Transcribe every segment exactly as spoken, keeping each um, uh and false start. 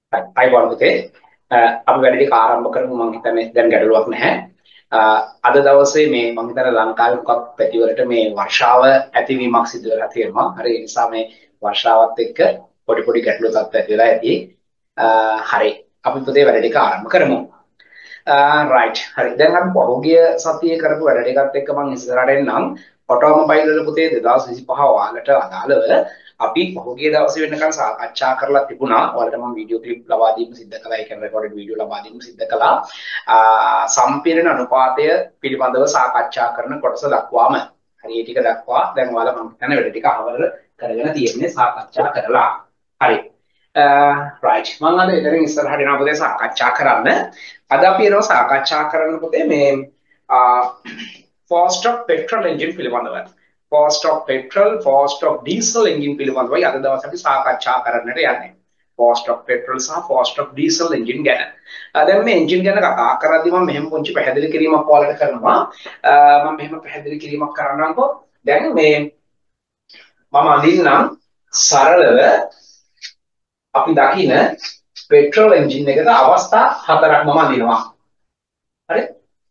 අයිබෝන් පුතේ අපි වැඩි ටික ආරම්භ කරමු මම හිතන්නේ දැන් ගැටලුවක් නැහැ. අද දවසේ මේ මම හිතන්නේ ලංකාවේ මොකක් පැතිවලට මේ වර්ෂාව ඇතිවීමක් සිදු වෙලා තියෙනවා. හරි ඒ නිසා මේ වර්ෂාවත් එක්ක පොඩි පොඩි ගැටලු තත්ත්ව ඇති වෙලා ඇති. හරි අපි පුතේ වැඩි ටික ආරම්භ කරමු. රයිට් හරි දැන් අපි පහුගිය සතියේ කරපු වැඩ ටිකත් එක්ක මම ඉස්සරහට එන්නම්. ඔටෝමොබයිල් වල පුතේ දෙදාස් විසිපහ වාලට අදාළව අපි පහුගිය දවසේ වෙනකන් සාකච්ඡා කරලා තිබුණා. ඔයාලට මම වීඩියෝ ක්ලිප් ලබා දීම සිද්ධ කළා. ඒ කියන්නේ රෙකෝඩඩ් වීඩියෝ ලබා දීම සිද්ධ කළා. සම්පීඩන අනුපාතය පිළිබඳව සාකච්ඡා කරන කොටස දක්වාම හරි ඒ ටික දක්වා දැන් ඔයාලා මම හිතන්නේ වැඩ ටික අවර කරගෙන තියෙන්නේ සාකච්ඡා කරලා. හරි. රයිට් මම අද එතනින් ඉස්සරහට යනවා පුතේ සාකච්ඡා කරන්න. අද අපි එනවා සාකච්ඡා කරන්න පුතේ මේ four stroke petrol engine පිළිබඳව. four stroke petrol four stroke diesel engine පිළිබඳවයි අද දවසේ අපි සාකච්ඡා කරන්නට යන්නේ. four stroke petrol සහ four stroke diesel engine ගැන. දැන් මේ engine ගැන කතා කරද්දී මම මෙහෙම පුංචි පැහැදිලි කිරීමක් ඔයාලට කරනවා. මම මෙහෙම පැහැදිලි කිරීමක් කරන්නම්කෝ. දැන් මේ මම අඳින්නම් සරලව අපි දකින petrol engine එකක අවස්ථා හතරක් මම අඳිනවා. හරි?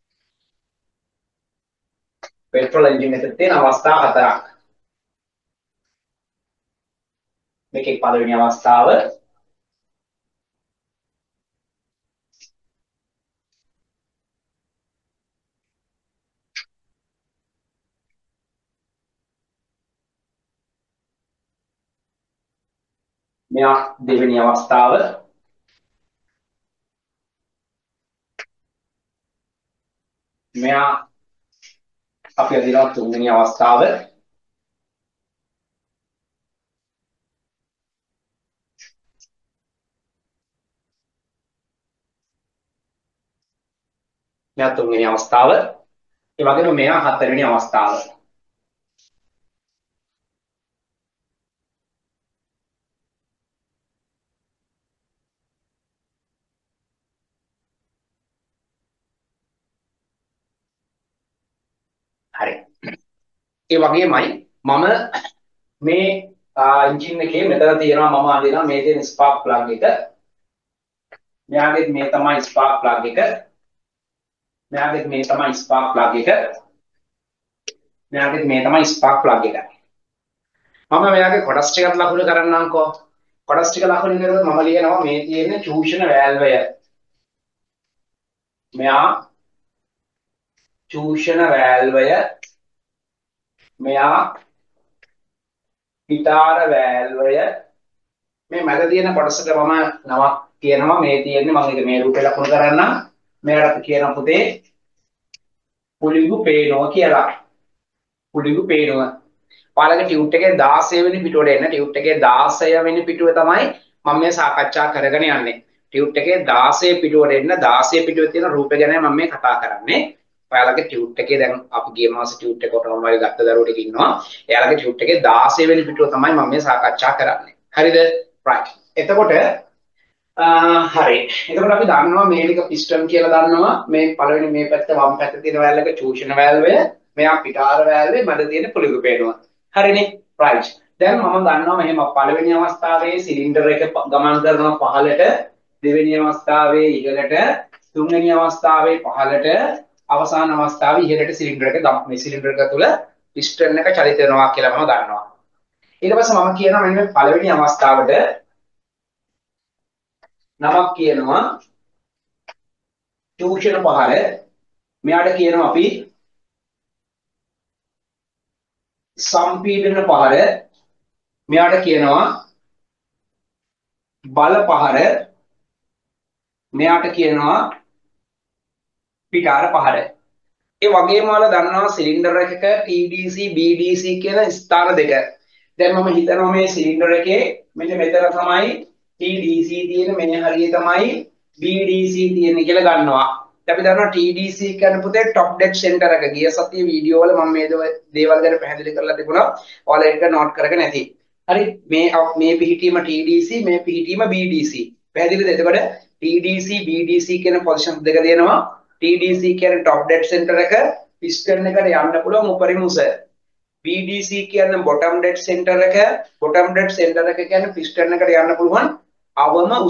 petrol engine එකේ තියෙන අවස්ථා හතරක්. මේකේ පළවෙනි අවස්ථාව මෙයා දෙවෙනි අවස්ථාව මෙයා අපි අදිනවා තුන්වෙනි අවස්ථාව මෙයා තුන්වෙනි අවස්ථාව ඒ වගේම මෙයා හතරවෙනි අවස්ථාව හරි ඒ වගේමයි මම මේ එන්ජින් එකේ මෙතන තියෙනවා මම අදිනවා මේ තියෙන ස්පාර්ක් ප්ලග් එක මෙයාගේ මේ තමයි ස්පාර්ක් ප්ලග් එක මෙයාගේ මේ තමයි ස්පාර්ක් ප්ලග් එක මෙයාගේ මේ තමයි ස්පාර්ක් ප්ලග් එක මම මෙයාගේ කොටස් ටිකක් ලකුණු කරන්නම්කෝ කොටස් ටික ලකුණු කරලා මම ලියනවා මේ තියෙන චූෂණ වැල්වය මෙයා චූෂණ වැල්වය මෙයා පිටාර වැල්වය මේ මැද තියෙන කොටසට මම නමක් කියනවා මේ තියෙන්නේ මම ඒක මේ රූපේ ලකුණු කරන්නම් මෙයාට කියන පුතේ පුලිඟු පේනවා කියලා පුලිඟු පේනවා ඔයාලගේ ටියුට් එකේ දාසය වෙනි පිටුවට එන්න ටියුට් එකේ දාසය වෙනි පිටුව තමයි මම මේ සාකච්ඡා කරගෙන යන්නේ ටියුට් එකේ දාසය පිටුවට එන්න දාසය පිටුවේ තියෙන රූපය ගැන මම මේ කතා කරන්නේ ඔයාලගේ ටියුට් එකේ දැන් අපි ගිය මාසේ ටියුට් එක ඔටෝමොබයිල් ගත්ත දරුවෝ ටික ඉන්නවා එයාලගේ ටියුට් එකේ දාසය වෙනි පිටුව තමයි මම මේ සාකච්ඡා කරන්නේ හරිද රයිට් එතකොට හරි එතකොට අපි දන්නවා මේ ටික පිස්ටන් කියලා දන්නවා මේ පළවෙනි මේ පැත්ත වම් පැත්තේ තියෙන වැල්වක චූෂණ වැල්වය මෙයා පිටාර වැල්වේ මැද තියෙන පුලිඟු පේනවා හරිනේ රයිට් දැන් මම දන්නවා මෙහෙම පළවෙනි අවස්ථාවේ සිලින්ඩර් එක ගමන් කරනවා පහළට දෙවෙනි අවස්ථාවේ ඉහළට තුන්වෙනි අවස්ථාවේ පහළට අවසාන අවස්ථාවේ ඉහළට සිලින්ඩර් එක මේ සිලින්ඩර් එක තුල පිස්ටන් එක චලිත වෙනවා කියලා මම දන්නවා ඊට පස්සේ මම කියනවා මෙන්න පළවෙනි අවස්ථාවට නමක් කියනවා චූෂණ පහළ මෙයාට කියනවා අපි සම්පීඩන පහර මෙයාට කියනවා බල පහර මෙයාට කියනවා පිටාර පහර ඒ වගේම ඔයාලා දන්නවා සිලින්ඩර් එකක T D C B D C කියන ස්ථාන දෙක දැන් මම හිතනවා මේ සිලින්ඩර් එකේ මෙන්න මෙතන තමයි T D C තියෙන මෙන්න හරිය තමයි B D C තියෙන්නේ කියලා ගන්නවා අපි දන්නවා T D C කියන්නේ පුතේ টপ ඩෙඩ් සෙන්ටර් එක ගිය සතියේ වීඩියෝ වල මම මේ දේවල් ගැන පැහැදිලි කරලා තිබුණා. ඔයාලා ඒක නෝට් කරගෙන ඇති. හරි මේ මේ පිහිටීම T D C මේ පිහිටීම B D C. පැහැදිලිද? එතකොට T D C B D C කියන පොසිෂන් දෙක දෙනවා. T D C කියන්නේ টপ ඩෙඩ් සෙන්ටර් එක පිස්ටන් එකට යන්න පුළුවන් උපරිම උස. B D C කියන්නේ බොටම් ඩෙඩ් සෙන්ටර් එක බොටම් ඩෙඩ් සෙන්ටර් එක කියන්නේ පිස්ටන් එකට යන්න පුළුවන් අවම උස.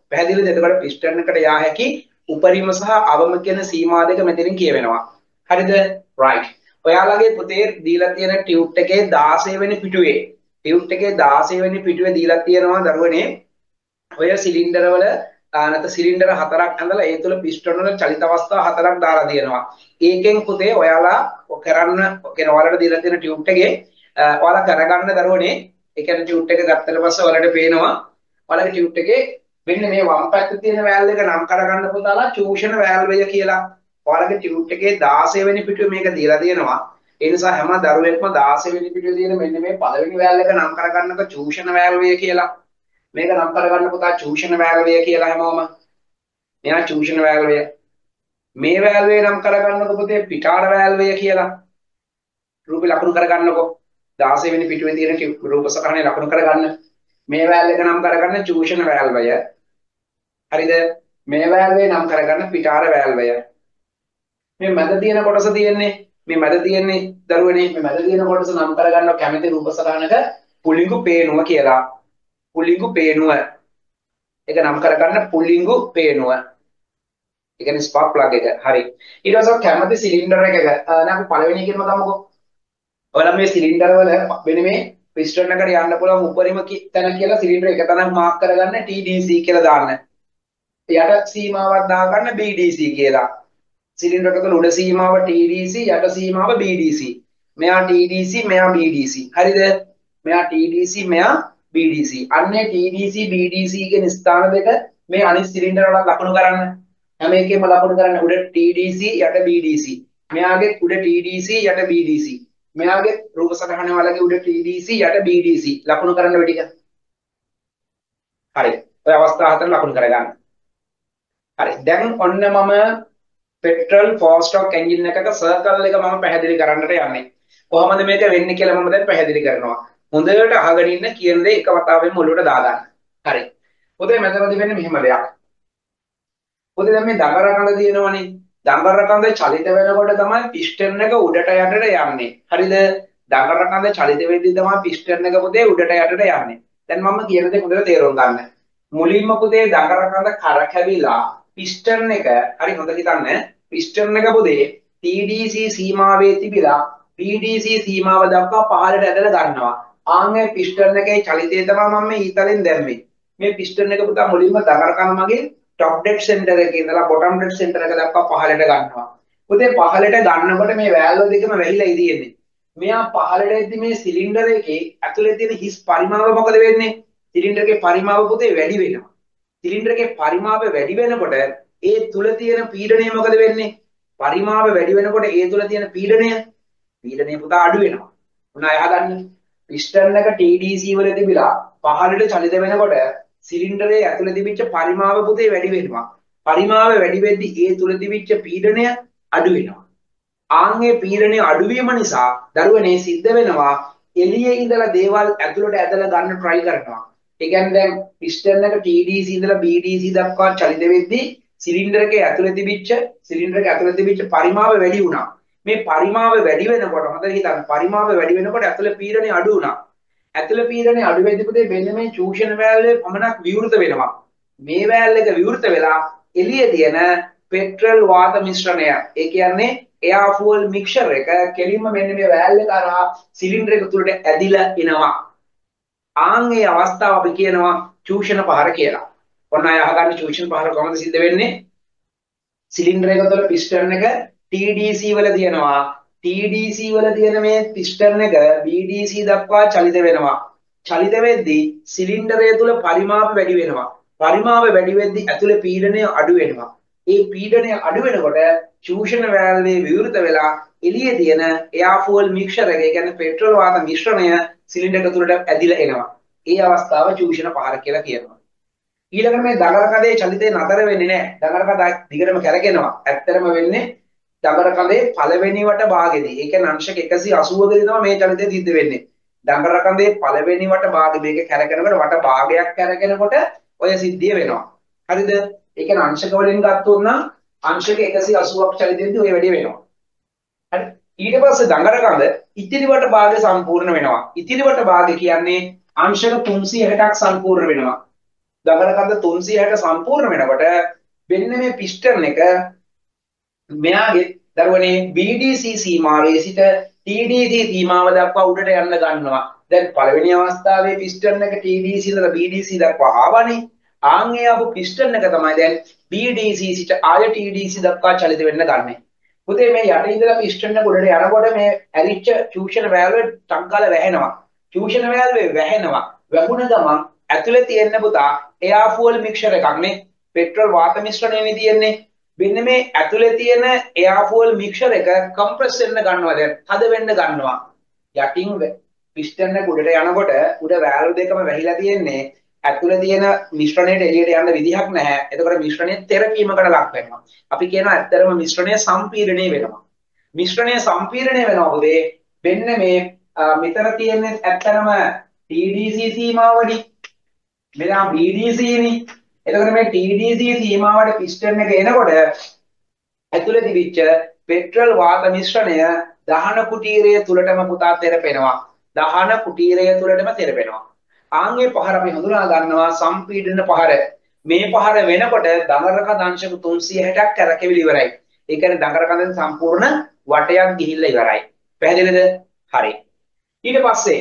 පැහැදිලිද? එතකොට පිස්ටන් එකට යා හැකි උපරිම සහ අවම කියන සීමා දෙක මෙතනින් කියවෙනවා. හරිද? right. ඔයාලගේ පුතේ දීලා තියෙන ටියුට් එකේ දාසය වෙනි පිටුවේ ටියුට් එකේ දාසය වෙනි පිටුවේ දීලා තියෙනවා දරුවනේ ඔය සිලින්ඩර වල නැත්නම් සිලින්ඩර හතරක් ඇඳලා ඒ තුල පිස්ටන් වල චලිත අවස්ථා හතරක් දාලා තියෙනවා. ඒකෙන් පුතේ ඔයාලා කරන්න කියන ඔයාලට දීලා තියෙන ටියුට් එකේ ඔයාලා කරගන්න දරුවනේ ඒ කියන්නේ ටියුට් එක ගත්තට පස්සේ ඔයාලට පේනවා ඔයාලගේ ටියුට් එකේ මෙන්න මේ වම් පැත්තේ තියෙන වෑල් එක නම් කරගන්න පුතාලා චූෂණ වෑල්වය කියලා. ඔයාලගේ ටියුට් එකේ දාසය වෙනි පිටුවේ මේක දීලා තියෙනවා. ඒ නිසා හැම දරුවෙක්ම දාසය වෙනි පිටුවේ තියෙන මෙන්න මේ පළවෙනි වෑල් එක නම් කරගන්නක චූෂණ වෑල්වය කියලා. මේක නම් කරගන්න පුතා චූෂණ වෑල්වය කියලා හැමෝම. මෙයා චූෂණ වෑල්වය. මේ වෑල්වය නම් කරගන්නකො පුතේ පිටාර වෑල්වය කියලා. රූපේ ලකුණු කරගන්නකො. දාසය වෙනි පිටුවේ තියෙන රූප සටහනේ ලකුණු කරගන්න. මේ වෑල් එක නම් කරගන්න චූෂණ වෑල්වය. හරිද? මේ වෑල්වේ නම් කරගන්න පිටාර වෑල්වය. මේ මැද තියෙන කොටස තියෙන්නේ මේ මැද තියෙන්නේ දරුවනේ මේ මැද තියෙන කොටස නම් කරගන්න කැමති රූප සටහනක පුලිඟු පේනුව කියලා. පුලිඟු පේනුව. ඒක නම් කරගන්න පුලිඟු පේනුව. ඒ කියන්නේ ස්පාර්ක් ප්ලග් එක. හරි. ඊට පස්සේ කැමති සිලින්ඩර් එකක දැන් අපි පළවෙනි එකේම ගමුකෝ. ඔයාලා මේ සිලින්ඩර් වල වෙන මේ පිස්ටන් එකට යන්න පුළුවන් උපරිම තැන කියලා සිලින්ඩර් එක තැනක් මාක් කරගන්න T D C කියලා දාන්න. යට සීමාවක් දාගන්න B D C කියලා. සිලින්ඩර් එක තුළ උඩ සීමාව T D C යට සීමාව B D C. මෙයා T D C මෙයා B D C. හරිද? මෙයා T D C මෙයා B D C. අන්නේ T D C B D C කියන ස්ථාන දෙක මේ අනිත් සිලින්ඩර් වල ලකුණු කරන්න. හැම එකෙම ලකුණු කරන්න උඩ T D C යට B D C. මෙයාගේ උඩ T D C යට B D C. මෙයාගේ රූප සටහන වලගේ උඩ T D C යට B D C ලකුණු කරන්න වෙ ටික. හරි. ඔය අවස්ථා හතර ලකුණු කරගන්න. හරි. දැන් ඔන්න මම පෙට්‍රල් ෆෝර් ස්ට්‍රෝක් එන්ජින් එකක සර්කල් එක මම පැහැදිලි කරන්නට යන්නේ. කොහොමද මේක වෙන්නේ කියලා මම දැන් පැහැදිලි කරනවා. හොඳට අහගෙන ඉන්න කියන දේ එක වතාවෙම ඔළුවට දාගන්න. හරි. පොතේ මෙතනදී වෙන්නේ මෙහෙම දෙයක්. පොතේ දැන් මේ දඟර කඳ තියෙනවනේ. දඟර කඳ චලිත වෙනකොට තමයි පිස්ටන් එක උඩට යටට යන්නේ. හරිද? දඟර කඳ චලිත වෙද්දී තමයි පිස්ටන් එක පොතේ උඩට යටට යන්නේ. දැන් මම කියන දේ හොඳට තේරුම් ගන්න. මුලින්ම පොතේ දඟර කඳ කරකැවිලා පිස්ටන් එක හරි හොඳට හිතන්න. පිස්ටන් එක පොතේ T D C සීමාවේ තිබිලා B D C සීමාව දක්වා පහළට ඇදලා ගන්නවා. ආන්ගේ පිස්ටන් එකේ චලිතය තමයි මම මේ ඊතලෙන් දැම්මේ. මේ පිස්ටන් එක පුතා මුලින්ම දඟර කඳ මගේ top dead center එකේ ඉඳලා bottom dead center එක දක්වා පහළට ගන්නවා. පුතේ පහළට ගන්නකොට මේ වැල්ව දෙකම වැහිලා ඉදීන්නේ. මෙයා පහළට එද්දි මේ සිලින්ඩර් එකේ ඇතුලේ තියෙන හිස් පරිමාව මොකද වෙන්නේ? සිලින්ඩර් එකේ පරිමාව පුතේ වැඩි වෙනවා. සිලින්ඩර් එකේ පරිමාව වැඩි වෙනකොට ඒ තුල තියෙන පීඩනය මොකද වෙන්නේ? පරිමාව වැඩි වෙනකොට ඒ තුල තියෙන පීඩනය පීඩනය පුතා අඩු වෙනවා. උනා අහගන්න. පිස්ටන් එක T D C වල තිබිලා පහළට චලිත වෙනකොට සිලින්ඩරේ ඇතුලේ තිබිච්ච පරිමාව පුතේ වැඩි වෙනවා. පරිමාව වැඩි වෙද්දි ඒ තුල තිබිච්ච පීඩනය අඩු වෙනවා. ආන්ගේ පීඩනය අඩු වීම නිසා දරුවනේ සිද්ධ වෙනවා එළියේ ඉඳලා දේවල් ඇතුලට ඇදලා ගන්න try කරනවා. ඒ කියන්නේ දැන් පිස්ටන් එක T D C ඉඳලා B D C දක්වා චලිත වෙද්දි සිලින්ඩර් එකේ ඇතුලේ තිබිච්ච සිලින්ඩර් එකේ ඇතුලේ තිබිච්ච පරිමාව වැඩි වුණා. මේ පරිමාව වැඩි වෙනකොට හොඳට හිතන්න පරිමාව වැඩි වෙනකොට ඇතුලේ පීඩනය අඩු වුණා. ඇතුලේ පීඩනය අඩු වෙද්දි පුතේ මෙන්න මේ චූෂණ වෑල්වේ පමණක් විවෘත වෙනවා. මේ වෑල් එක විවෘත වෙලා එළියේ තියෙන පෙට්‍රල් වාත මිශ්‍රණය ඒ කියන්නේ එයා ෆුවල් මික්ස්චර් එක කෙලින්ම මෙන්න මේ වෑල් එක කරා සිලින්ඩර් එක තුලට ඇදිලා එනවා. ආන් මේ අවස්ථාව අපි කියනවා චූෂණ පහර කියලා. ඔන්න අය අහගන්න චූෂණ පහර කොහොමද සිද්ධ වෙන්නේ? සිලින්ඩර් එක තුළ පිස්ටන් එක T D C වල තියෙනවා. T D C වල තියෙන මේ පිස්ටන් එක B D C දක්වා චලිත වෙනවා. චලිත වෙද්දී සිලින්ඩරය තුළ පරිමාව වැඩි වෙනවා. පරිමාව වැඩි වෙද්දී ඇතුලේ පීඩනය අඩු වෙනවා. ඒ පීඩනය අඩු වෙනකොට චූෂණ වෑල්වේ විවෘත වෙලා එළියේ තියෙන එයා ෆුවල් මික්ස්චර් එක, ඒ කියන්නේ පෙට්‍රල් වාත මිශ්‍රණය සිලින්ඩර් එක තුළට ඇදිලා එනවා. ඒ අවස්ථාව චූෂණ පහර කියලා කියනවා. ඊළඟට මේ දඟර කඳේ චලිතේ නතර වෙන්නේ නැහැ. දඟර කඳ දිගටම කැරකෙනවා. ඇත්තටම වෙන්නේ දඟර කඳේ පළවෙනි වට භාගෙදී. ඒ කියන්නේ අංශක එකසිය අසූවකදී තමයි මේ චලිතය සිද්ධ වෙන්නේ. දඟර කඳේ පළවෙනි වට භාගෙ මේක කැරකෙනකොට වට භාගයක් කැරකෙනකොට ඔය සිද්ධිය වෙනවා. හරිද? ඒ කියන්නේ අංශක වලින් ගත්තොත් නම් අංශක එකසිය අසූවක් චලිතෙදී ඔය වැඩි වෙනවා. හරි. ඊට පස්සේ දඟර කඳ ඉතිරි වට භාගය සම්පූර්ණ වෙනවා. ඉතිරි වට භාගය කියන්නේ අංශක තුන්සිය හැටක් සම්පූර්ණ වෙනවා. දඟල කන්ද තුන්සිය හැට සම්පූර්ණ වෙනකොට මෙන්න මේ පිස්ටන් එක මෙයාගේ දරුවනේ B D C සීමාවේ සිට T D C සීමාව දක්වා උඩට යන්න ගන්නවා. දැන් පළවෙනි අවස්ථාවේ පිස්ටන් එක T D C ඉඳලා B D C දක්වා ආවනේ. ආන්ගේ ආපු පිස්ටන් එක තමයි දැන් B D C සිට ආය T D C දක්වා චලිත වෙන්න ගන්නෙ. පුතේ මේ යට ඉඳලා පිස්ටන් එක උඩට යනකොට මේ ඇරිච්ච ටියුෂන් වැල්වේ ටක් ගාලා වැහෙනවා. ටියුෂන් වැල්වේ වැහෙනවා. වැහුණ ගමන් ඇතුලේ තියෙන පුතා එයාර් ෆුවල් මික්ස්චර් එකක් නේ. පෙට්‍රල් වාත මිශ්‍රණයනේ තියෙන්නේ. මෙන්න මේ ඇතුලේ තියෙන එයාර් ෆුවල් මික්ස්චර් එක කම්ප්‍රස් වෙන්න ගන්නවා දැන්. හද වෙන්න ගන්නවා. යටින් පිස්ටන් එක උඩට යනකොට උඩ වැල්ව් දෙකම වැහිලා තියෙන්නේ. ඇතුලේ තියෙන මිශ්‍රණයට එළියට යන්න විදිහක් නැහැ. එතකොට මිශ්‍රණය තෙරපීමකට ලක් වෙනවා. අපි කියනවා ඇත්තටම මිශ්‍රණය සම්පීඩනය වෙනවා. මිශ්‍රණය සම්පීඩනය වෙනවා පුතේ. මෙන්න මේ මෙතන තියෙන්නේ ඇත්තටම T D C සීමාවනේ. මෙතන B D C නේ. එතකොට මේ T D C සීමාවට පිස්ටන් එක එනකොට ඇතුලේ තිබිච්ච පෙට්‍රල් වාත මිශ්‍රණය දහන කුටීරය තුලටම පුතා තෙරපෙනවා. දහන කුටීරය තුලටම තෙරපෙනවා. ආන්ගේ පහර අපි හඳුනා ගන්නවා සම්පීඩන පහර. මේ පහර වෙනකොට දඟරක දංශක තුන්සිය හැටක් කැරකෙවිලි ඉවරයි. ඒ කියන්නේ දඟර කඳෙන් සම්පූර්ණ වටයක් ගිහිල්ලා ඉවරයි. පැහැදිලිද? හරි. ඊට පස්සේ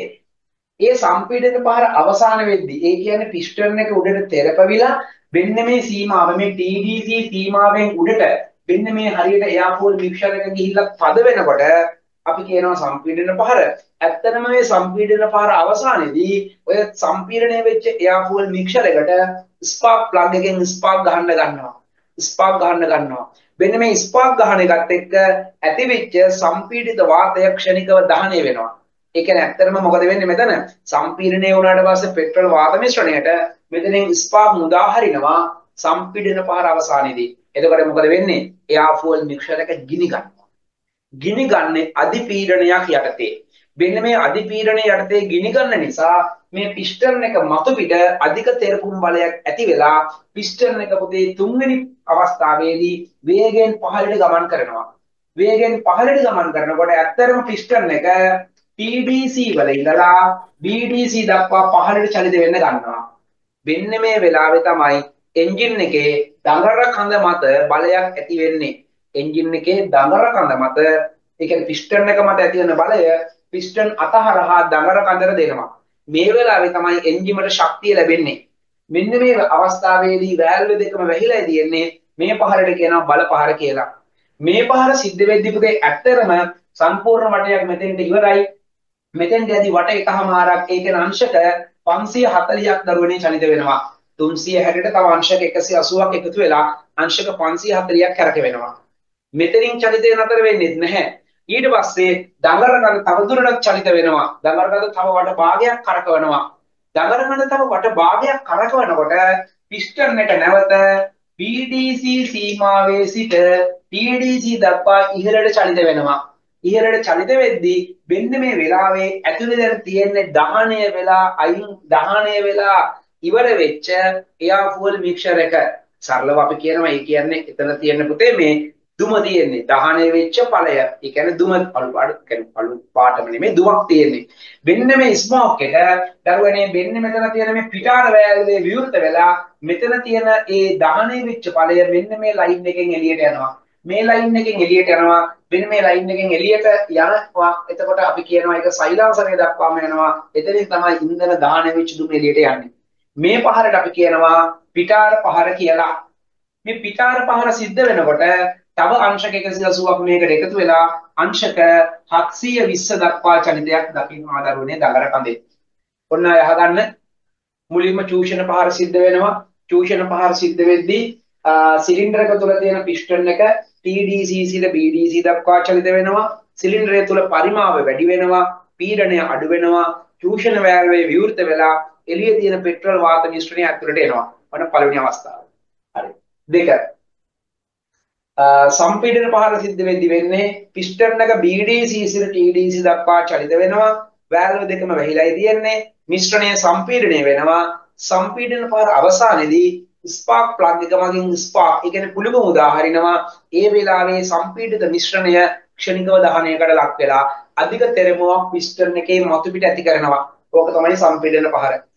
ඒ සම්පීඩන පහර අවසාන වෙද්දී ඒ කියන්නේ පිස්ටන් එක උඩට තෙරපවිලා මෙන්න මේ සීමාව මේ T D C සීමාවෙන් උඩට මෙන්න මේ හරියට එයාර්ෆෝල් මික්ස්චර් එක ගිහිල්ලා පද වෙනකොට අපි කියනවා සම්පීඩන පහර. ඇත්තටම මේ සම්පීඩන පහර අවසානයේදී ඔය සම්පීඩනය වෙච්ච එයාර්ෆෝල් මික්ස්චර් එකට ස්පාර්ක් ප්ලග් එකෙන් ස්පාර්ක් ගහන්න ගන්නවා. ස්පාර්ක් ගහන්න ගන්නවා. මෙන්න මේ ස්පාර්ක් ගහන එකත් එක්ක ඇතිවෙච්ච සම්පීඩිත වාතය ක්ෂණිකව දහනය වෙනවා. ඒ කියන්නේ ඇත්තටම මොකද වෙන්නේ මෙතන? සම්පීඩනය වුණාට පස්සේ පෙට්‍රල් වාත මිශ්‍රණයට මෙතනින් ස්පාර්ක් මුදා හරිනවා සම්පීඩන පහර අවසානයේදී. එතකොට මොකද වෙන්නේ? එයාර්ෆෝල් මික්ස්චර් එක ගිනි ගන්නවා. ගිනි ගන්න අධිපීඩනයක් යටතේ. මෙන්න මේ අධිපීඩනය යටතේ ගිනි ගන්න නිසා මේ පිස්ටන් එක මතු පිට අධික තෙරපුම් බලයක් ඇති වෙලා පිස්ටන් එක පුතේ තුන්වෙනි අවස්ථාවේදී වේගයෙන් පහළට ගමන් කරනවා. වේගයෙන් පහළට ගමන් කරනකොට ඇත්තටම පිස්ටන් එක T D C වල ඉඳලා B D C දක්වා පහළට චලිත වෙන්න ගන්නවා. මෙන්න මේ වෙලාවේ තමයි එන්ජින් එකේ දඟර කඳ මත බලයක් ඇති වෙන්නේ. එන්ජින් එකේ දඟර කඳ මත ඒ කියන්නේ පිස්ටන් එක මත ඇති වෙන බලය පිස්ටන් අතහරහා දඟර කඳට දෙනවා. මේ වෙලාවේ තමයි එන්ජිමට ශක්තිය ලැබෙන්නේ. මෙන්න මේ අවස්ථාවේදී වැල්ව දෙකම වැහිලා තියෙන්නේ. මේ පහරට කියනවා බල පහර කියලා. මේ පහර සිද්ධ වෙද්දී පුතේ ඇත්තරම සම්පූර්ණ වටයක් මෙතෙන්ට ඉවරයි. මෙතෙන්ට ඇදි වට එකමාරක් ඒ කියන අංශක පන්සිය හතලියක් දරුවනේ චලිත වෙනවා. තුන්සිය හැටට තව අංශක එකසිය අසූවක් එකතු වෙලා අංශක පන්සිය හතලියක් කැරක වෙනවා. මෙතනින් චලිත වෙන අතර වෙන්නේ නැහැ. ඊට පස්සේ දඟරකඳ තවදුරටත් චලිත වෙනවා. දඟරකඳ තව වට භාගයක් කරකවනවා. දඟරකඳ තව වට භාගයක් කරකවනකොට පිස්ටන් එක නැවත B D C සීමාවේ සිට T D C දක්වා ඉහළට චලිත වෙනවා. ඉහළට චලිත වෙද්දී මෙන්න මේ වෙලාවේ ඇතුලේ දැන් තියෙන්නේ දහනය වෙලා අයින් දහනය වෙලා ඉවර වෙච්ච එයාර් ෆුවල් මික්ස්චර් එක. සරලව අපි කියනවා ඒ කියන්නේ එතන තියෙන පුතේ මේ දුම තියෙන්නේ දහනය වෙච්ච ඵලය. ඒ කියන්නේ දුම අලු පාට කියන්නේ අලු පාටම නෙමෙයි දුමක් තියෙන්නේ. මෙන්න මේ ස්මෝක් එක දරුවනේ මෙන්න මෙතන තියෙන මේ පිටාර වෑල්ලේ විවෘත වෙලා මෙතන තියෙන ඒ දහනය වෙච්ච ඵලය මෙන්න මේ ලයින් එකෙන් එළියට යනවා. මේ ලයින් එකෙන් එළියට යනවා. මෙන්න මේ ලයින් එකෙන් එළියට යනවා. එතකොට අපි කියනවා ඒක සයිලාන්සරය දක්වාම යනවා. එතනින් තමයි ඉන්ධන දහනය වෙච්ච දුම එළියට යන්නේ. මේ පහරට අපි කියනවා පිටාර පහර කියලා. මේ පිටාර පහර සිද්ධ වෙනකොට තව අංශක එකසිය අසූවක් මේකට එකතු වෙලා අංශක හත්සිය විස්ස දක්වා චලිතයක් දකින්නවා දරුවනේ දඟර කඳේ. ඔන්න අහගන්න මුලින්ම චූෂණ පහර සිද්ධ වෙනවා. චූෂණ පහර සිද්ධ වෙද්දී සිලින්ඩර් එක තුල තියෙන පිස්ටන් එක T D C සිට B D C දක්වා චලිත වෙනවා. සිලින්ඩරය තුල පරිමාව වැඩි වෙනවා. පීඩනය අඩු වෙනවා. චූෂණ වෑල්වේ විවෘත වෙලා එළියේ තියෙන පෙට්‍රල් වාත මිශ්‍රණය ඇතුළට එනවා. ඔන්න පළවෙනි අවස්ථාව. හරි. දෙක සම්පීඩන පහර සිද්ධ වෙද්දි වෙන්නේ පිස්ටන් එක B D C සිට T D C දක්වා චලිත වෙනවා. වැල්ව දෙකම වැහිලායි තියෙන්නේ. මිශ්‍රණය සම්පීඩනය වෙනවා. සම්පීඩන පහර අවසානයේදී ස්පාර්ක් ප්ලග් එක මගින් ස්පාර්ක් ඒ කියන්නේ කුළුම උදාහරිනවා. ඒ වෙලාවේ සම්පීඩිත මිශ්‍රණය ක්ෂණිකව දහනයකට ලක් වෙලා අධික තෙරමුවක් පිස්ටන් එකේ මතු පිට ඇති කරනවා. ඕක තමයි සම්පීඩන පහර.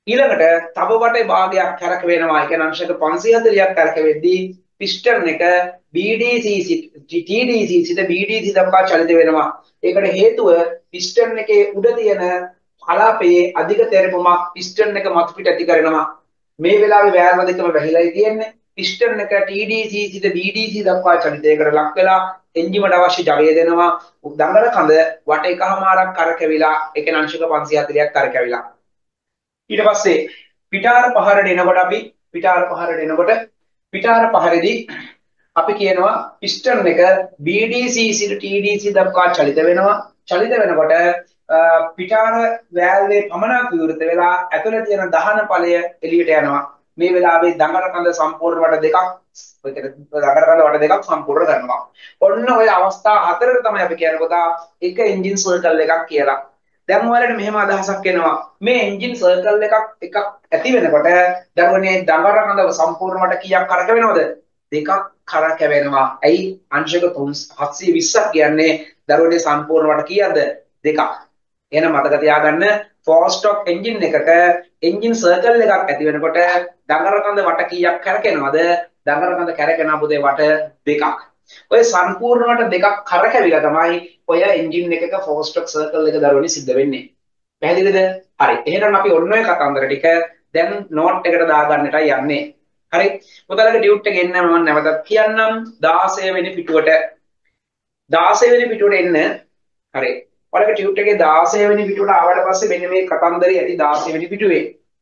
ඊළඟට තව වටේ භාගයක් කැරක වෙනවා. ඒ කියන්නේ අංශක පන්සිය හතළියක් කැරක වෙද්දී පිස්ටන් එක B D C T D C සිට B D C දක්වා චලිත වෙනවා. ඒකට හේතුව පිස්ටන් එකේ උඩ තියෙන කලාපයේ අධික තෙරපුමක් පිස්ටන් එක මතු පිට ඇති කරනවා. මේ වෙලාවේ වෑල්ව දෙකම වැහිලායි තියෙන්නේ. පිස්ටන් එක T D C සිට B D C දක්වා චලිතයකට ලක් වෙලා එන්ජිමට අවශ්‍ය ජවය දෙනවා. දඟල කඳ වට එකමාරක් කරකැවිලා එක අංශක පන්සිය හතළියක් කරකැවිලා. ඊට පස්සේ පිටාර පහරට එනකොට අපි පිටාර පහරට එනකොට පිටාර පහරේදී අපි කියනවා පිස්ටන් එක B D C සිට T D C දක්වා චලිත වෙනවා. චලිත වෙනකොට පිටාර වෑල්වේ පමණක් විවෘත වෙලා ඇතුළේ තියෙන දහන ඵලය එළියට යනවා. මේ වෙලාවේ දඟර කඳ සම්පූර්ණ වට දෙකක් ඔය කියන්නේ දඟර කඳ වට දෙකක් සම්පූර්ණ කරනවා. ඔන්න ඔය අවස්ථා හතරට තමයි අපි කියන්නේ පුතා එක එන්ජින් සර්කල් එකක් කියලා. දැන් ඔයාලට මෙහෙම අදහසක් එනවා මේ එන්ජින් සර්කල් එකක් එකක් ඇති වෙනකොට දරුවනේ දඟර කඳ සම්පූර්ණ වට කීයක් කරකවෙනවද? දෙකක් කරකැවෙනවා. ඇයි අංශක හත්සිය විස්සක් කියන්නේ දරුවනේ සම්පූර්ණ වට කීයක්ද? දෙකක්. එහෙනම් මතක තියාගන්න ෆෝර් ස්ටොක් එන්ජින් එකක එන්ජින් සර්කල් එකක් ඇති වෙනකොට දඟර කඳ වට කීයක් කරකැවෙනවද? දඟර කඳ කරකැවෙන පුතේ වට දෙකක්. ඔය සම්පූර්ණ වට දෙකක් කරකැවිලා තමයි ඔය එන්ජින් එකක ෆෝර් ස්ටොක් සර්කල් එක දරුවනේ සිද්ධ වෙන්නේ. පැහැදිලිද? හරි. එහෙනම් අපි ඔන්න ඔය කතන්දර ටික දැන් නෝට් එකට දාගන්නටයි යන්නේ. හරි. පුතාලගේ ටියුට් එක එන්න මම නැවතත් කියන්නම් දාසය වෙනි පිටුවට දාසය වෙනි පිටුවට එන්න. හරි. ඔයාලගේ ටියුට් එකේ දාසය වෙනි පිටුවට ආවට පස්සේ මෙන්න මේ කතන්දරය ඇති දාසය වෙනි පිටුවේ.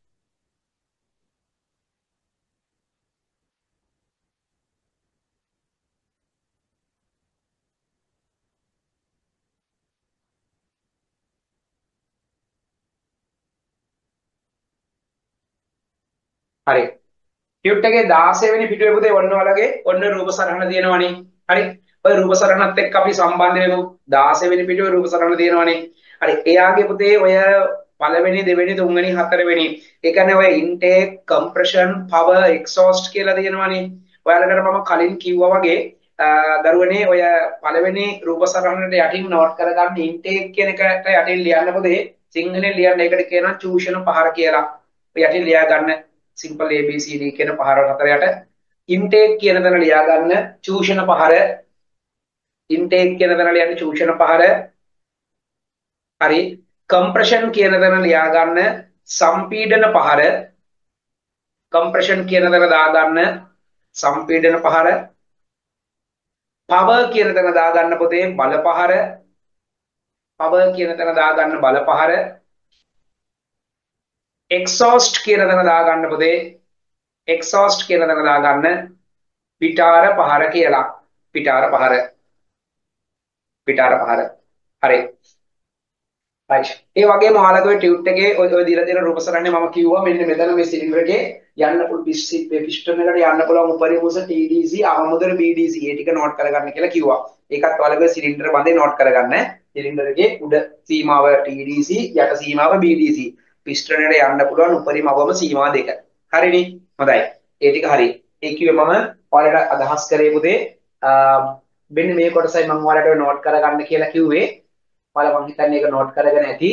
හරි. ටියුට් එකේ දාසය වෙනි පිටුවේ පුතේ ඔන්න ඔයාලගේ ඔන්න රූප සටහන තියෙනවනේ. හරි. ඔය රූප සටහනත් එක්ක අපි සම්බන්ධ වෙමු. දාසය වෙනි පිටුවේ රූප සටහන තියෙනවනේ. හරි. එයාගේ පුතේ ඔය පළවෙනි දෙවෙනි තුන්වෙනි හතරවෙනි ඒ කියන්නේ ඔය ඉන්ටේක් කම්ප්‍රෙෂන් පවර් එක්සෝස්ට් කියලා තියෙනවනේ. ඔයාලකට මම කලින් කිව්වා වගේ දරුවනේ ඔය පළවෙනි රූප සටහනට යටින් නෝට් කරගන්න ඉන්ටේක් කියන එකට යටින් ලියන්න පුතේ සිංහලෙන් ලියන්න ඒකට කියනවා චූෂණ පහර කියලා. ඔය යටින් ලියා ගන්න simple A B C D කියන පහර හතර යට ඉන්ටේක් කියන තැන ලියා ගන්න චූෂණ පහර ඉන්ටේක් කියන තැන ලියන්න චූෂණ පහර හරි කම්ප්‍රෙෂන් කියන තැන ලියා ගන්න සම්පීඩන පහර කම්ප්‍රෙෂන් කියන තැන දා ගන්න සම්පීඩන පහර පවර් කියන තැන දා ගන්න පොතේ බල පහර පවර් කියන තැන දා ගන්න බල පහර එක්සෝස්ට් කියන තැන දා ගන්න පුතේ එක්සෝස්ට් කියන තැන දා ගන්න පිටාර පහර කියලා පිටාර පහර පිටාර පහර හරි right ඒ වගේම ඔයාලගේ ටියුට් එකේ ඔය ඔය දීලා තියෙන රූප සටහනේ මම කිව්වා මෙන්න මෙතන මේ සිලින්ඩර් එකේ යන්න පුළුවන් පිස්ටන් එකට යන්න පුළුවන් උපරිම උස T D C අවමුදර B D C ඒ ටික නෝට් කරගන්න කියලා කිව්වා ඒකත් ඔයාලගේ සිලින්ඩර් බඳේ නෝට් කරගන්න සිලින්ඩර් එකේ උඩ සීමාව T D C යට සීමාව B D C පිස්ටන් එකට යන්න පුළුවන් උපරිම අවම සීමා දෙක හරිනේ හොඳයි ඒ ටික හරි ඒ කිව්වේ මම ඔයාලට අදහස් කරේ පුතේ මෙන්න මේ කොටසයි මම ඔයාලට නෝට් කරගන්න කියලා කිව්වේ ඔයාලා මම හිතන්නේ ඒක නෝට් කරගෙන ඇති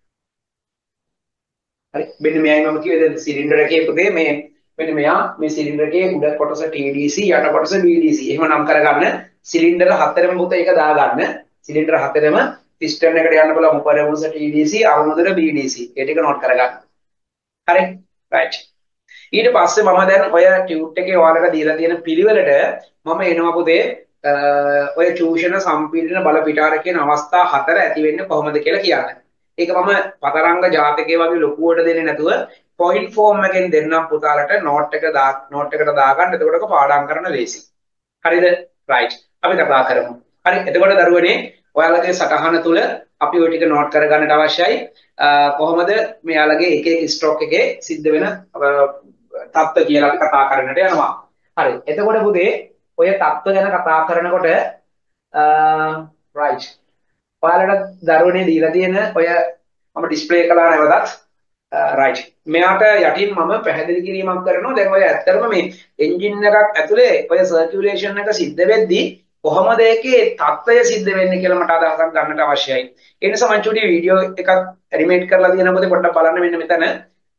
හරි මෙන්න මෙයයි මම කිව්වේ දැන් සිලින්ඩර් එකේ පුතේ මේ මෙන්න මෙයා මේ සිලින්ඩර් එකේ උඩ කොටස T D C යට කොටස B D C එහෙම නම් කරගන්න සිලින්ඩර් හතරෙම පුතේ ඒක දාගන්න සිලින්ඩර් හතරෙම පිස්ටන් එකට යන්න බලමු උපරිම උස T D C අවමුදර B D C ඒ ටික නෝට් කරගන්න හරි right ඊට පස්සේ මම දැන් ඔය ටියුට් එකේ ඔයාලට දීලා තියෙන පිළිවෙලට මම එනවා පුතේ ඔය චූෂණ සම්පීඩන බල පිටාර කියන අවස්ථා හතර ඇති වෙන්නේ කොහොමද කියලා කියන්න. ඒක මම පතරංග ජාතකයේ වගේ ලොකුවට දෙන්නේ නැතුව පොයින්ට් ෆෝම් එකෙන් දෙන්නම් පුතාලට නෝට් එක දා නෝට් එකට දාගන්න. එතකොට පාඩම් කරන්න ලේසි. හරිද? right. අපි කතා කරමු. හරි. එතකොට දරුවනේ ඔයාලගේ සටහන තුල අපි ওই ටික නෝට් කරගන්නට අවශ්‍යයි. කොහොමද මෙයාලගේ එක එක ස්ට්‍රෝක් එකේ සිද්ධ වෙන තත්ත්ව කියලා අපි කතා කරන්නට යනවා. හරි. එතකොට පුතේ ඔය තත්ත්ව ගැන කතා කරනකොට right ඔයාලට දරුවනේ දීලා තියෙන ඔය මම ඩිස්ප්ලේ කළා නැවතත් right මෙයාට යටින් මම පැහැදිලි කිරීමක් කරනවා දැන් ඔය ඇත්තටම මේ එන්ජින් එකක් ඇතුලේ ඔය සර්කියුලේෂන් එක සිද්ධ වෙද්දී කොහොමද ඒකේ තත්ත්වය සිද්ධ වෙන්නේ කියලා මට අදහසක් ගන්නට අවශ්‍යයි ඒ නිසා මම චුටි වීඩියෝ එකක් ඇනිමේට් කරලා තියෙනවා පොඩ්ඩක් බලන්න මෙන්න මෙතන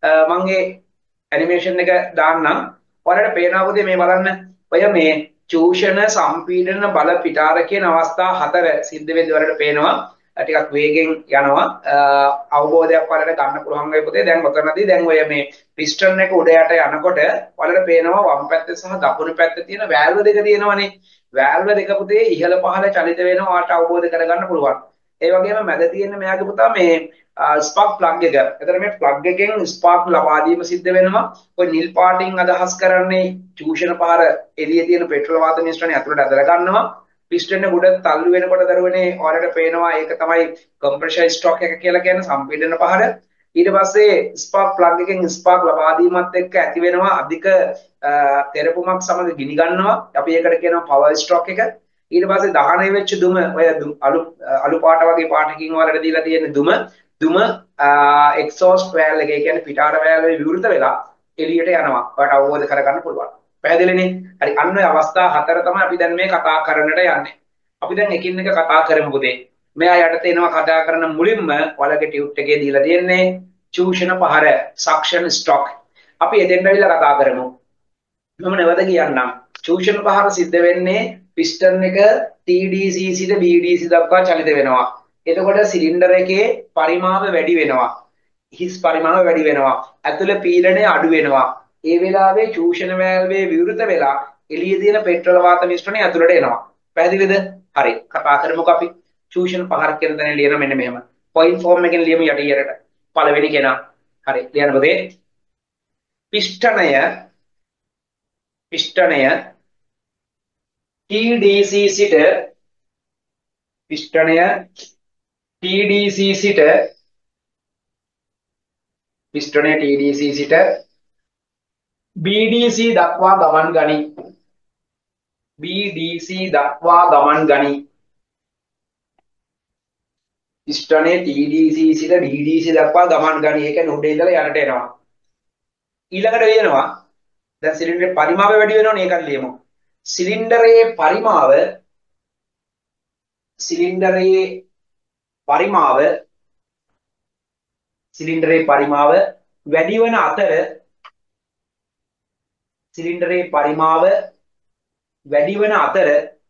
මම මේ ඇනිමේෂන් එක දාන්නම්. ඔයාලට පේනවා පුතේ මේ බලන්න. ඔය මේ චූෂණ සම්පීඩන බල පිටාර කියන අවස්ථා හතර සිද්ධ වෙද්දී ඔයාලට පේනවා. ටිකක් වේගෙන් යනවා. අවබෝධයක් ඔයාලට ගන්න පුළුවන් වෙයි පුතේ. දැන් ඔතනදී දැන් ඔය මේ පිස්ටන් එක උඩ යට යනකොට ඔයාලට පේනවා වම් පැත්තේ සහ දකුණු පැත්තේ තියෙන වැල්ව දෙක තියෙනවනේ. වැල්ව දෙක පුතේ ඉහළ පහළ චලිත වෙනවා. ඔයාලට අවබෝධ කරගන්න පුළුවන්. ඒ වගේම මැද තියෙන මෙයාගේ පුතා මේ ස්පාර්ක් ප්ලග් එක. එතන මේ ප්ලග් එකෙන් ස්පාර්ක් ලබා දීම සිද්ධ වෙනවා. ඔය නිල් පාටින් අදහස් කරන්නේ චූෂණ පහර එළියේ තියෙන පෙට්‍රල් වාත මිශ්‍රණය ඇතුළට ඇදලා ගන්නවා. පිස්ටන් එක උඩ තල්ලු වෙනකොට දරුවනේ ඔයාලට පේනවා ඒක තමයි කම්ප්‍රෙෂර් ස්ට්‍රෝක් එක කියලා කියන සම්පීඩන පහර. ඊට පස්සේ ස්පාර්ක් ප්ලග් එකෙන් ස්පාර්ක් ලබා දීමත් එක්ක ඇති වෙනවා අධික තෙරපුමක් සමග ගිනි ගන්නවා. අපි ඒකට කියනවා පවර් ස්ට්‍රෝක් එක. ඊට පස්සේ දහනය වෙච්ච දුම ඔය අලු අලු පාට වගේ පාටකින් වලට දීලා තියෙන දුම දුම එක්සෝස්ට් වෑල් එක, ඒ කියන්නේ පිටාර වෑල්වේ විවෘත වෙලා එළියට යනවා. ඔයාලට අවබෝධ කරගන්න පුළුවන්. පැහැදිලිනේ? හරි. අන්න ඔය අවස්ථා හතර තමයි අපි දැන් මේ කතා කරන්නට යන්නේ. අපි දැන් එකින් එක කතා කරමු පුතේ. මෙයා යටතේ එනවා කතා කරන මුලින්ම ඔයාලගේ ටියුට් එකේ දීලා තියෙන්නේ චූෂණ පහර සක්ෂන් ස්ට්‍රෝක්. අපි එතෙන්ට ඇවිල්ලා කතා කරමු. මම නැවත කියන්නම්. චූෂණ පහර සිද්ධ වෙන්නේ පිස්ටන් එක T D C සිට B D C දක්වා චලිත වෙනවා. එතකොට සිලින්ඩර් එකේ පරිමාව වැඩි වෙනවා. හිස් පරිමාව වැඩි වෙනවා. ඇතුළේ පීඩනය අඩු වෙනවා. ඒ වෙලාවේ චූෂණ වෑල්වේ විවෘත වෙලා එළියේ තියෙන පෙට්‍රල් වාත මිශ්‍රණය ඇතුළට එනවා. පැහැදිලිද? හරි. කතා කරමුකෝ අපි. චූෂණ පහර කියන තැන ලියන මෙන්න මෙහෙම. පොයින්ට් ෆෝම් එකෙන් ලියමු යටියට. පළවෙනි කෙනා. හරි. ලියන්න පුතේ. පිස්ටනය පිස්ටනය T D C සිට පිස්ටනය T D C සිට පිස්ටනය T D C සිට B D C දක්වා ගමන් ගනී. B D C දක්වා ගමන් ගනී. පිස්ටනය T D C සිට B D C දක්වා ගමන් ගනී. ඒ කියන්නේ උඩ ඉඳලා යන්නට එනවා. ඊළඟට වෙනවා දැන් සිලින්ඩරේ පරිමාව වැඩි වෙනවනේ ඒකත් ලියමු. සිලින්ඩරයේ පරිමාව සිලින්ඩරයේ පරිමාව සිලින්ඩරයේ පරිමාව වැඩි වන අතර සිලින්ඩරයේ පරිමාව වැඩි වන අතර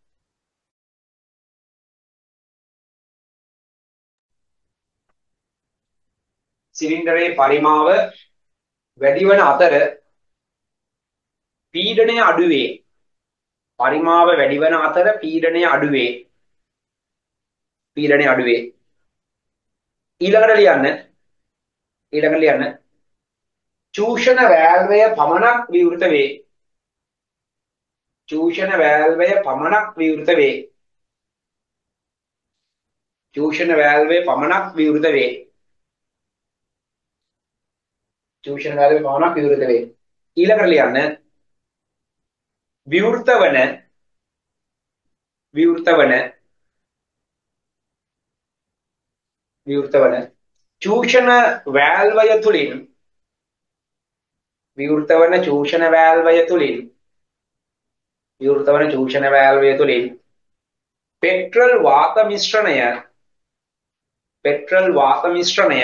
සිලින්ඩරයේ පරිමාව වැඩි වන අතර පීඩනය අඩු වේ. පරිමාව වැඩි වන අතර පීඩනය අඩු වේ. පීඩනය අඩු වේ. ඊළඟට ලියන්න ඊළඟට ලියන්න චූෂණ වෑල්වය පමණක් විවෘත වේ. චූෂණ වෑල්වය පමණක් විවෘත වේ. චූෂණ වෑල්වය පමණක් විවෘත වේ. චූෂණ වෑල්වය පමණක් විවෘත වේ. ඊළඟට ලියන්න විවෘත වන විවෘත වන විවෘත වන චූෂණ වෑල්වය තුලින් විවෘත වන චූෂණ වෑල්වය තුලින් විවෘත වන චූෂණ වෑල්වය තුලින් පෙට්‍රල් වාත මිශ්‍රණය පෙට්‍රල් වාත මිශ්‍රණය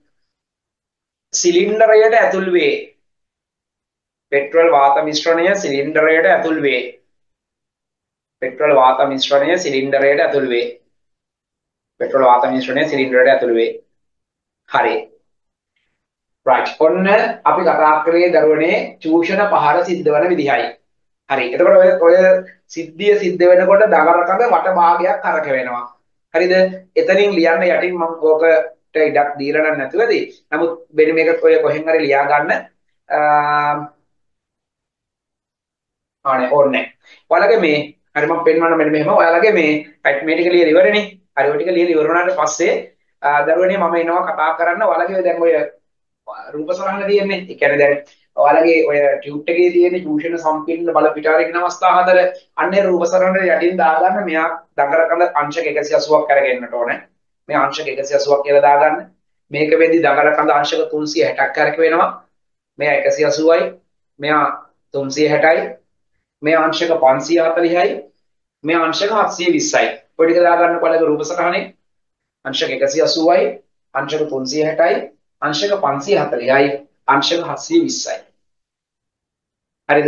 සිලින්ඩරයට ඇතුල් වේ. පෙට්‍රල් වාත මිශ්‍රණය සිලින්ඩරයට ඇතුල් වේ. පෙට්‍රල් වාත මිශ්‍රණය සිලින්ඩරයට ඇතුල් වේ. පෙට්‍රල් වාත මිශ්‍රණය සිලින්ඩරයට ඇතුල් වේ. හරි. right. ඔන්න අපි කතා කරේ දරුවනේ චූෂණ පහර සිද්ධ වෙන විදිහයි. හරි. එතකොට ඔය ඔය සිද්ධිය සිද්ධ වෙනකොට දගරකඳ වට භාගයක් කරක වෙනවා. හරිද? එතනින් ලියන්න යටින් මම ඕකට ඉඩක් දීලා නම් නැතුවදී. නමුත් වෙන මේක ඔය කොහෙන් හරි ලියා ගන්න. ආනේ ඕනේ. ඔයාලගේ මේ හරි මම පෙන්වන්න මෙන්න මෙහෙම ඔයාලගේ මේ මේ ටික ලියලා ඉවරනේ. හරි ඔය ටික ලියලා ඉවර වුණාට පස්සේ දරුවනේ මම එනවා කතා කරන්න ඔයාලගේ දැන් ඔය රූප සරහන තියෙන්නේ. ඒ කියන්නේ දැන් ඔයාලගේ ඔය ටියුට් එකේ තියෙන චූෂණ සම්පීඩන බල පිටාරේ කියන අවස්ථා හතර අන්නේ රූප සරහනේ යටින් දාගන්න මෙයා දඟලකඳ අංශක එකසිය අසූවක් කරගෙන්නට ඕනේ. මේ අංශක එකසිය අසූවක් කියලා දාගන්න. මේක වෙද්දි දඟලකඳ අංශක තුන්සිය හැටක් කරක වෙනවා. මෙයා එකසිය අසූවයි. මෙයා තුන්සිය හැටයි. මේ අංශක පන්සිය හතළිහයි. මේ අංශක හත්සිය විස්සයි. ඔය ටික දාගන්න ඔයාලගේ රූප සරහනේ. අංශක එකසිය අසූවයි. අංශක තුන්සිය හැටයි. අංශක පන්සිය හතළිහයි. අංශක හත්සිය විස්සයි. හරිද?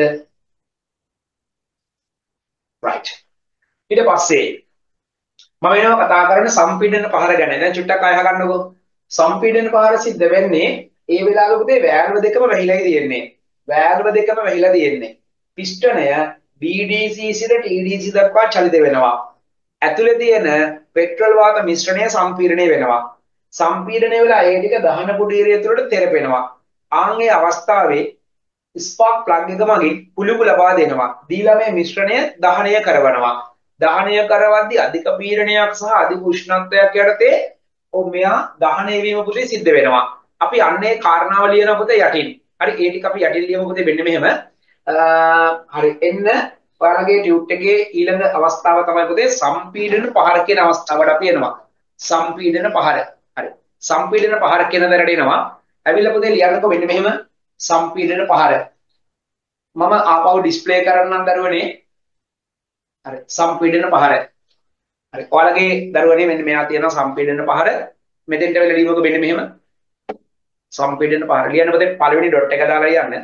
right. ඊට පස්සේ මම එනවා කතා කරන්න සම්පීඩන පහර ගැන. දැන් චුට්ටක් අය අහගන්නකෝ. සම්පීඩන පහර සිද්ධ වෙන්නේ ඒ වෙලාවක පුතේ වෑල්ව දෙකම වැහිලායි තියෙන්නේ. වෑල්ව දෙකම වැහිලා තියෙන්නේ. පිස්ටනය B D C සිට T D C දක්වා චලිත වෙනවා. ඇතුලේ තියෙන පෙට්‍රල් වාත මිශ්‍රණය සම්පීඩනය වෙනවා. සම්පීඩනය වෙලා ඒ ටික දහන කුටීරය තුළට තෙරපෙනවා. ආන් ඒ අවස්ථාවේ ස්පාර්ක් ප්ලග් එක මගින් කුළුගු ලබා දෙනවා. දීලා මේ මිශ්‍රණය දහනය කරවනවා. දහනය කරවද්දී අධික පීඩනයක් සහ අධික උෂ්ණත්වයක් යටතේ ඔව් මෙයා දහනය වීම පුතේ සිද්ධ වෙනවා. අපි අන්නේ කාරණාව ලියන පුතේ යටින්. හරි ඒ ටික අපි යටින් ලියමු පුතේ මෙන්න මෙහෙම. හරි එන්න ඔයාලගේ ටියුට් එකේ ඊළඟ අවස්ථාව තමයි පුතේ සම්පීඩන පහර කියන අවස්ථාවට අපි එනවා. සම්පීඩන පහර. හරි. සම්පීඩන පහර කියන දරට එනවා. ඇවිල්ලා පුතේ ලියන්නකො මෙන්න මෙහෙම සම්පීඩන පහර. මම ආපහු ඩිස්ප්ලේ කරන්නම් දරුවනේ. හරි සම්පීඩන පහර. හරි ඔයාලගේ දරුවනේ මෙන්න මෙයා තියෙනවා සම්පීඩන පහර. මෙතෙන්ට වෙලා ලියමුකෝ මෙන්න මෙහෙම සම්පීඩන පහර. ලියන්න පුතේ පළවෙනි ඩොට් එක දාලා ලියන්න.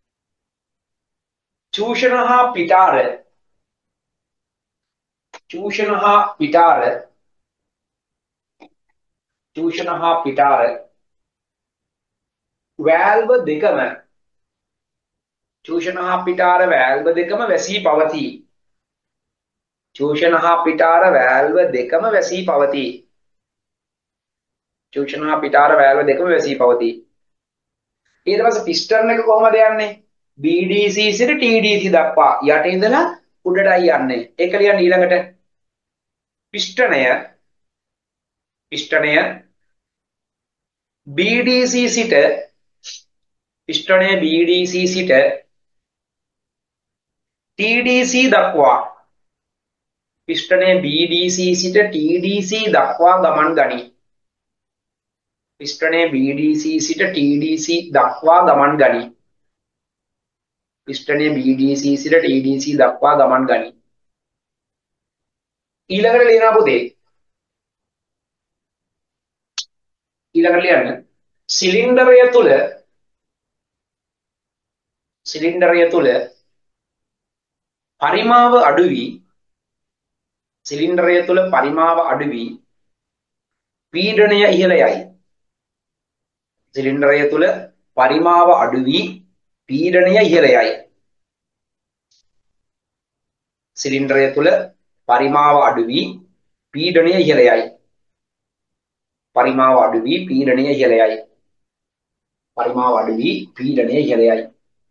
චූෂණ හා පිටාර චූෂණ හා පිටාර චූෂණ හා පිටාර වැල්ව දෙකම චූෂණ හා පිටාර වැල්ව දෙකම වැසී පවතී. චූෂණ හා පිටාර වැල්ව දෙකම වැසී පවතී. චූෂණ හා පිටාර වැල්ව දෙකම වැසී පවතී. ඊට පස්සේ පිස්ටන් එක කොහමද යන්නේ? B D C සිට T D C දක්වා යට ඉඳලා උඩටයි යන්නේ. ඒක ලියන්න ඊළඟට. පිස්ටනය පිස්ටනය B D C සිට පිස්ටනය B D C සිට T D C දක්වා පිස්ටනය B D C සිට T D C දක්වා ගමන් ගනී. පිස්ටනය B D C සිට T D C දක්වා ගමන් ගනී. පිස්ටනය B D C සිට T D C දක්වා ගමන් ගනී. ඊළඟට ලියනවා පුතේ. ඊළඟට ලියන්න. සිලින්ඩරය තුල සිලින්ඩරය තුල පරිමාව අඩු වී සිලින්ඩරය තුල පරිමාව අඩු වී පීඩනය ඉහළ යයි. සිලින්ඩරය තුල පරිමාව අඩු වී පීඩනය ඉහළ යයි. සිලින්ඩරය තුල පරිමාව අඩු වී පීඩනය ඉහළ යයි. පරිමාව අඩු වී පීඩනය ඉහළ යයි. පරිමාව අඩු වී පීඩනය ඉහළ යයි.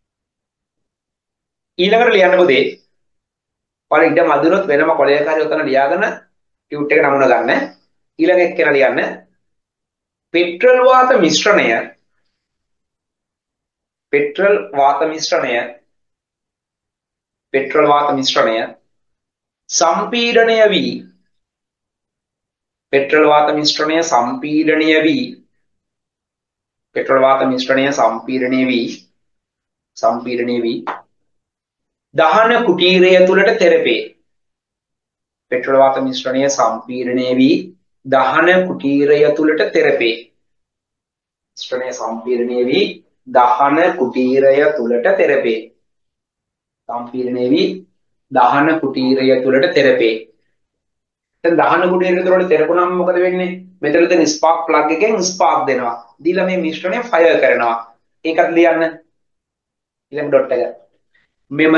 ඊළඟට ලියන්න පුතේ. ඔයාලා ඉඩ මදුනොත් වෙනම කොලයක හරි උතන ලියාගෙන ටියුට් එක නමුන ගන්න. ඊළඟ එක්කෙනා ලියන්න. පෙට්‍රල් වාත මිශ්‍රණය පෙට්‍රල් වාත මිශ්‍රණය පෙට්‍රල් වාත මිශ්‍රණය සම්පීඩනය වී පෙට්‍රල් වාත මිශ්‍රණය සම්පීඩනය වී පෙට්‍රල් වාත මිශ්‍රණය සම්පීඩනය වී සම්පීඩනය වී දහන කුටීරය තුලට තෙරපේ. පෙට්‍රල් වාත මිශ්‍රණය සම්පීඩනය වී දහන කුටීරය තුලට තෙරපේ. මිශ්‍රණය සම්පීඩනය වී දහන කුටීරය තුලට තෙරපේ. සම්පීඩනය වී දහන කුටීරය තුලට තෙරපේ. දැන් දහන කුටීරය තුලට තෙරපුණාම මොකද වෙන්නේ? මෙතන තියෙන ස්පාර්ක් ප්ලග් එකෙන් ස්පාර්ක් දෙනවා. දීලා මේ මිශ්‍රණය ෆයර් කරනවා. ඒකත් ලියන්න. ඊළඟ ඩොට් එක. මෙම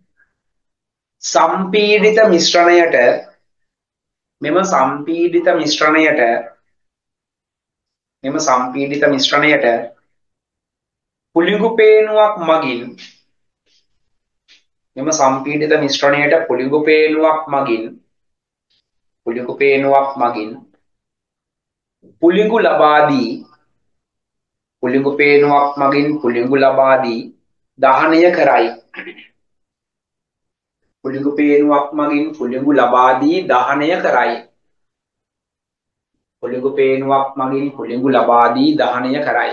සම්පීඩිත මිශ්‍රණයට මෙම සම්පීඩිත මිශ්‍රණයට මෙම සම්පීඩිත මිශ්‍රණයට පුලිඟු පේනුවක් මගින් මෙම සම්පීඩිත මිශ්‍රණයට පුලිඟු පේනුවක් මගින් පුලිඟු පේනුවක් මගින් පුලිඟු ලබා දී පුලිඟු පේනුවක් මගින් පුලිඟු ලබා දී දහනය කරයි. පුලිඟු පේනුවක් මගින් පුලිඟු ලබා දී දහනය කරයි. පුලිඟු පේනුවක් මගින් පුලිඟු ලබා දී දහනය කරයි.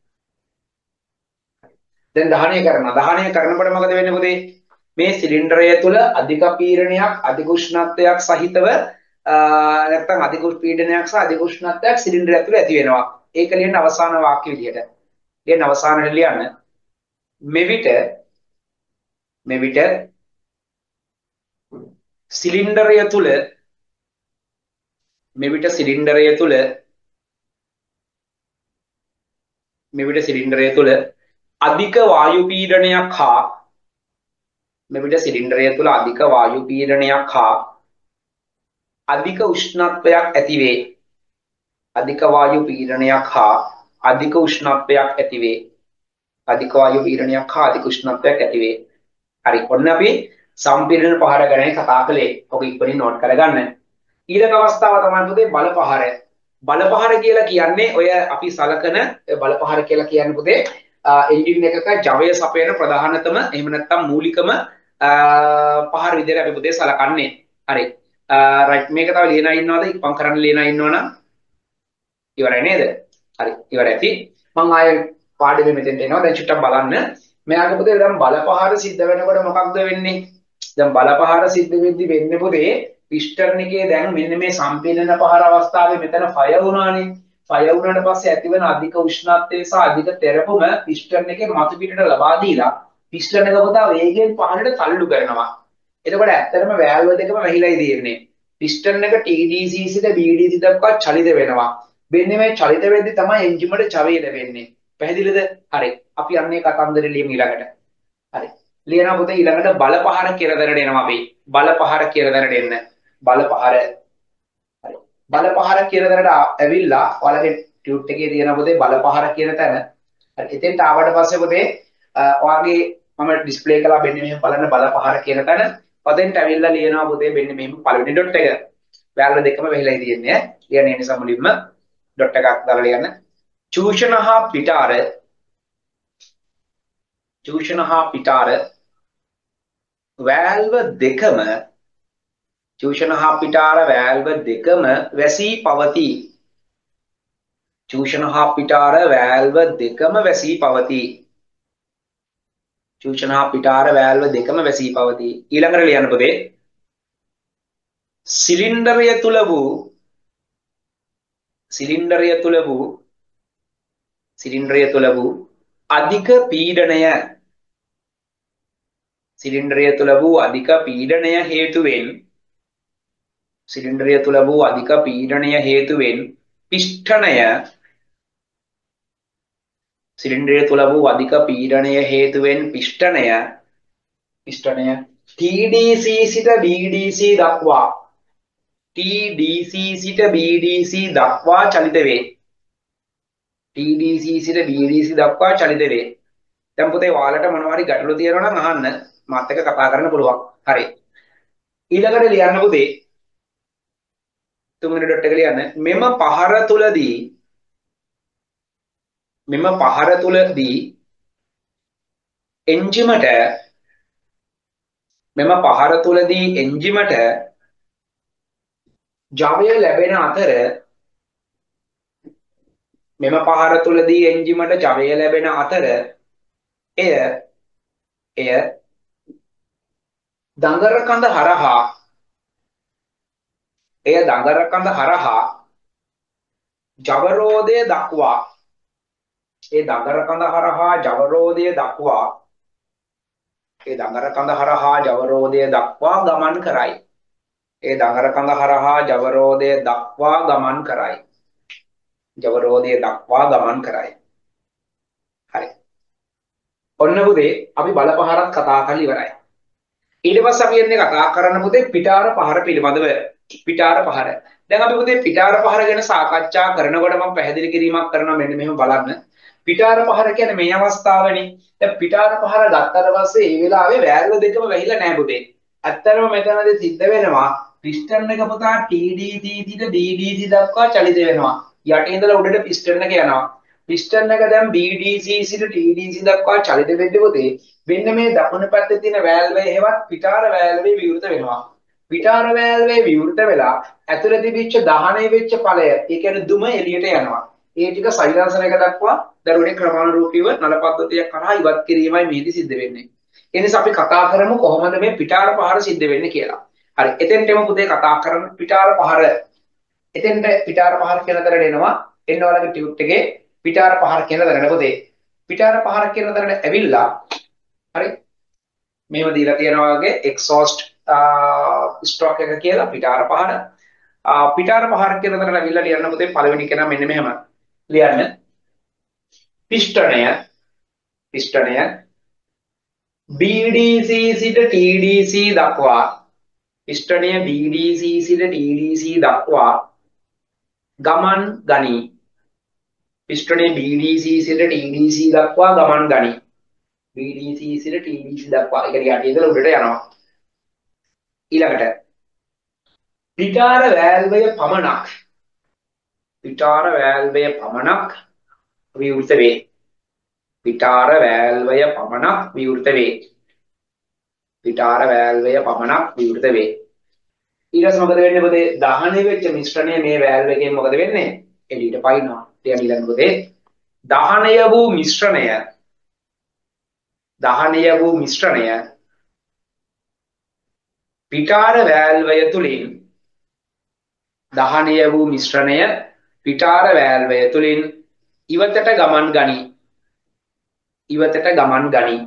දැන් දහනය කරනවා. දහනය කරනකොට මොකද වෙන්නේ පුතේ? මේ සිලින්ඩරය තුල අධික පීඩනයක් අධික උෂ්ණත්වයක් සහිතව නැත්නම් අධික පීඩනයක් සහ අධික උෂ්ණත්වයක් සිලින්ඩරය තුල ඇති වෙනවා. ඒක ලියන්න අවසාන වාක්‍ය විදියට. ලියන්න අවසානයේ ලියන්න මෙවිට මෙවිට සිලින්ඩරය තුල මෙවිට සිලින්ඩරය තුල මෙවිට සිලින්ඩරය තුල අධික වායු පීඩනයක් හා මෙවිට සිලින්ඩරය තුල අධික වායු පීඩනයක් හා අධික උෂ්ණත්වයක් ඇති වේ. අධික වායු පීඩනයක් හා අධික උෂ්ණත්වයක් ඇති වේ. අධික වායු පීඩනයක් හා අධික උෂ්ණත්වයක් ඇති වේ. හරි. ඔන්න අපි සම්පීඩන පහර ගැන කතා කළේ. ඔක ඉක්මනින් නෝට් කරගන්න. ඊළඟ අවස්ථාව තමයි පුතේ බල පහර. බල පහර කියලා කියන්නේ ඔය අපි සලකන බල පහර කියලා කියන්නේ පුතේ එන්ජින් එකක ජවය සපයන ප්‍රධානතම එහෙම නැත්නම් මූලිකම පහර විදිහට අපි පුතේ සලකන්නේ. හරි. රයිට් මේක තව ලියනා ඉන්නවද? ඉක්මන් කරන්න ලියනා ඉන්නවනම් ඉවරයි නේද? හරි. ඉවරයි ඇති. මම ආයේ පාඩමේ මෙතෙන්ට එනවා. දැන් චුට්ටක් බලන්න. මෙයාගේ පුතේ දැන් බලපහර සිද්ධ වෙනකොට මොකක්ද වෙන්නේ? දැන් බලපහර සිද්ධ වෙද්දි වෙන්නේ පුතේ පිස්ටන් එකේ දැන් මෙන්න මේ සම්පීඩන පහර අවස්ථාවේ මෙතන ෆයර් වුණානේ. ෆයර් වුණාට පස්සේ ඇතිවන අධික උෂ්ණත්වය සහ අධික තෙරපුම පිස්ටන් එකේ මතු පිටට ලබා දීලා පිස්ටන් එක පුතා වේගයෙන් පහළට තල්ලු කරනවා. එතකොට ඇත්තටම වැල්ව දෙකම වැහිලායි තියෙන්නේ. පිස්ටන් එක T D C සිට B D C දක්වා චලිත වෙනවා. වෙන්නේ මේ චලිත වෙද්දි තමයි එන්ජින් වලට ජවය ලැබෙන්නේ. පැහැදිලිද? හරි. අපි යන්නේ කතන්දරේ ලියමු ඊළඟට. හරි. ලියනවා පුතේ ඊළඟට බල පහර කියලා දැනට එනවා අපි. බල පහර කියලා දැනට එන්න. බල පහර. හරි. බල පහර කියලා දැනට ඇවිල්ලා ඔයාලගේ ටියුට් එකේ තියෙන පුතේ බල පහර කියන තැන. හරි. එතෙන්ට ආවට පස්සේ පුතේ ඔයාගේ මම ඩිස්ප්ලේ කළා මෙන්න මෙහෙම බලන්න බල පහර කියන තැන. ඔතෙන්ට ඇවිල්ලා ලියනවා පුතේ මෙන්න මෙහෙම පළවෙනි ඩොට් එක. වැල්ව දෙකම වෙහිලා තියෙන්නේ. ලියන්නේ ඒ නිසා මුලින්ම ඩොට් එකක් දාලා ලියන්න. චූෂණ හා පිටාර චූෂණ හා පිටාර වැල්ව දෙකම චූෂණ හා පිටාර වැල්ව දෙකම වැසී පවතී. චූෂණ හා පිටාර වැල්ව දෙකම වැසී පවතී. චූෂණ හා පිටාර වැල්ව දෙකම වැසී පවතී. ඊළඟට ලියන්න පුතේ සිලින්ඩරය තුල වූ සිලින්ඩරය තුල වූ සිලින්ඩරය තුල වූ අධික පීඩනය සිලින්ඩරය තුල වූ අධික පීඩනය හේතුවෙන් සිලින්ඩරය තුල වූ අධික පීඩනය හේතුවෙන් පිස්ටනය සිලින්ඩරය තුල වූ අධික පීඩනය හේතුවෙන් පිස්ටනය පිස්ටනය T D C සිට B D C දක්වා T D C සිට B D C දක්වා චලිත වේ. T D C සිට B D C දක්වා චලිත වේ. දැන් පුතේ ඔයාලට මොනවා හරි ගැටලු තියෙනවා නම් අහන්න මාත් එක්ක කතා කරන්න පුළුවන්. හරි. ඊළඟට ලියන්න පුතේ තුන්වෙනි ඩොට් එක ලියන්න. මෙම පහර තුලදී මෙම පහර තුලදී එන්ජිමට මෙම පහර තුලදී එන්ජිමට ජවය ලැබෙන අතර මෙම පහර තුලදී එන්ජිමට ජවය ලැබෙන අතර එය එය දඟර කඳ හරහා එය දඟර කඳ හරහා ජවරෝධය දක්වා ඒ දඟර කඳ හරහා ජවරෝධය දක්වා ඒ දඟර කඳ හරහා ජවරෝධය දක්වා ගමන් කරයි. ඒ දඟර කඳ හරහා ජවරෝධය දක්වා ගමන් කරයි. ජවරෝධය දක්වා ගමන් කරයි. හරි. ඔන්න පුතේ අපි බල පහරක් කතා කරලා ඉවරයි. ඊට පස්සේ අපි එන්නේ කතා කරන්න පුතේ පිටාර පහර පිළිබඳව. පිටාර පහර. දැන් අපි පුතේ පිටාර පහර ගැන සාකච්ඡා කරනකොට මම පැහැදිලි කිරීමක් කරනවා මෙන්න මෙහෙම බලන්න. පිටාර පහර කියන්නේ මේ අවස්ථාවනේ. දැන් පිටාර පහර ගත්තට පස්සේ ඒ වෙලාවේ වැල්ව දෙකම වැහිලා නැහැ පුතේ. ඇත්තටම මෙතනදී සිද්ධ වෙනවා පිස්ටන් එක පුතා T D C සිට B D C දක්වා චලිත වෙනවා. යටින් ඉඳලා උඩට පිස්ටන් එක යනවා. පිස්ටන් එක දැන් B D C සිට T D C දක්වා චලිත වෙද්දී පුතේ මෙන්න මේ දකුණු පැත්තේ තියෙන වැල්වේ හේවත් පිටාර වැල්වේ විවෘත වෙනවා. පිටාර වැල්වේ විවෘත වෙලා ඇතුළේ තිබිච්ච දහනය වෙච්ච ඵලය ඒ කියන්නේ දුම එළියට යනවා. ඒ ටික සෛලාසන එක දක්වා දරුවනේ ක්‍රමානුරූපීව නල පද්ධතිය කරා ඉවත් කිරීමයි මේදි සිද්ධ වෙන්නේ. ඒ නිසා අපි කතා කරමු කොහොමද මේ පිටාර පහර සිද්ධ වෙන්නේ කියලා. හරි. එතෙන්ටම පුතේ කතා කරමු පිටාර පහර. එතෙන්ට පිටාර පහර කියලා දරන එනවා. එන්න ඔයාලගේ ටියුට් එකේ පිටාර පහර කියලා දරන පුතේ. පිටාර පහරක් කියන තැනට ඇවිල්ලා හරි මේව දීලා තියෙනවා වගේ එක්සෝස්ට් ස්ට්‍රෝක් එක කියලා පිටාර පහර පිටාර පහර කියන තැනට ඇවිල්ලා ලියන්න පුතේ පළවෙනි කෙනා මෙන්න මෙහෙම ලියන්න පිස්ටනය පිස්ටනය B D C සිට T D C දක්වා පිස්ටනය B D C සිට T D C දක්වා ගමන් ගනී පිස්ටනය B D C සිට T D C දක්වා ගමන් ගනී B D C සිට T D C දක්වා ඒක ටික ඉඳලා උඩට යනවා ඊළඟට පිටාර වෑල්වය පමණක් පිටාර වෑල්වය පමණක් විවෘත වේ පිටාර වෑල්වය පමණක් විවෘත වේ පිටාර වෑල්වය පමණක් විවෘත වේ ඊට පස්සේ මොකද වෙන්නේ පොතේ දහනය වෙච්ච මිශ්‍රණය මේ වෑල්ව එකෙන් මොකද වෙන්නේ එළියට පයින්නවා ඊට ඊළඟ පොතේ දහනය වූ මිශ්‍රණය දහනය වූ මිශ්‍රණය පිටාර වෑල්වය තුලින් දහනය වූ මිශ්‍රණය පිටාර වෑල්වය තුලින් ඉවතට ගමන් ගනී ඉවතට ගමන් ගනී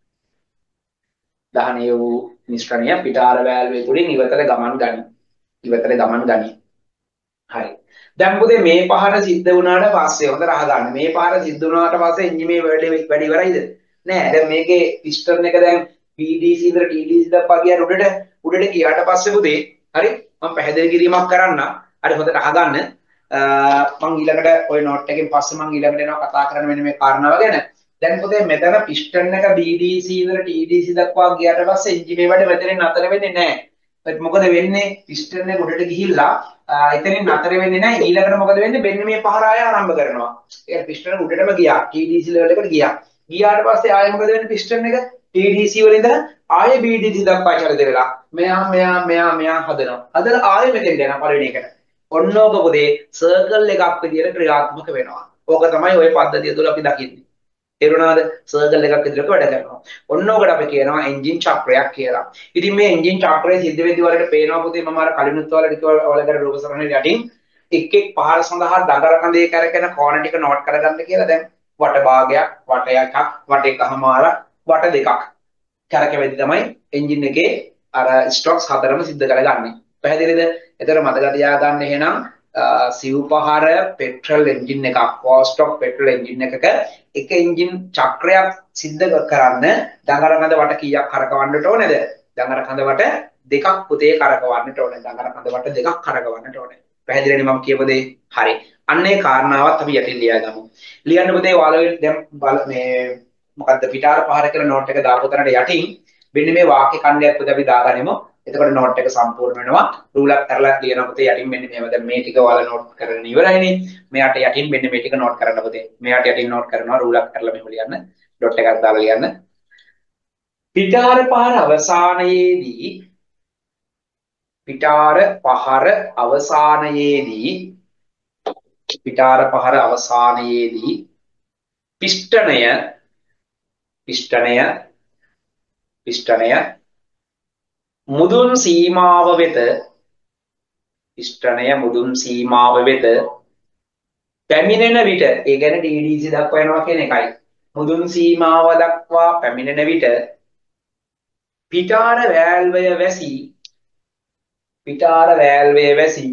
දහනය වූ මිශ්‍රණය පිටාර වෑල්වය තුලින් ඉවතට ගමන් ගනී ඉවතට ගමන් ගනී හරි දැන් පුතේ මේ පහර සිද්ධ වුණාට පස්සේ හොඳට අහගන්න මේ පහර සිද්ධ වුණාට පස්සේ එන්ජිමේ වැඩි වැඩි ඉවරයිද නෑ දැන් මේකේ පිස්ටන් එක දැන් P D C ඉඳලා T D C දක්වා ගියාට උඩට උඩට ගියාට පස්සේ පුතේ හරි මම පැහැදිලි කිරීමක් කරන්න හරි හොඳට අහගන්න මම ඊළඟට ওই නෝට් එකෙන් පස්සේ මම ඊළඟට එනවා කතා කරන්න මෙන්න මේ කාරණාව ගැන දැන් පුතේ මෙතන පිස්ටන් එක B D C ඉඳලා T D C දක්වා ගියාට පස්සේ එන්ජිමේ වැඩ මෙතනින් නතර වෙන්නේ නෑ මොකද වෙන්නේ පිස්ටන් එක උඩට ගිහිල්ලා එතනින් නතර වෙන්නේ නැහැ ඊළඟට මොකද වෙන්නේ මෙන්න මේ පහර ආය ආරම්භ කරනවා ඒක පිස්ටන් උඩටම ගියා T D C ලෙවල් එකට ගියා ගියාට පස්සේ ආයෙ මොකද වෙන්නේ පිස්ටන් එක T D C වල ඉඳලා ආයෙ B D C දක්වා චලිත වෙලා මෙයා මෙයා මෙයා මෙයා හදනවා හදලා ආයෙ මෙතෙන් යනවා පළවෙනි එකට ඔන්න ඔබ පොතේ සර්කල් එකක් විදියට ක්‍රියාත්මක වෙනවා ඕක තමයි ওই පද්ධතිය තුළ අපි දකින්නේ තේරුණාද සර්කල් එකක් විදියට වැඩ කරනවා ඔන්න ඔකට අපි කියනවා එන්ජින් චක්‍රයක් කියලා ඉතින් මේ එන්ජින් චක්‍රය සිද්ධ වෙද්දී වලට පේනවා පුතේ මම අර කලිනුත් වලට කිව්වා ඔයාලකට රූප සරණේ යටින් එක් එක් පහර සඳහා දඟර කඳේ කරගෙන කෝණ ටික නෝට් කරගන්න කියලා දැන් වට භාගයක් වට එකක් වට එකමාර වට දෙකක් කරකෙවෙද්දි තමයි එන්ජින් එකේ අර ස්ට්‍රෝක්ස් හතරම සිද්ධ කරගන්නේ පැහැදිලිද එතකොට මතක තියාගන්න එහෙනම් සිව් පහර පෙට්‍රල් එන්ජින් එකක් ෆෝර් ස්ට්‍රෝක් පෙට්‍රල් එන්ජින් එකක එක එන්ජින් චක්‍රයක් සිද්ධ කරන්න දඟර කඳ වට කීයක් කරකවන්නට ඕනේද දඟර කඳ වට දෙකක් පුතේ කරකවන්නට ඕනේ දඟර කඳ වට දෙකක් කරකවන්නට ඕනේ පැහැදිලිනේ මම කියපු දේ හරි අන්න ඒ කාරණාවත් අපි යටින් ලියා ගමු ලියන්න පුතේ ඔයාලා දැන් මේ මොකද්ද පිටාර පහර කියලා නෝට් එක දාපු තැනට යටින් මෙන්න මේ වාක්‍ය ඛණ්ඩයක් පුතේ අපි දාගනිමු එතකොට නෝට් එක සම්පූර්ණ වෙනවා රූලක් කරලා ලියන පුතේ යටින් මෙන්න මේව දැන් මේ ටික ඔයාලා නෝට් කරගෙන ඉවරයිනේ මෙයාට යටින් මෙන්න මේ ටික නෝට් කරන්න පුතේ මෙයාට යටින් නෝට් කරනවා රූලක් කරලා මෙහෙම ලියන්න ඩොට් එකක් දාලා ලියන්න පිටාර පහර අවසානයේදී පිටාර පහර අවසානයේදී පිටාර පහර අවසානයේදී පිස්ටනය පිස්ටනය පිස්ටනය මුදුන් සීමාව වෙත පිස්ටනය මුදුන් සීමාව වෙත පැමිණෙන විට ඒ කියන්නේ T D C දක්වා යනවා කියන එකයි මුදුන් සීමාව දක්වා පැමිණෙන විට පිටාර වෑල්වය වැසි පිටාර වෑල්වය වැසි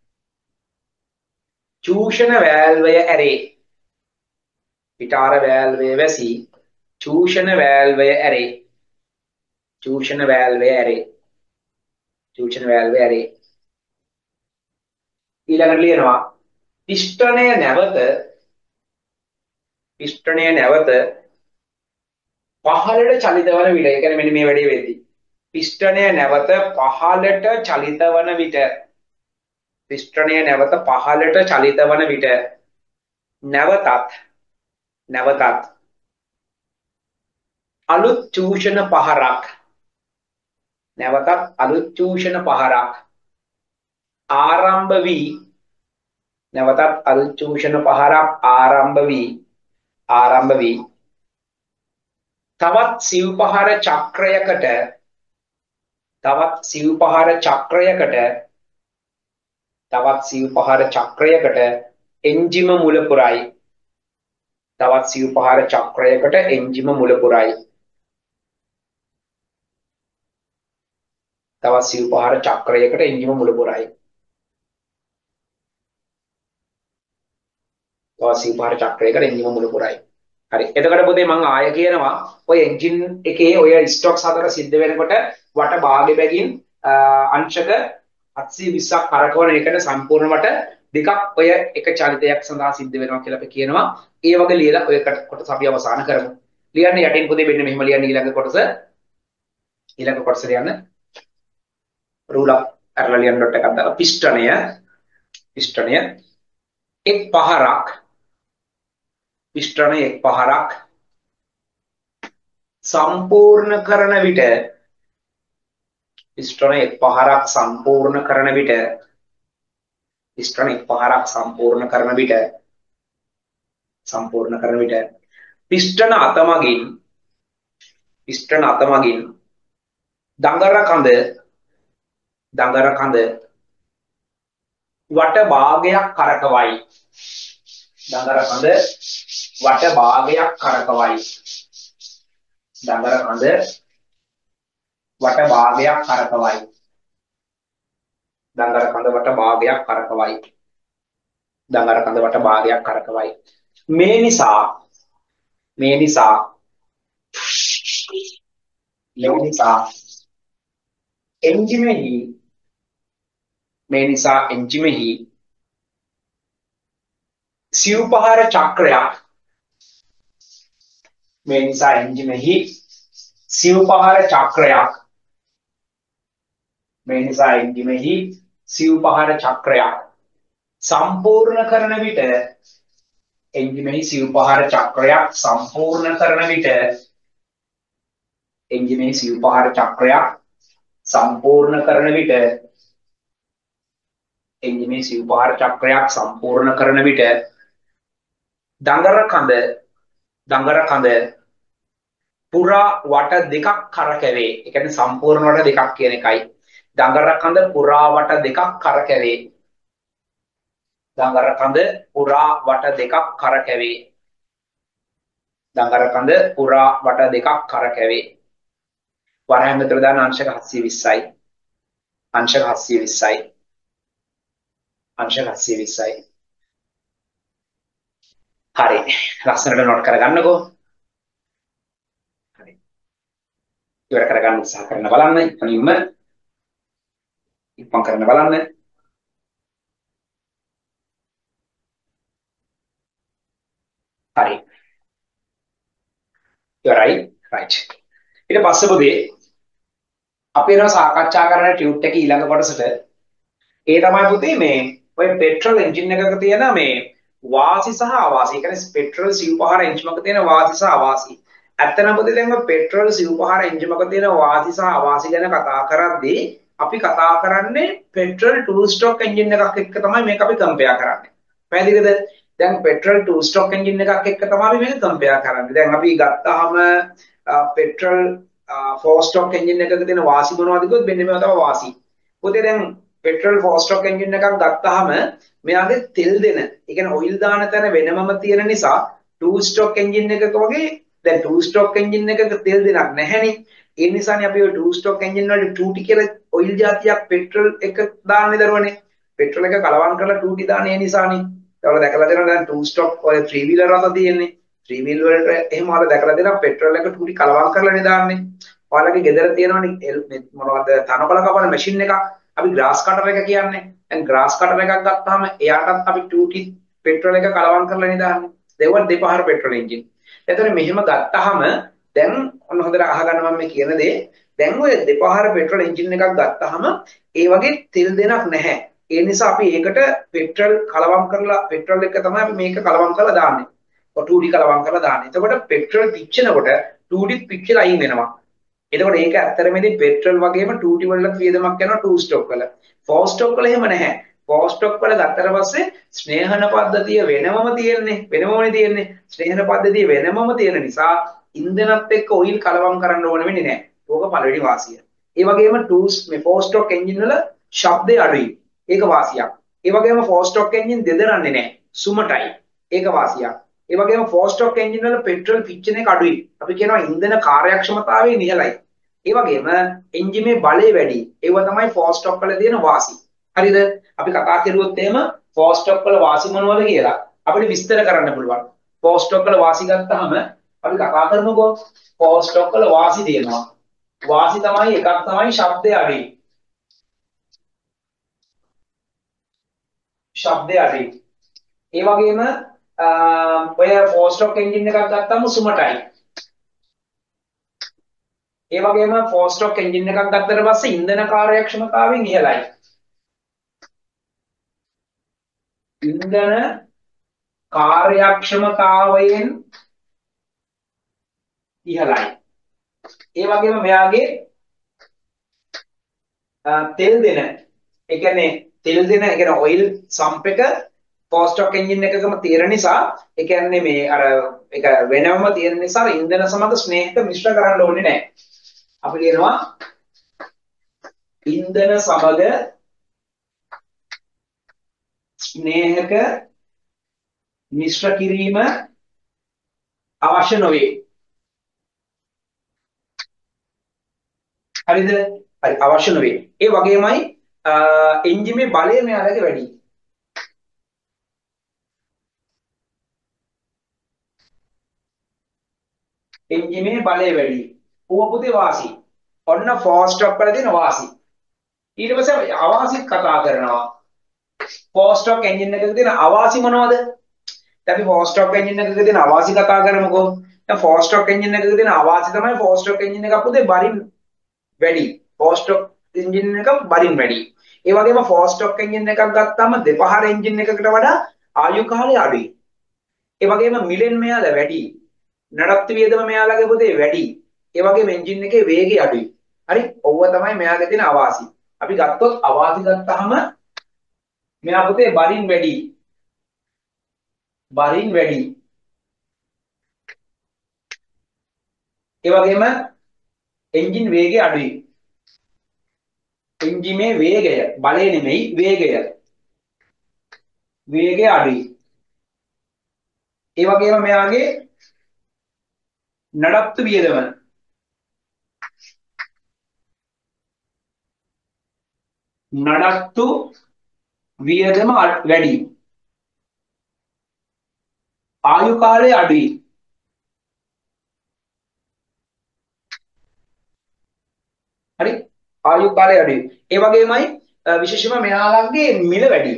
චූෂණ වෑල්වය ඇරේ පිටාර වෑල්වය වැසි චූෂණ වෑල්වය ඇරේ චූෂණ වෑල්වය ඇරේ චූෂණ වෑල්වය ඇරේ ඊළඟට ලියනවා පිස්ටනය නැවත පිස්ටනය නැවත පහළට චලිත වන විට ඒ කියන්නේ මෙන්න මේ වැඩේ වෙද්දී පිස්ටනය නැවත පහළට චලිත වන විට පිස්ටනය නැවත පහළට චලිත වන විට නැවතත් නැවතත් අලුත් චූෂණ පහරක් නැවතත් අලුත් චූෂණ පහරක් ආරම්භ වී නැවතත් අලුත් චූෂණ පහරක් ආරම්භ වී ආරම්භ වී තවත් සිව් පහර චක්‍රයකට තවත් සිව් පහර චක්‍රයකට තවත් සිව් පහර චක්‍රයකට එන්ජිම මුල පුරයි තවත් සිව්පහර චක්‍රයකට එන්ජිම මුල පුරයි. තවත් සිව්පහර චක්‍රයකට එන්ජිම මුල පුරයි. තවත් සිව්පහර චක්‍රයකට එන්ජිම මුල පුරයි. හරි. එතකොට පුතේ මම ආය කියනවා ඔය එන්ජින් එකේ ඔය ස්ටොක්ස් හතර සිද්ධ වෙනකොට වට භාගෙ බැගින් අංශක හත්සිය විස්සක් කරකවන එකට සම්පූර්ණ වට දෙකක් ඔය එක චලිතයක් සඳහා සිද්ධ වෙනවා කියලා අපි කියනවා. ඒ වගේ ලියලා ඔය කොටස අපි අවසන් කරමු. ලියන්න යටින් පුතේ මෙන්න මෙහෙම ලියන්න ඊළඟ කොටස. ඊළඟ කොටස ලියන්න. රූලක් අරලා ලියන්න ඩොට් එකක් දාලා පිස්ටනය පිස්ටනය එක් පහරක් පිස්ටනය එක් පහරක් සම්පූර්ණ කරන විට පිස්ටන එක් පහරක් සම්පූර්ණ කරන විට පිස්ටන එක් පහරක් සම්පූර්ණ කරන විට සම්පූර්ණ කරන විට පිස්ටන අතමගින් පිස්ටන අතමගින් දඟර කඳ දඟර කඳ වට භාගයක් කරකවයි. දඟර කඳ වට භාගයක් කරකවයි. දඟර කඳ වට භාගයක් කරකවයි. දඟර කඳ වට භාගයක් කරකවයි. දඟර කඳ වට භාගයක් කරකවයි. මේ නිසා මේ නිසා මේ නිසා එන්ජිමෙහි මේ නිසා එන්ජිමෙහි සිව්පහර චක්‍රයක් මේ නිසා එන්ජිමෙහි සිව්පහර චක්‍රයක් මේ නිසා එන්ජිමෙහි සිව්පහර චක්‍රයක් සම්පූර්ණ කරන විට එන්ජිමෙහි සිව්පහර චක්‍රයක් සම්පූර්ණ කරන විට එන්ජිමෙහි සිව්පහර චක්‍රයක් සම්පූර්ණ කරන විට එන්ජිමෙහි සිව්පහර චක්‍රයක් සම්පූර්ණ කරන විට දඟර කඳ දඟර කඳ පුරා වට දෙකක් කරකැවේ. ඒ කියන්නේ සම්පූර්ණ වට දෙකක් කියන එකයි. දඟර කඳ පුරා වට දෙකක් කරකැවේ. දඟර කඳ පුරා වට දෙකක් කරකැවේ. දඟර කඳ පුරා වට දෙකක් කරකැවේ. වරහන් මෙතන දාන අංශක හත්සිය විස්සයි. අංශක හත්සිය විස්සයි. අංශක හත්සිය විස්සයි. හරි. ලස්සනට නෝට් කරගන්නකෝ. හරි. ඉවර කරගන්න උත්සාහ කරන්න බලන්න. ඉක්මනින්ම ඉක්මන් කරන්න බලන්න. හරි. ඉවරයි. right. ඊට පස්සේ පොතේ අපි යනවා සාකච්ඡා කරන ටියුට් එකේ ඊළඟ කොටසට. ඒ තමයි පුතේ මේ ඔය පෙට්‍රල් එන්ජින් එකක තියෙන මේ වාසි සහ අවාසි. ඒ කියන්නේ පෙට්‍රල් සිව්පහර එන්ජින් එකක තියෙන වාසි සහ අවාසි. ඇත්තටම පුතේ දැන් ඔය පෙට්‍රල් සිව්පහර එන්ජින් එකක තියෙන වාසි සහ අවාසි ගැන කතා කරද්දී අපි කතා කරන්නේ පෙට්‍රල් ටූ ස්ට්‍රෝක් එන්ජින් එකක් එක්ක තමයි මේක අපි කම්පෙයාර් කරන්නේ. පැහැදිලිද? දැන් පෙට්‍රල් ටූ ස්ට්‍රෝක් එන්ජින් එකක් එක්ක තමයි මේක කම්පෙයාර් කරන්නේ. දැන් අපි ගත්තාම පෙට්‍රල් ෆෝර් ස්ට්‍රෝක් එන්ජින් එකක තියෙන වාසි මොනවද කිව්වොත් මෙන්න මේවා තමයි වාසි. පුතේ දැන් පෙට්‍රල් ෆෝර් ස්ට්‍රෝක් එන්ජින් එකක් ගත්තාම මෙයාගේ තෙල් දෙන, ඒ කියන්නේ ඔයිල් දාන තැන වෙනමම තියෙන නිසා ටූ ස්ට්‍රෝක් එන්ජින් එකක වගේ දැන් ටූ ස්ට්‍රෝක් එන්ජින් එකක තෙල් දෙනක් නැහැනේ. ඒ නිසානේ අපි ඔය ටූ ස්ට්‍රෝක් එන්ජින් වලට ටූටි කියලා ඔයිල් જાතියක් පෙට්‍රල් එක දාන්නේ දරුවනේ. පෙට්‍රල් එක කලවම් කරලා ටූටි දාන්නේ ඒ නිසානේ. ඒවල දැකලා දෙනවා දැන් ටූ ස්ට්‍රෝක් ඔය ත්‍රී වීලර් රත තියෙන්නේ. ත්‍රී වීල් වලට එහෙම වල දැකලා දෙනවා පෙට්‍රල් එක ටූටි කලවම් කරලානේ දාන්නේ. ඔයාලගේ ගෙදර තියෙනවනේ මොනවද තනකොළ කපන මැෂින් එකක්. අපි ග්‍රාස් කටර් එක කියන්නේ. දැන් ග්‍රාස් කටර් එකක් ගත්තාම එයාටත් අපි ටූටි පෙට්‍රල් එක කලවම් කරලානේ දාන්නේ. දෙවල් දෙපහර පෙට්‍රල් එන්ජින්. එතකොට මෙහෙම ගත්තාම දැන් ඔන්න හොඳට අහගන්න මම මේ කියන දේ. දැන් ඔය දෙපහර පෙට්‍රල් එන්ජින් එකක් ගත්තාම ඒ වගේ තෙල් දෙනක් නැහැ. ඒ නිසා අපි ඒකට පෙට්‍රල් කලවම් කරලා පෙට්‍රල් එක තමයි අපි මේක කලවම් කරලා දාන්නේ. ටූටි කලවම් කරලා දාන්නේ. එතකොට පෙට්‍රල් පිච්චෙනකොට ටූටි පිච්චලා අයින් වෙනවා. එතකොට ඒක ඇත්තටමදී පෙට්‍රල් වගේම ටූටි වලට වියදමක් යනවා ටූ ස්ටොක් වල. ෆෝර් ස්ටොක් වල එහෙම නැහැ. ෆෝර් ස්ටොක් වල ගත්තට පස්සේ ස්නේහන පද්ධතිය වෙනමම තියෙන්නේ. වෙනමමනේ තියෙන්නේ. ස්නේහන පද්ධතිය වෙනමම තියෙන නිසා ඉන්ධනත් එක්ක ඔයිල් කලවම් කරන්න ඕන වෙන්නේ නැහැ. ඕක පළවෙනි වාසිය. ඒ වගේම ටූ මේ ෆෝර් ස්ටොක් එන්ජින් වල ශබ්දය අඩුයි. ඒක වාසියක්. ඒ වගේම ෆෝර් ස්ටොක් එන්ජින් දෙදරන්නේ නැහැ. සුමටයි. ඒක වාසියක්. ඒ වගේම ෆෝර් ස්ට්‍රෝක් එන්ජින් වල පෙට්‍රල් පිච්චෙන එක අඩුයි. අපි කියනවා ඉන්ධන කාර්යක්ෂමතාවය ඉහළයි. ඒ වගේම එන්ජිමේ බලය වැඩි. ඒව තමයි ෆෝර් ස්ට්‍රෝක් වල තියෙන වාසි. හරිද? අපි කතා කරුවොත් එහෙම ෆෝර් ස්ට්‍රෝක් වල වාසි මොනවද කියලා අපිට විස්තර කරන්න පුළුවන්. ෆෝර් ස්ට්‍රෝක් වල වාසි ගත්තාම අපි කතා කරමුකෝ. ෆෝර් ස්ට්‍රෝක් වල වාසි තියෙනවා. වාසි තමයි එකක් තමයි ශබ්දය අඩුයි. ශබ්දය අඩුයි. ඒ වගේම ඔය ෆෝර් ස්ට්‍රෝක් එන්ජින් එකක් ගත්තාම සුමටයි. ඒ වගේම ෆෝර් ස්ට්‍රෝක් එන්ජින් එකක් ගත්තට පස්සේ ඉන්ධන කාර්යක්ෂමතාවයෙන් ඉහළයි. ඉන්ධන කාර්යක්ෂමතාවයෙන් ඉහළයි. ඒ වගේම මෙයාගේ තෙල් දෙන, ඒ කියන්නේ තෙල් දෙන, ඒ කියන්නේ ඔයිල් සම්ප් එක ෆෝර් ස්ට්‍රෝක් එන්ජින් එකකම තියෙන නිසා, ඒ කියන්නේ මේ අර ඒක වෙනවම තියෙන නිසා ඉන්ධන සමග ස්නේහක මිශ්‍ර කරන්න ඕනේ නැහැ. අපි කියනවා ඉන්ධන සමග ස්නේහක මිශ්‍ර කිරීම අවශ්‍ය නොවේ. හරිද? හරි, අවශ්‍ය නොවේ. ඒ වගේමයි එන්ජිමේ බලය මෙයාලගේ වැඩි. එන්ජිමේ බලය වැඩි. ඌව පුතේ වාසි. ඔන්න ෆෝර් ස්ට්‍රෝක් වල තියෙන වාසි. ඊට පස්සේ අවාසිත් කතා කරනවා. ෆෝර් ස්ට්‍රෝක් එන්ජින් එකක තියෙන අවාසි මොනවද? දැන් අපි ෆෝර් ස්ට්‍රෝක් එන්ජින් එකක තියෙන අවාසි කතා කරමුකෝ. දැන් ෆෝර් ස්ට්‍රෝක් එන්ජින් එකක තියෙන අවාසි තමයි ෆෝර් ස්ට්‍රෝක් එන්ජින් එකක් පුතේ බරින් වැඩි. ෆෝර් ස්ට්‍රෝක් එන්ජින් එකක් බරින් වැඩි. ඒ වගේම ෆෝර් ස්ට්‍රෝක් එන්ජින් එකක් ගත්තාම දෙපහර එන්ජින් එකකට වඩා ආයු කාලය අඩුයි. ඒ වගේම මිලෙන් මෙයාලා වැඩි. නඩත්තු වියදම මෙයාලගේ පුතේ වැඩි. ඒ වගේම එන්ජින් එකේ වේගය අඩුයි. හරි? ඔව්ව තමයි මෙයාගේ තියෙන අවාසි. අපි ගත්තොත් අවාසි ගත්තාම මෙයා පුතේ බරින් වැඩි. බරින් වැඩි. ඒ වගේම එන්ජින් වේගය අඩුයි. එන්ජිමේ වේගය, බලය නෙමෙයි වේගය. වේගය අඩුයි. ඒ වගේම මෙයාගේ නඩත්තු වියදම නඩත්තු වියදම වැඩි. ආයු කාලය අඩුයි. හරි? ආයු කාලය අඩුයි. ඒ වගේමයි විශේෂයෙන්ම මෙයාලගේ මිල වැඩි.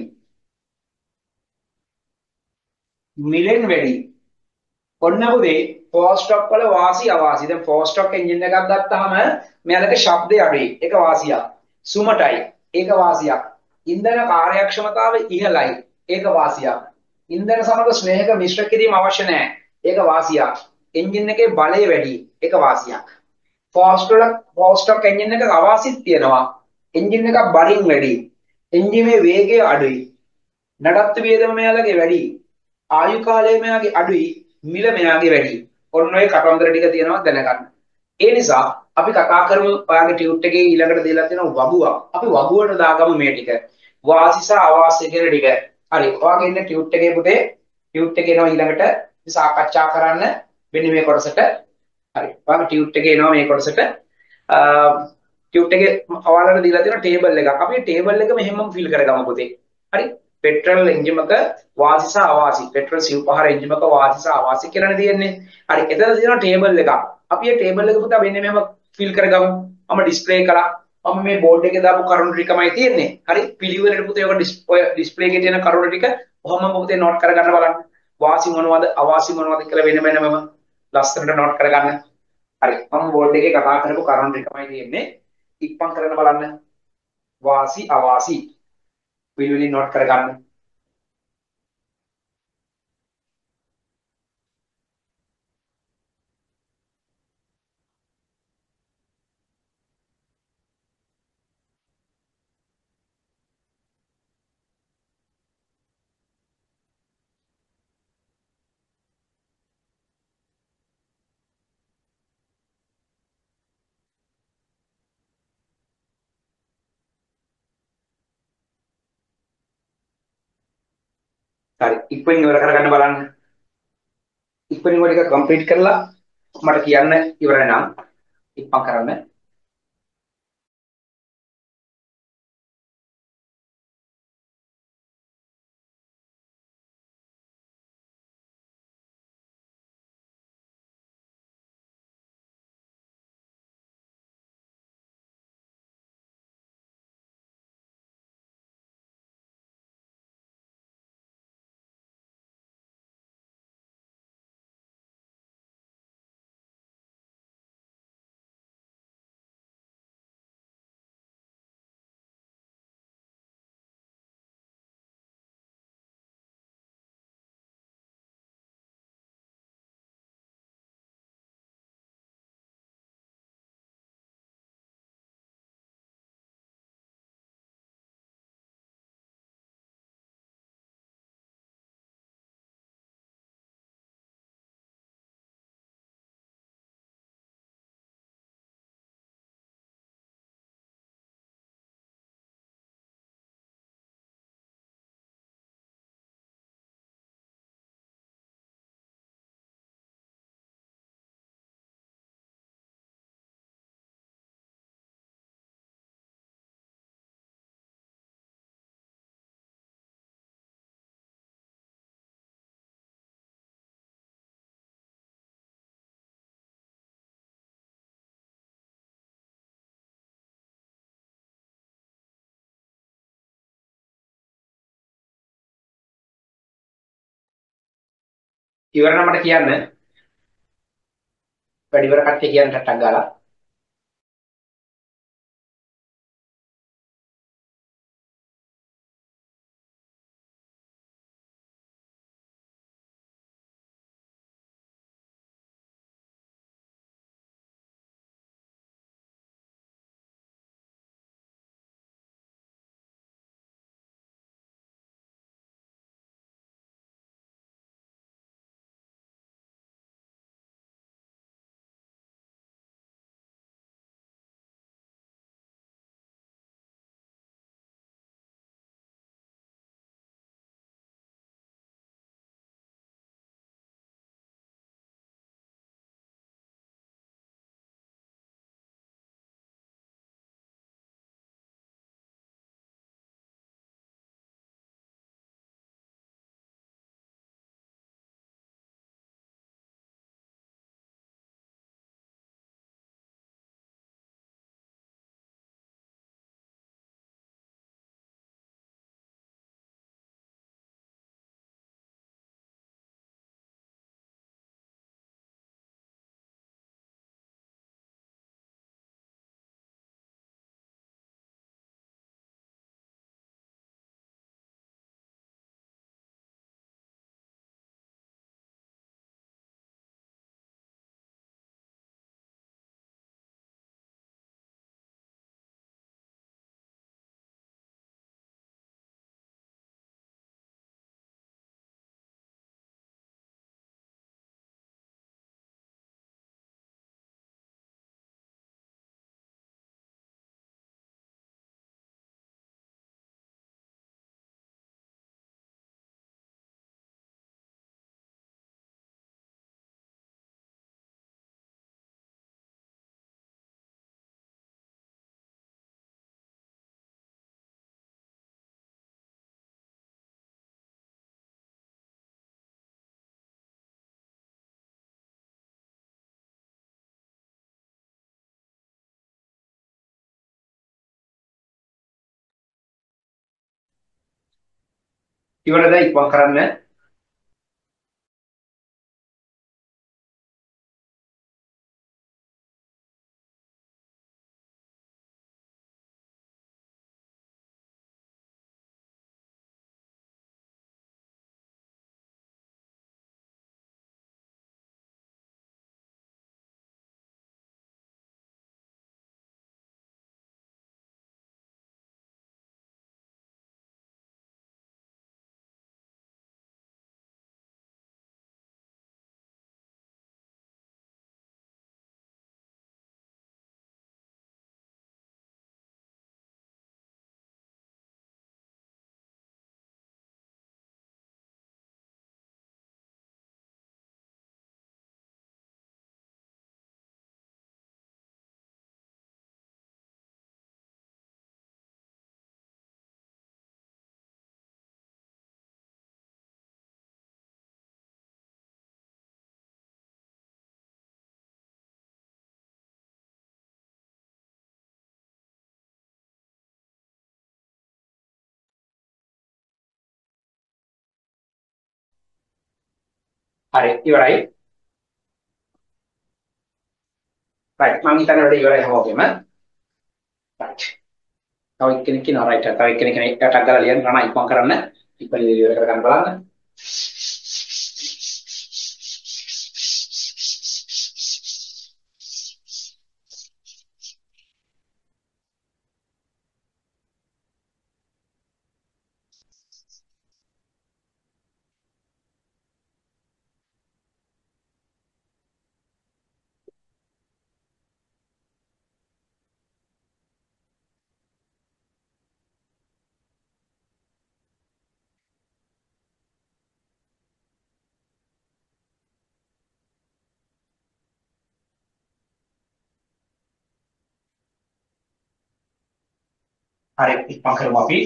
මිලෙන් වැඩි. ඔන්න පුතේ ෆෝර් ස්ට්‍රෝක් වල වාසි අවාසි. දැන් ෆෝර් ස්ට්‍රෝක් එන්ජින් එකක් ගත්තාම මෙයාලගේ ශබ්දය අඩුයි. ඒක වාසියක්. සුමටයි. ඒක වාසියක්. ඉන්ධන කාර්යක්ෂමතාවය ඉහළයි. ඒක වාසියක්. ඉන්ධන සමග ස්නේහක මිශ්‍ර කිරීම අවශ්‍ය නැහැ. ඒක වාසියක්. එන්ජින් එකේ බලය වැඩි. ඒක වාසියක්. Four stroke four stroke engine එකක අවාසිත් තියෙනවා. එන්ජින් එකක් බරින් වැඩි. එන්ජිමේ වේගය අඩුයි. නඩත්තු වියදම මෙයාලගේ වැඩි. ආයු කාලය මෙයාගේ අඩුයි. මිල මෙයාගේ වැඩි. ඔන්න ඔය කතන්දර ටික තියෙනවා දැනගන්න. ඒ නිසා අපි කතා කරමු ඔයාගේ ටියුට් එකේ ඊළඟට දීලා තියෙන වගුවක්. අපි වගුවට දාගමු මේ ටික. වාසි සහ අවාසි කියන ටික. හරි. ඔයාගේ ඉන්න ටියුට් එකේ පුතේ ටියුට් එකේ එනවා ඊළඟට සාකච්ඡා කරන්න වෙන්නේ මේ කොටසට. හරි. ඔයාගේ ටියුට් එකේ එනවා මේ කොටසට. ටියුට් එකේ ඔයාලට දීලා තියෙන ටේබල් එකක්. අපි ටේබල් එක මෙහෙමම ෆිල් කරගමු පුතේ. හරි. පෙට්‍රල් එන්ජිමක වාසි සහ අවාසි. පෙට්‍රල් සිව්පහර එන්ජිමක වාසි සහ අවාසි කියලානේ තියෙන්නේ. හරි. එතන තියෙනවා ටේබල් එකක්. අපි මේ ටේබල් එක පුතා මෙන්න මෙහෙම ෆිල් කරගමු. මම ඩිස්ප්ලේ කරා. මම මේ බෝඩ් එකේ දාපු කරුණු ටිකමයි තියෙන්නේ. හරි. පිළිවෙලට පුතේ ඔක ඩිස්ප්ලේ එකේ තියෙන කරුණු ටික කොහොමද පුතේ නෝට් කරගන්න බලන්න. වාසි මොනවද අවාසි මොනවද කියලා වෙන වෙනම ලස්සනට නෝට් කරගන්න. හරි. මම බෝඩ් එකේ කතා කරපු කරුණු ටිකමයි තියෙන්නේ. ඉක්මන් කරන්න බලන්න. වාසි අවාසි පිළිවෙලින් නෝට් කරගන්න. හරි. ඉක්මනින් ඉවර කරගන්න බලන්න. ඉක්මනින් ඔය ටික කම්ප්ලීට් කරලා මට කියන්න ඉවර නම් ඉක්මන් කරන්න. ඉවර නම් මට කියන්න. වැඩි ඉවර කට්ටිය කියන්න ටට්ටක් ගාලා. ඉවරද ඉක්මන් කරන්න. හරි ඉවරයි. right මම හිතන්නේ වැඩ ඉවරයි හැමෝගෙම. right තව එක්කෙනෙක් ඉන්නවා right තව එක්කෙනෙක් කෙනෙක් ටක් ගාලා ලියන්න රණ ඉක්මන් කරන්න. ඉක්මනින් ඉවර කරගන්න බලන්න. හරි ඉක්මන් කරමු අපි.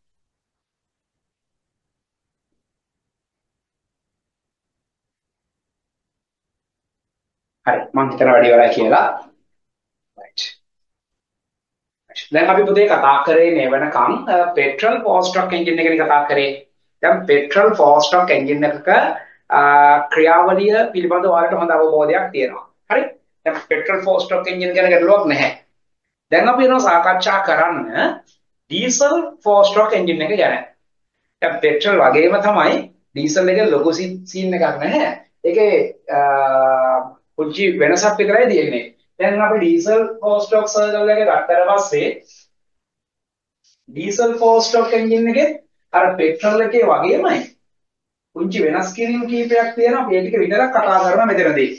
හරි මම හිතන වැඩ ඉවරයි කියලා. right දැන් අපි පුතේ කතා කරේ මේ වෙනකන් පෙට්‍රල් ෆෝර් ස්ට්‍රොක් එන්ජින් එක ගැන කතා කරේ. දැන් පෙට්‍රල් ෆෝර් ස්ට්‍රොක් එන්ජින් එකක ක්‍රියාවලිය පිළිබඳව ඔයාලට හොඳ අවබෝධයක් තියෙනවා. හරි. දැන් පෙට්‍රල් ෆෝර් ස්ට්‍රොක් එන්ජින් ගැන ගැටලුවක් නැහැ. දැන් අපි යනවා සාකච්ඡා කරන්න ඩීසල් ෆෝර් ස්ට්‍රෝක් එන්ජින් එක ගැන. දැන් පෙට්‍රල් වගේම තමයි ඩීසල් එකේ ලොකු සීන් එකක් නැහැ. ඒකේ පුංචි වෙනසක් විතරයි තියෙන්නේ. දැන් අපි ඩීසල් ෆෝර් ස්ට්‍රෝක් සර්කල් එක ගත්තට පස්සේ ඩීසල් ෆෝර් ස්ට්‍රෝක් එන්ජින් එකේ අර පෙට්‍රල් එකේ වගේමයි පුංචි වෙනස් කිරීම් කීපයක් තියෙනවා. මේ ටික විතරක් කතා කරනවා මෙතනදී.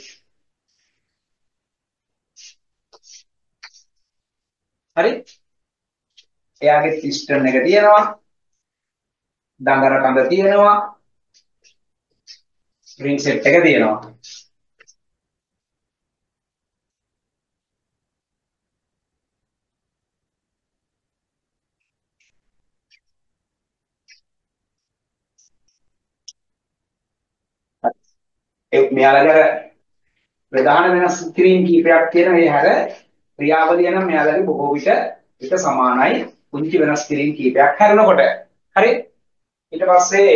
හරි එයාගේ පිස්ටන් එක තියෙනවා දඟර කඳ තියෙනවා රින් සෙට් එක තියෙනවා ඒ මෙයාලගේ ප්‍රධාන වෙනස් කිරීම් කීපයක් තියෙන මේ හැර ක්‍රියාවලිය නම් මෙයාලගේ බොහෝ විට එක සමානයි පුංචි වෙනස් කිරීම් කීපයක් හැරෙනකොට හරි ඊට පස්සේ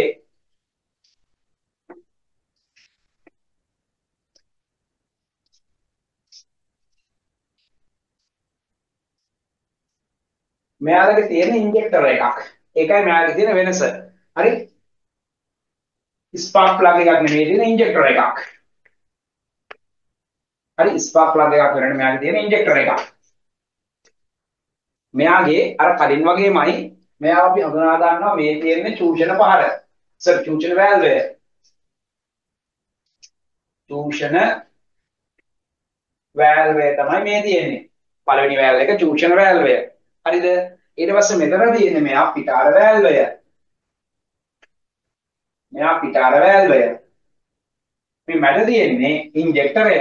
මෙයාලගේ තියෙන ඉන්ජෙක්ටර් එකක් ඒකයි මෙයාලගේ තියෙන වෙනස හරි ස්පාර්ක් ප්ලග් එකක් නෙමෙයි තියෙන ඉන්ජෙක්ටර් එකක් හරි ස්පාර්ක් ප්ලග් එකක් වෙනකොට මෙයාලගේ තියෙන ඉන්ජෙක්ටර් එකක් මෙයාගේ අර කලින් වගේමයි මෙයාව අපි හඳුනා ගන්නවා මේ තියෙන්නේ චූෂණ පහර සර් චූෂණ වැල්වය චූෂණ වැල්වය තමයි මේ තියෙන්නේ පළවෙනි වැල්ව එක චූෂණ වැල්වය හරිද ඊට පස්සේ මෙතන තියෙන්නේ මෙයා පිටාර වැල්වය මෙයා පිටාර වැල්වය මේ මැද තියෙන්නේ ඉන්ජෙක්ටරය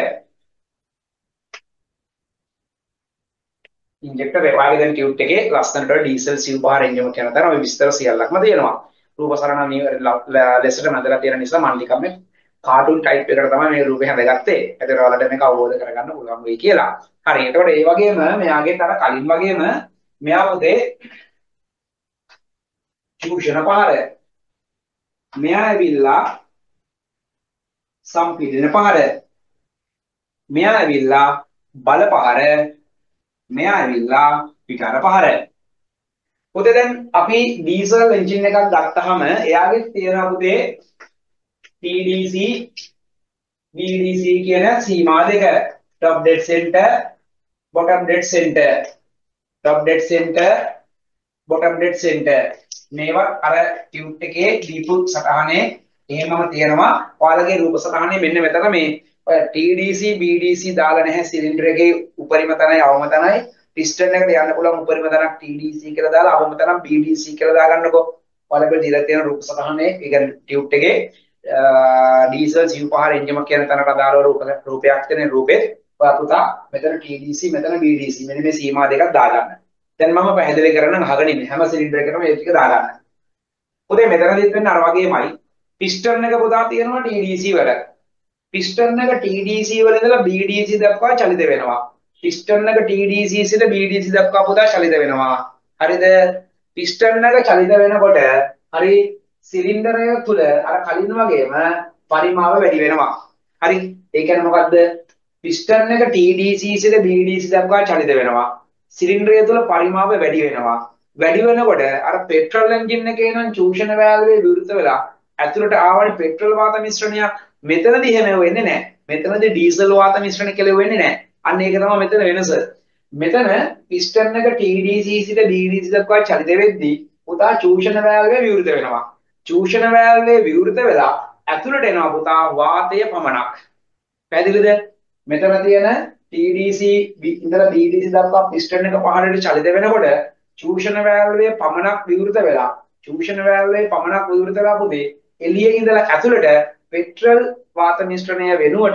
ඉන්ජෙක්ටර් එපාගේ දැන් ටියුබ් එකේ ලස්සනට ඩීසල් සිව් පහර එන්ජින් එක යන තර ඔය විස්තර සියල්ලක්ම තියෙනවා රූප සරණ ලෙසට මැදලා තියෙන නිසා මම නිකම් මේ කාටුන් ටයිප් එකකට තමයි මේ රූපේ හැදගත්තේ ඒතර ඔයාලට මේක අවබෝධ කරගන්න පුළුවන් වෙයි කියලා හරි එතකොට ඒ වගේම මෙයාගේ තර කලින් වගේම මෙයා උදේ චූෂණ පහර මෙයා ඇවිල්ලා සම්පීඩන පහර මෙයා ඇවිල්ලා බල පහර මෙයා ඇවිල්ලා පිටාර පහර. පුතේ දැන් අපි ඩීසල් එන්ජින් එකක් ගත්තාම එයාගේ තියෙනවා පුතේ T D C B D C කියන සීමා දෙක. top dead center bottom dead center. top dead center bottom dead center. මේවා අර ටියුබ් එකේ දීපු සටහනේ එහෙමම තියෙනවා. ඔයාලගේ රූප සටහනේ මෙන්න මෙතන මේ T D C B D C දාලා නැහැ සිලින්ඩර් එකේ උපරිම තනයි අවම තනයි පිස්ටන් එකට යන්න පුළුවන් උපරිම තනක් T D C කියලා දාලා අවම තනක් B D C කියලා දාගන්නකෝ ඔයාලගේ දීලා තියෙන රූප සටහනේ ඒ කියන්නේ ටියුබ් එකේ ඩීසල් සිව් පහර එන්ජිම කියන තැනට අදාළව රූප රූපයක් තියෙන රූපේ ඔයා පුතා මෙතන T D C මෙතන B D C මෙන්න මේ සීමා දෙකක් දාගන්න. දැන් මම පැහැදිලි කරන්න අහගෙන ඉන්නේ හැම සිලින්ඩර් එකකම මේ ටික දාගන්න. පුතේ මෙතනදිත් වෙන්නේ අර වගේමයි පිස්ටන් එක පුතා තියෙනවා T D C වල. පිස්ටන් එක T D C වල ඉඳලා B D C දක්වා චලිත වෙනවා. පිස්ටන් එක T D C සිට B D C දක්වා පුතා චලිත වෙනවා. හරිද? පිස්ටන් එක චලිත වෙනකොට හරි සිලින්ඩරය තුල අර කලින් වගේම පරිමාව වැඩි වෙනවා. හරි. ඒ කියන්නේ මොකද්ද? පිස්ටන් එක T D C සිට B D C දක්වා චලිත වෙනවා. සිලින්ඩරය තුළ පරිමාව වැඩි වෙනවා. වැඩි වෙනකොට අර පෙට්‍රල් එන්ජින් එකේ නම් චූෂණ වෑල්වේ විවෘත වෙලා ඇතුළට ආවනේ පෙට්‍රල් වාත මිශ්‍රණයක්. මෙතනදී එහෙම වෙන්නේ නැහැ. මෙතනදී ඩීසල් වාත මිශ්‍රණ කියලා වෙන්නේ නැහැ. අන්න ඒක තමයි මෙතන වෙනස. මෙතන පිස්ටන් එක T D C සිට B D C දක්වා චලිත වෙද්දී පුතා චූෂණ වෑල්වේ විවෘත වෙනවා. චූෂණ වෑල්වේ විවෘත වෙලා ඇතුළට එනවා පුතා වාතය පමණක්. පැහැදිලිද? මෙතන තියෙන T D C ඉඳලා B D C දක්වා පිස්ටන් එක පහළට චලිත වෙනකොට චූෂණ වෑල්වේ පමණක් විවෘත වෙලා චූෂණ වෑල්වේ පමණක් විවෘත වෙලා පුතේ එළියේ ඉඳලා ඇතුළට පෙට්‍රල් වාත මිශ්‍රණය වෙනුවට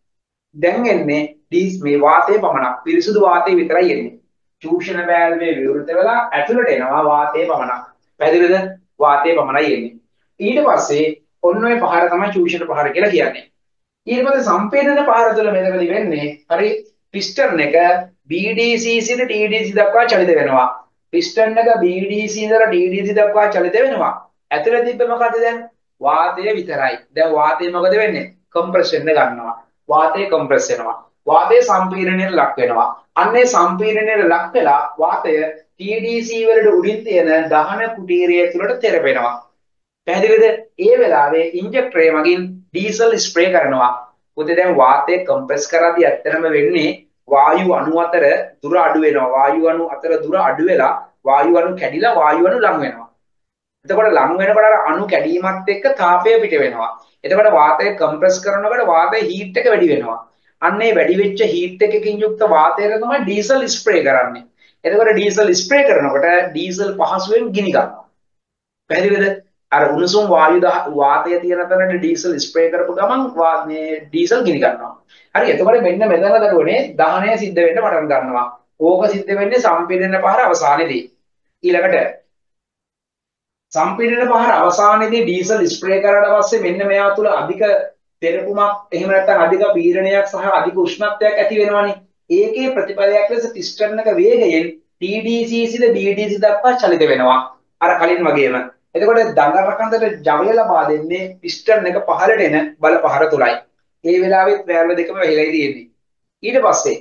දැන් එන්නේ ඩීස් මේ වාතය පමණක් පිරිසුදු වාතය විතරයි එන්නේ. චූෂණ වෑල්වේ විවෘත වෙලා ඇතුළට එනවා වාතය පමණක්. පැහැදිලිද? වාතය පමණයි එන්නේ. ඊට පස්සේ ඔන්න ඔය පහර තමයි චූෂණ පහර කියලා කියන්නේ. ඊට පස්සේ සම්පීඩන පහර තුළ මෙතනදි වෙන්නේ හරි පිස්ටන් එක B D C සිට T D C දක්වා චලිත වෙනවා. පිස්ටන් එක B D C ඉඳලා T D C දක්වා චලිත වෙනවා. ඇතුළේ තිබ්බ මොකද දැන්? වාතය විතරයි. දැන් වාතය මොකද වෙන්නේ? කම්ප්‍රස් වෙන්න ගන්නවා. වාතය කම්ප්‍රස් වෙනවා. වාතය සම්පීඩනයට ලක් වෙනවා. අන්නේ සම්පීඩනයට ලක් වෙලා වාතය T D C වලට උඩින් තියෙන දහන කුටීරය තුළට තෙරපෙනවා. පැහැදිලිද? ඒ වෙලාවේ ඉන්ජෙක්ටරය මගින් ඩීසල් ස්ප්‍රේ කරනවා. පුතේ දැන් වාතය කම්ප්‍රස් කරද්දී ඇත්තටම වෙන්නේ වායු අණු අතර දුර අඩු වෙනවා. වායු අණු අතර දුර අඩු වෙලා වායු අණු කැඩිලා වායු අණු ලං වෙනවා. එතකොට ලං වෙනකොට අර අණු කැඩීමත් එක්ක තාපය පිට වෙනවා. එතකොට වාතය කම්ප්‍රස් කරනකොට වාතයේ හීට් එක වැඩි වෙනවා. අන්න ඒ වැඩි වෙච්ච හීට් එකකින් යුක්ත වාතයට තමයි ඩීසල් ස්ප්‍රේ කරන්නේ. එතකොට ඩීසල් ස්ප්‍රේ කරනකොට ඩීසල් පහසුවෙන් ගිනි ගන්නවා. පැහැදිලිද? අර උණුසුම් වායු වාතය තියෙන තැනට ඩීසල් ස්ප්‍රේ කරපු ගමන් මේ ඩීසල් ගිනි ගන්නවා. හරි. එතකොට මෙන්න මෙතන දරුවනේ දහනය සිද්ධ වෙන්න පටන් ගන්නවා. ඕක සිද්ධ වෙන්නේ සම්පීඩන පහර අවසානයේදී. ඊළඟට සම්පීඩන පහර අවසානයේදී ඩීසල් ස්ප්‍රේ කරාට පස්සේ මෙන්න මෙයා තුල අධික තෙරපුමක් එහෙම නැත්නම් අධික පීඩනයක් සහ අධික උෂ්ණත්වයක් ඇති වෙනවනේ. ඒකේ ප්‍රතිඵලයක් ලෙස පිස්ටන් එක වේගයෙන් T D C සිට B D C දක්වා චලිත වෙනවා. අර කලින් වගේම. එතකොට දඟර කන්දට ජවය ලබා දෙන්නේ පිස්ටන් එක පහළට එන බල පහර තුලයි. ඒ වෙලාවෙත් වෑල්ව දෙකම වෙහිලා තියෙන්නේ. ඊට පස්සේ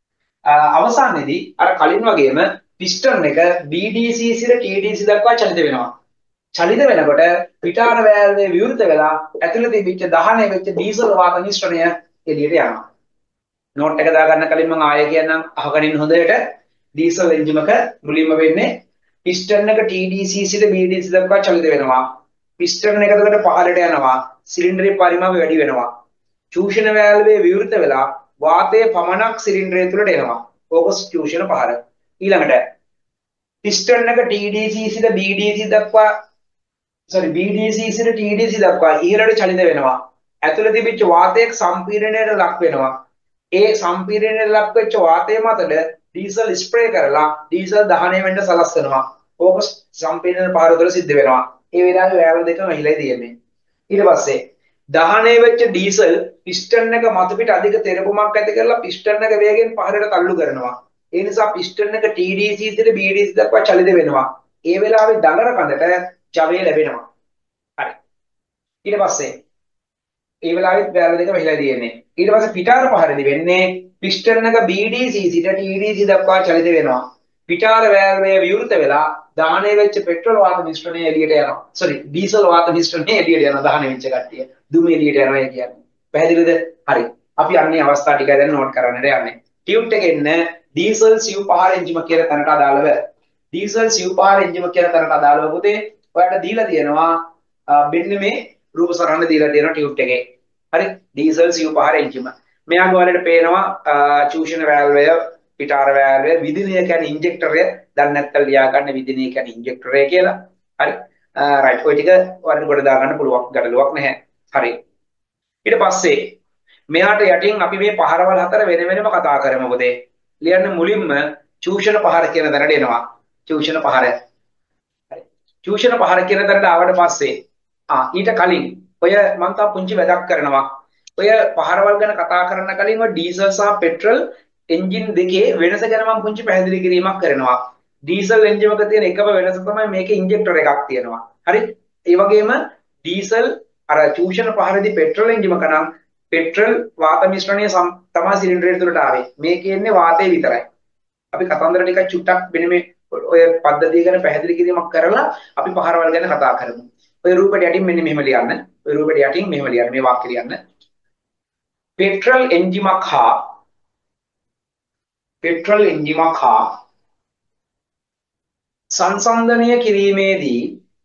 අවසානයේදී අර කලින් වගේම පිස්ටන් එක B D C සිට T D C දක්වා චලිත වෙනවා. චලිත වෙනකොට පිටාර වෑල්වේ විවෘත වෙලා ඇතුළේ තිබිච්ච දහනය වෙච්ච ඩීසල් වාත මිශ්‍රණය එළියට යනවා. නෝට් එක දාගන්න කලින් මම ආයෙ කියන්නම් අහගෙන ඉන්න හොඳට. ඩීසල් එන්ජින් එක මුලින්ම වෙන්නේ පිස්ටන් එක T D C සිට B D C දක්වා චලිත වෙනවා. පිස්ටන් එක එතකොට පහළට යනවා. සිලින්ඩරේ පරිමාව වැඩි වෙනවා. චූෂණ වෑල්වේ විවෘත වෙලා වාතය පමණක් සිලින්ඩරය තුළට එනවා. ඕක චූෂණ පහර. ඊළඟට පිස්ටන් එක T D C සිට B D C දක්වා sorry B D C සිට T D C දක්වා ඉහළට චලිත වෙනවා. ඇතුළේ තිබිච්ච වාතයක් සම්පීඩනයට ලක් වෙනවා. ඒ සම්පීඩනයට ලක් වෙච්ච වාතය මතට ඩීසල් ස්ප්‍රේ කරලා ඩීසල් දහනය වෙන්න සලස්වනවා. ඕක සම්පීඩන පහර තුළ සිද්ධ වෙනවා. ඒ වෙලාවේ වෑල්ව දෙකම හිලයි තියෙන්නේ. ඊට පස්සේ දහනය වෙච්ච ඩීසල් පිස්ටන් එක මත පිට අධික තෙරපුමක් ඇති කරලා පිස්ටන් එක වේගෙන් පහළට තල්ලු කරනවා. ඒ නිසා පිස්ටන් එක T D C සිට B D C දක්වා චලිත වෙනවා. ඒ වෙලාවේ දඟර කඳට ජවය ලැබෙනවා. හරි. ඊට පස්සේ ඒ වෙලාවෙත් වෑල්ව දෙක වෙහිලා තියෙන්නේ. ඊට පස්සේ පිටාර පහරදී වෙන්නේ පිස්ටන් එක B D C සිට T D C දක්වා චලිත වෙනවා. පිටාර වෑල්වේ විවෘත වෙලා දහනය වෙච්ච පෙට්‍රල් වාත මිශ්‍රණය එළියට යනවා. sorry ඩීසල් වාත මිශ්‍රණය එළියට යනවා දහනය වෙච්ච කට්ටිය. දුම එළියට යනවා කියන්නේ. පැහැදිලිද? හරි. අපි අන්නේ අවස්ථා ටික දැන් නෝට් කරන්නට යන්නේ. ටියුට් එකේ ඉන්න ඩීසල් සිව් පහර එන්ජිම කියලා තැනට අදාළව ඩීසල් සිව් පහර එන්ජිම කියලා තැනට අදාළව පුතේ ඔයාලට දීලා තියෙනවා මෙන්න මේ රූප සරහන දීලා තියෙනවා ටියුට් එකේ. හරි. ඩීසල් සිව් පහර එන්ජිම. මෙයාගේ ඔයාලට පේනවා චූෂණ වෑල්වය පිටාර වෑල්වය විදිනය කියන්නේ ඉන්ජෙක්ටරය. දැන් නැත්තම් ලියා ගන්න විදිනය කියන්නේ ඉන්ජෙක්ටරය කියලා. හරි. රයිට්. ඔය ටික ඔයාලට කොට දා ගන්න පුළුවන් ගැටලුවක් නැහැ. හරි. ඊට පස්සේ මෙයාට යටින් අපි මේ පහරවල් හතර වෙන වෙනම කතා කරමු පුතේ. ලියන්න මුලින්ම චූෂණ පහර කියන තැනට එනවා. චූෂණ පහර. හරි. චූෂණ පහර කියන තැනට ආවට පස්සේ ආ ඊට කලින් ඔය මම තා පුංචි වැඩක් කරනවා. ඔය පහරවල් ගැන කතා කරන්න කලින් ඔය ඩීසල් සහ පෙට්‍රල් එන්ජින් දෙකේ වෙනස ගැන මම පුංචි පැහැදිලි කිරීමක් කරනවා. ඩීසල් එන්ජින් එක තියෙන එකම වෙනස තමයි මේකේ ඉන්ජෙක්ටර් එකක් තියෙනවා. හරි. ඒ වගේම ඩීසල් අර චූෂණ පහරදී පෙට්‍රල් එන්ජිමක නම් පෙට්‍රල් වාත මිශ්‍රණය තමයි සිලින්ඩර් එක තුළට ආවේ. මේකේ ඉන්නේ වාතය විතරයි. අපි කතන්දර ටිකක් චුට්ටක් මෙන්න මේ ඔය පද්ධතිය ගැන පැහැදිලි කිරීමක් කරලා අපි පහරවල් ගැන කතා කරමු. ඔය රූපෙට යටින් මෙන්න මෙහෙම ලියන්න. ඔය රූපෙට යටින් මෙහෙම ලියන්න. මේ වාක්‍ය ලියන්න. පෙට්‍රල් එන්ජිමක් හා පෙට්‍රල් එන්ජිමක් හා සංසන්දනය කිරීමේදී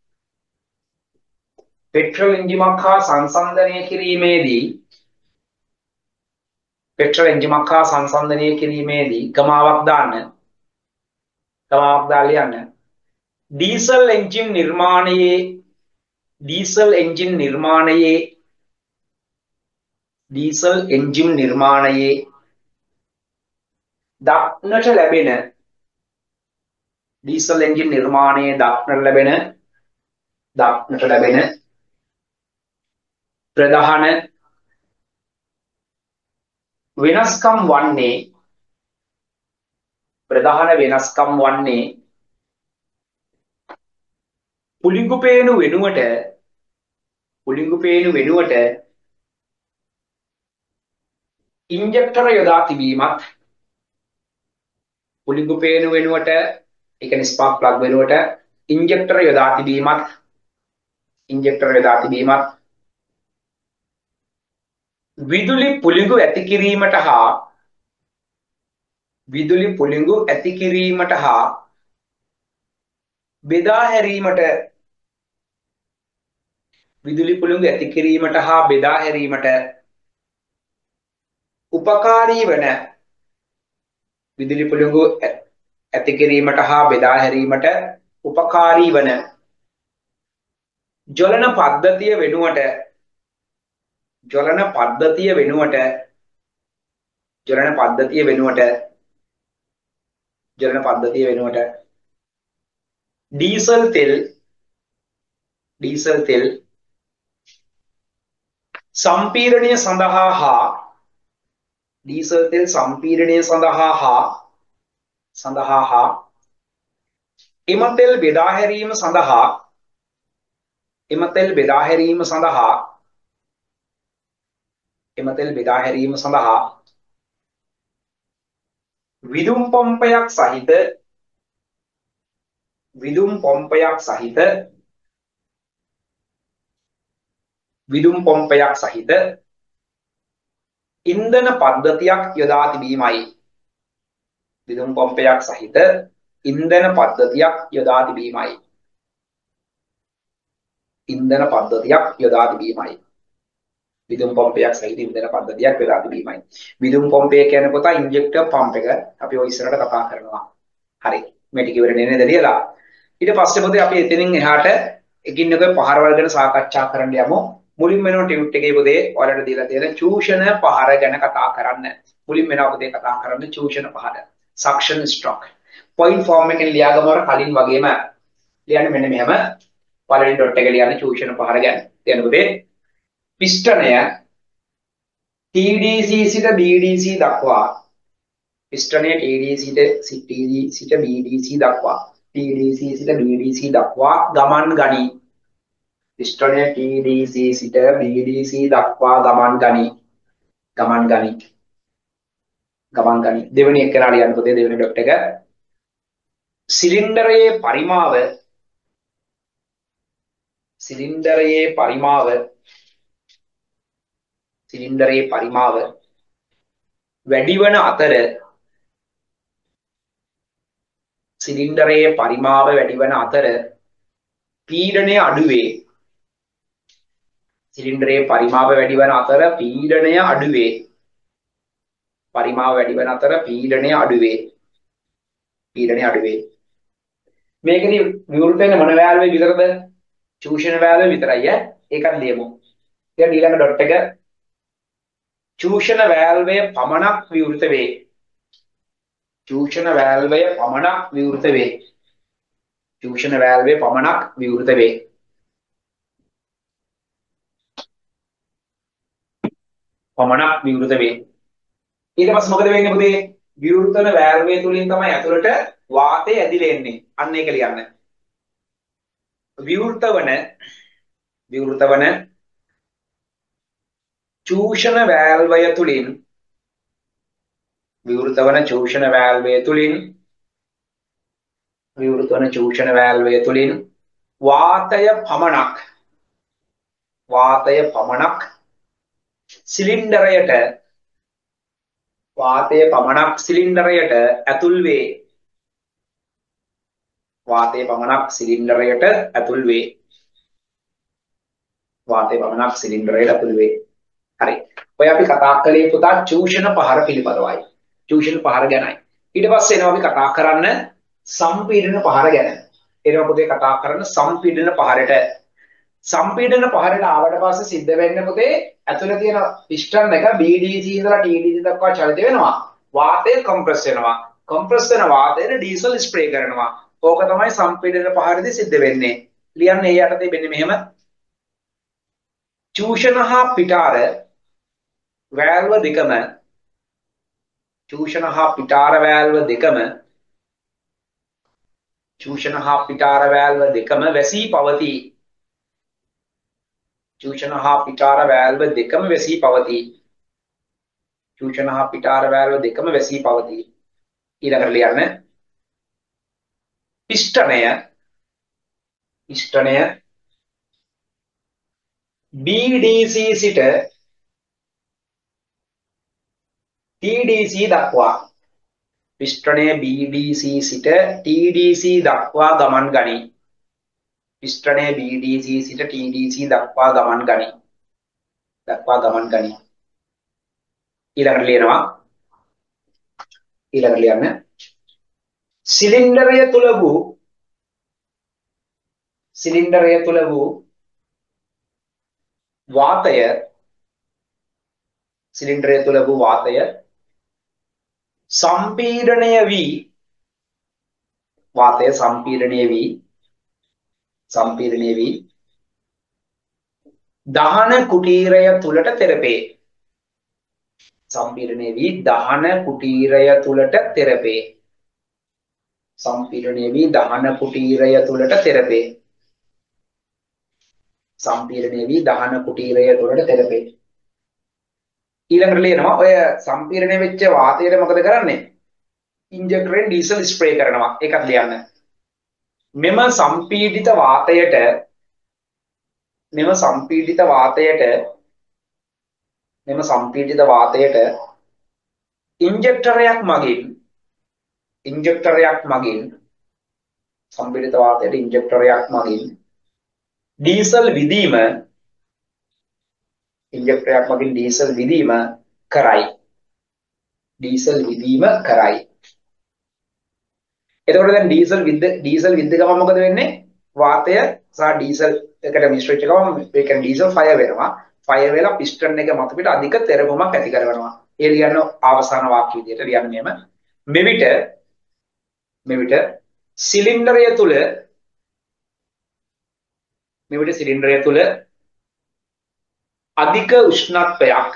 පෙට්‍රල් එන්ජිමක් හා සංසන්දනය කිරීමේදී පෙට්‍රල් එන්ජිමක් හා සංසන්දනය කිරීමේදී ගමාවක් දාන්න. ගමාවක් දාලා ලියන්න. ඩීසල් එන්ජින් නිර්මාණයේ ඩීසල් එන්ජින් නිර්මාණයේ ඩීසල් එන්ජින් නිර්මාණයේ දක්නට ලැබෙන ඩීසල් එන්ජින් නිර්මාණයේ දක්නට ලැබෙන දක්නට ලැබෙන ප්‍රධාන වෙනස්කම් වන්නේ ප්‍රධාන වෙනස්කම් වන්නේ පුලිඟුපේනු වෙනුවට පුලිඟුපේනු වෙනුවට ඉන්ජෙක්ටර යොදා තිබීමත් පුලිඟුපේනු වෙනුවට ඒ කියන්නේ ස්පාර්ක් ප්ලග් වෙනුවට ඉන්ජෙක්ටර යොදා තිබීමත් ඉන්ජෙක්ටර යොදා තිබීමත් විදුලි පුලිඟු ඇති කිරීමට හා විදුලි පුලිඟු ඇති කිරීමට හා බෙදා හැරීමට විදුලි පුලිඟු ඇති කිරීමට හා බෙදා හැරීමට උපකාරී වන විදුලි පුලිඟු ඇති කිරීමට හා බෙදා හැරීමට උපකාරී වන ජලන පද්ධතිය වෙනුවට ජලන පද්ධතිය වෙනුවට ජලන පද්ධතිය වෙනුවට ජලන පද්ධතිය වෙනුවට ඩීසල් තෙල් ඩීසල් තෙල් සම්පීඩනය සඳහා හා ඩීසල් තෙල් සම්පීඩනය සඳහා හා සඳහා හා එම තෙල් බෙදා හැරීම සඳහා එම තෙල් බෙදා හැරීම සඳහා එම තෙල් බෙදා හැරීම සඳහා විදුම් පම්පයක් සහිත විදුම් පම්පයක් සහිත විදුම් පම්පයක් සහිත ඉන්ධන පද්ධතියක් යොදා තිබීමයි විදුම් පම්පයක් සහිත ඉන්ධන පද්ධතියක් යොදා තිබීමයි ඉන්ධන පද්ධතියක් යොදා තිබීමයි විදුම් පම්පයක් සහිත ඉන්ධන පද්ධතියක් යොදා තිබීමයි විදුම් පම්පය කියන කොට ඉන්ජෙක්ටර් පම්ප් එක අපි ඔය ඉස්සරහට කතා කරනවා හරි මේ ටික ඉවරනේ නේද ලියලා ඊට පස්සේ පොතේ අපි එතනින් එහාට එකින් එක පහරවල් ගැන සාකච්ඡා කරන්න යමු මුලින්ම වෙන ටියුට් එකේ පොතේ ඔයාලට දීලා තියෙන චූෂණ පහර ගැන කතා කරන්න මුලින්ම වෙන පොතේ කතා කරන්න චූෂණ පහර සක්ෂන් ස්ට්‍රොක් පොයින්ට් ෆෝම් එකෙන් ලියාගමු අර කලින් වගේම ලියන්න මෙන්න මෙහෙම පළවෙනි ඩොට් එක ලියන්න චූෂණ පහර ගැන තියෙන පොතේ පිස්ටනය T D C සිට B D C දක්වා පිස්ටනය T D C සිට T D C සිට B D C දක්වා T D C සිට B D C දක්වා ගමන් ගනී පිස්ටනය T D C සිට B D C දක්වා ගමන් ගනී ගමන් ගනී ගමන් ගනී දෙවෙනි එක කරලා ලියන්න පොතේ දෙවෙනි ඩොට් එක සිලින්ඩරයේ පරිමාව සිලින්ඩරයේ පරිමාව සිලින්ඩරයේ පරිමාව වැඩි වන අතර සිලින්ඩරයේ පරිමාව වැඩි වන අතර පීඩනය අඩු වේ සිලින්ඩරයේ පරිමාව වැඩි වන අතර පීඩනය අඩු වේ පරිමාව වැඩි වන අතර පීඩනය අඩු වේ පීඩනය අඩු වේ මේකදී විවෘත වෙන මොන වෑල්වේ විතරද චූෂණ වෑල්වේ විතරයි ඈ ඒකත් ලියමු ඊට ඊළඟ ඩොට් එක චූෂණ වෑල්වය පමණක් විවෘත වේ චූෂණ වෑල්වය පමණක් විවෘත වේ චූෂණ වෑල්වය පමණක් විවෘත වේ පමණක් විවෘත වේ ඊට පස්සේ මොකද වෙන්නේ පුතේ විවෘත වන වෑල්වය තුලින් තමයි ඇතුළට වාතය ඇදිලා එන්නේ අන්න ඒක ලියන්න විවෘත වන විවෘත වන චූෂණ වෑල්වය තුලින් විවෘත වන චූෂණ වෑල්වය තුලින් විවෘත වන චූෂණ වෑල්වය තුලින් වාතය පමණක් වාතය පමණක් සිලින්ඩරයට වාතය පමණක් සිලින්ඩරයට ඇතුල් වේ. වාතය පමණක් සිලින්ඩරයට ඇතුල් වේ. වාතය පමණක් සිලින්ඩරයට ඇතුල් වේ. හරි. ඔය අපි කතා කළේ පුතා චූෂණ පහර පිළිබඳවයි. චූෂණ පහර ගැනයි. ඊට පස්සේ එනවා අපි කතා කරන්න සම්පීඩන පහර ගැන. එනවා පුතේ කතා කරන්න සම්පීඩන පහරට. සම්පීඩන පහරට ආවට පස්සේ සිද්ධ වෙන්නේ පුතේ ඇතුළේ තියෙන පිස්ටන් එක B D C ඉඳලා T D C දක්වා චලිත වෙනවා. වාතය කම්ප්‍රස් වෙනවා. කම්ප්‍රස් වෙන වාතයට ඩීසල් ස්ප්‍රේ කරනවා. ඕක තමයි සම්පීඩන පහරදී සිද්ධ වෙන්නේ. ලියන්නේ ඒ යටතේ වෙන්නේ මෙහෙම. චූෂණ හා පිටාර වෑල්ව දෙකම චූෂණ හා පිටාර වෑල්ව දෙකම චූෂණ හා පිටාර වෑල්ව දෙකම වැසී පවතී. චූෂණ හා පිටාර වෑල්ව දෙකම වැසී පවතී. චූෂණ හා පිටාර වෑල්ව දෙකම වැසී පවතී. ඊළඟට ලියන්න පිස්ටනය පිස්ටනය B D C සිට T D C දක්වා පිස්ටනය B D C සිට T D C දක්වා ගමන් ගනී. පිස්ටනය B D C සිට T D C දක්වා ගමන් ගනී. දක්වා ගමන් ගනී. ඊළඟට ලියනවා ඊළඟට ලියන්න සිලින්ඩරය තුල වූ සිලින්ඩරය තුල වූ වාතය සිලින්ඩරය තුල වූ වාතය සම්පීඩනය වී වාතය සම්පීඩනය වී සම්පීඩනය වී දහන කුටීරය තුලට තෙරපේ. සම්පීඩනය වී දහන කුටීරය තුලට තෙරපේ. සම්පීඩනය වී දහන කුටීරය තුලට තෙරපේ. සම්පීඩනය වී දහන කුටීරය තුලට තෙරපේ. ඊළඟට ලියනවා ඔය සම්පීඩනය වෙච්ච වාතයට මොකද කරන්නේ? ඉන්ජෙක්ටරෙන් ඩීසල් ස්ප්‍රේ කරනවා. ඒකත් ලියන්න. මෙම සම්පීඩිත වාතයට මෙම සම්පීඩිත වාතයට මෙම සම්පීඩිත වාතයට ඉන්ජෙක්ටරයක් මගින් ඉන්ජෙක්ටරයක් මගින් සම්පීඩිත වාතයට ඉන්ජෙක්ටරයක් මගින් ඩීසල් විදීම ඉන්ජෙක්ටරයක් මගින් ඩීසල් විදීම කරයි. ඩීසල් විදීම කරයි. එතකොට දැන් ඩීසල් විද්ද ඩීසල් විද්ද ගමන් මොකද වෙන්නේ? වාතය සහ ඩීසල් එකට මිශ්‍ර වෙච්ච ගමන් ඒ කියන්නේ ඩීසල් ෆයර් වෙනවා. ෆයර් වෙලා පිස්ටන් එක මත පිට අධික තෙරපුමක් ඇති කරනවා. ඒ ලියන්න අවසාන වාක්‍ය විදියට ලියන්න මෙහෙම. මෙවිට මෙවිට සිලින්ඩරය තුල මෙවිට සිලින්ඩරය තුල අධික උෂ්ණත්වයක්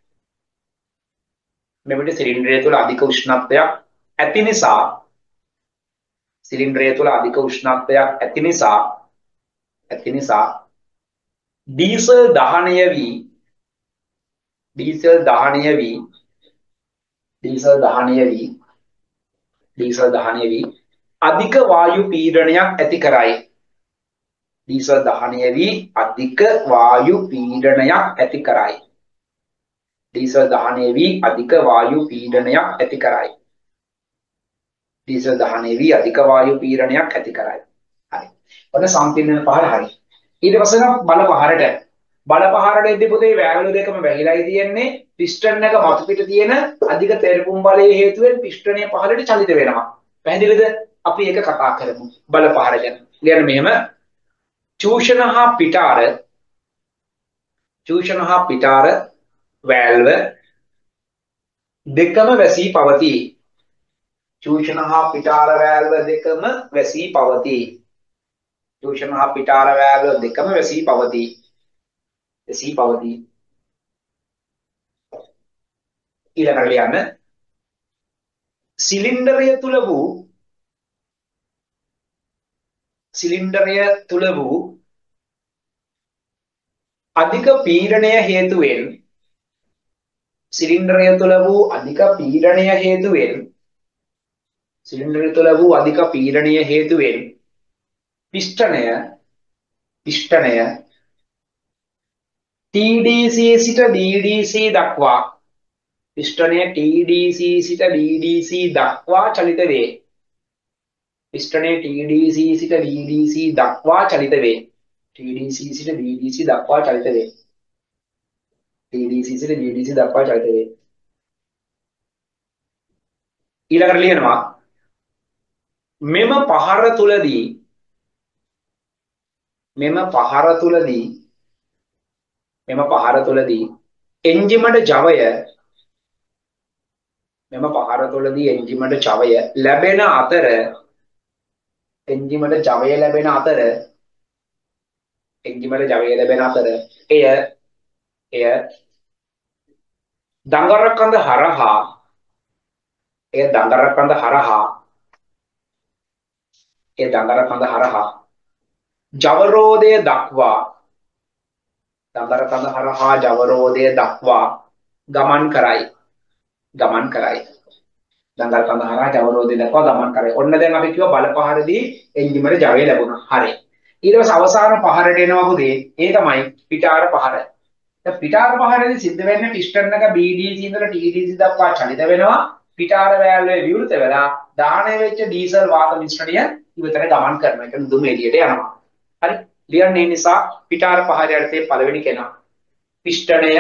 මෙවිට සිලින්ඩරය තුල අධික උෂ්ණත්වයක් ඇති නිසා සිලින්ඩරය තුල අධික උෂ්ණත්වයක් ඇති නිසා ඇති නිසා ඩීසල් දහනය වී ඩීසල් දහනය වී ඩීසල් දහනය වී ඩීසල් දහනය වී අධික වායු පීඩනයක් ඇති කරයි. ඩීසල් දහනය වී අධික වායු පීඩනයක් ඇති කරයි. ඩීසල් දහනය වී අධික වායු පීඩනයක් ඇති කරයි. ඩීසල් දහනය වී අධික වායු පීඩනයක් ඇති කරයි. හරි. ඔන්න සම්පීඩන පහර හරි. ඊට පස්සේ නම් බල පහරට බල පහරටදී පුතේ වෑල්ව් දෙකම වැහිලායි තියෙන්නේ. පිස්ටන් එක මතු පිට තියෙන අධික තෙරපුම් බලයේ හේතුවෙන් පිස්ටනය පහළට චලිත වෙනවා. පැහැදිලිද? අපි ඒක කතා කරමු. බල පහර ගැන. ලියන්න මෙහෙම. චූෂණ හා පිටාර චූෂණ හා පිටාර වෑල්ව දෙකම වැසී පවතී. චූෂණ හා පිටාර වෑල්ව දෙකම වැසී පවතී. චූෂණ හා පිටාර වෑල්ව දෙකම වැසී පවතී. වැසී පවතී. ඊළඟට ලියන්න සිලින්ඩරය තුල වූ සිලින්ඩරය තුල වූ අධික පීඩනය හේතුවෙන් සිලින්ඩරය තුළ වූ අධික පීඩනය හේතුවෙන් සිලින්ඩරය තුළ වූ අධික පීඩනය හේතුවෙන් පිස්ටනය පිස්ටනය T D C සිට D D C දක්වා පිස්ටනය T D C සිට D D C දක්වා චලිත වේ. පිස්ටනය T D C සිට D D C දක්වා චලිත වේ. T D C සිට D D C දක්වා චලිත වේ. T D C සිට D D C දක්වා චලිත වේ. ඊළඟට ලියනවා මෙම පහර තුලදී මෙම පහර තුලදී මෙම පහර තුලදී එන්ජිමට ජවය මෙම පහර තුලදී එන්ජිමට ජවය ලැබෙන අතර එන්ජිමට ජවය ලැබෙන අතර එන්ජිමට ජවය ලැබෙන අතර එය එය දඟරකඳ හරහා එය දඟරකඳ හරහා එය දඟරකඳ හරහා ජවරෝධය දක්වා දඟරකඳ හරහා ජවරෝධය දක්වා ගමන් කරයි ගමන් කරයි දඟරකඳ හරහා ජවරෝධය දක්වා ගමන් කරයි. ඔන්න දැන් අපි කිව්වා බල පහරදී එන්ජිමට ජවය ලැබුණා. හරි. ඊට පස්සේ අවසාන පහරට එනවා පුතේ. ඒ තමයි පිටාර පහර. දැන් පිටාර පහරදී සිද්ධ වෙන්නේ පිස්ටන් එක B D C ඉඳලා T D C දක්වා චලිත වෙනවා. පිටාර වෑල්වේ විවෘත වෙලා දාහනය වෙච්ච ඩීසල් වාත මිශ්‍රණය ඉවතට ගමන් කරනවා. ඒක දුම එළියට යනවා. හරි. ලියන්නේ නිසා පිටාර පහර යටතේ පළවෙනි කෙනා පිස්ටනය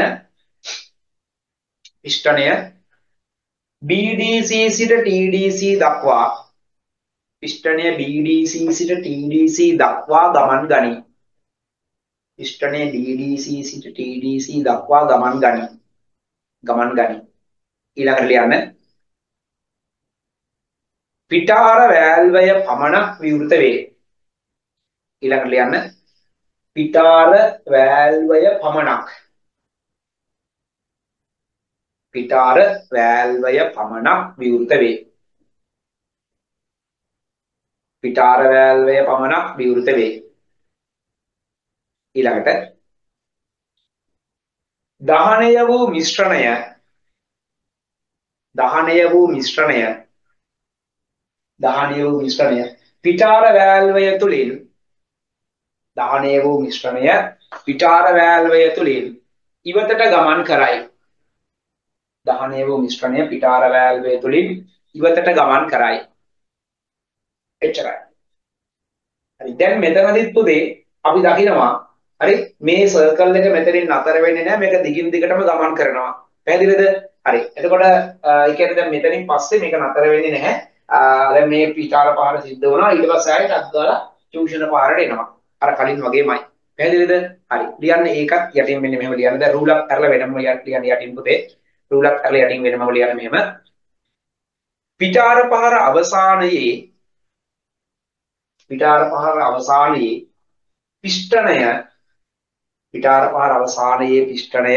පිස්ටනය B D C සිට T D C දක්වා පිස්ටනය B D C සිට T D C දක්වා ගමන් ගනී. පිස්ටනය B D C සිට T D C දක්වා ගමන් ගනී. ගමන් ගනී. ඊළඟට ලියන්න පිටාර වෑල්වය පමණක් විවෘත වේ. ඊළඟට ලියන්න පිටාර වෑල්වය පමණක් පිටාර වෑල්වය පමණක් විවෘත වේ. පිටාර වෑල්වය පමණක් විවෘත වේ. ඊළඟට දහනය වූ මිශ්‍රණය දහනය වූ මිශ්‍රණය දහනය වූ මිශ්‍රණය පිටාර වෑල්වය තුලින් දහනය වූ මිශ්‍රණය පිටාර වෑල්වය තුලින් ඉවතට ගමන් කරයි. දහනය වූ මිශ්‍රණය පිටාර වෑල්වය තුලින් ඉවතට ගමන් කරයි. එච්චරයි. හරි. දැන් මෙතනදිත් පුතේ අපි දකිනවා හරි මේ සර්කල් එක මෙතනින් නතර වෙන්නේ නැහැ. මේක දිගින් දිගටම ගමන් කරනවා. පැහැදිලිද? හරි. එතකොට ඒ කියන්නේ දැන් මෙතනින් පස්සේ මේක නතර වෙන්නේ නැහැ. දැන් මේ පිටාර පහර සිද්ධ වුණා. ඊට පස්සේ ආයෙත් අත් දාලා ටියුෂන් පහරට එනවා. අර කලින් වගේමයි. පැහැදිලිද? හරි. ලියන්න ඒකත් යටින් මෙන්න මෙහෙම ලියන්න. දැන් රූලක් අරලා වෙනම ලියන්න යටින් පුතේ. රූලක් අරලා යටින් වෙනම ලියන්න මෙහෙම. පිටාර පහර අවසානයේ පිටාර පහර අවසානයේ පිස්ටනය පිටාර පහර අවසානයේ පිස්ටනය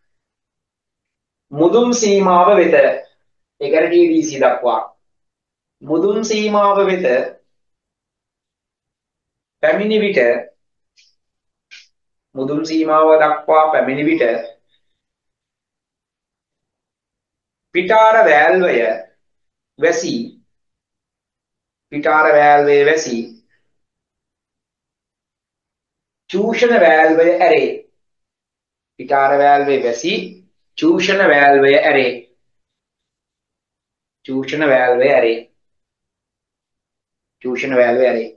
මුදුන් සීමාව වෙත ඒ කියන්නේ T D C දක්වා මුදුන් සීමාව වෙත පැමිණි විට මුදුන් සීමාව දක්වා පැමිණි විට පිටාර වෑල්වය වැසී පිටාර වෑල්වේ වැසී චූෂණ වෑල්වය ඇරේ. පිටාර වෑල්වේ වැසී චූෂණ වෑල්වය ඇරේ. චූෂණ වෑල්වය ඇරේ. චූෂණ වෑල්වය ඇරේ.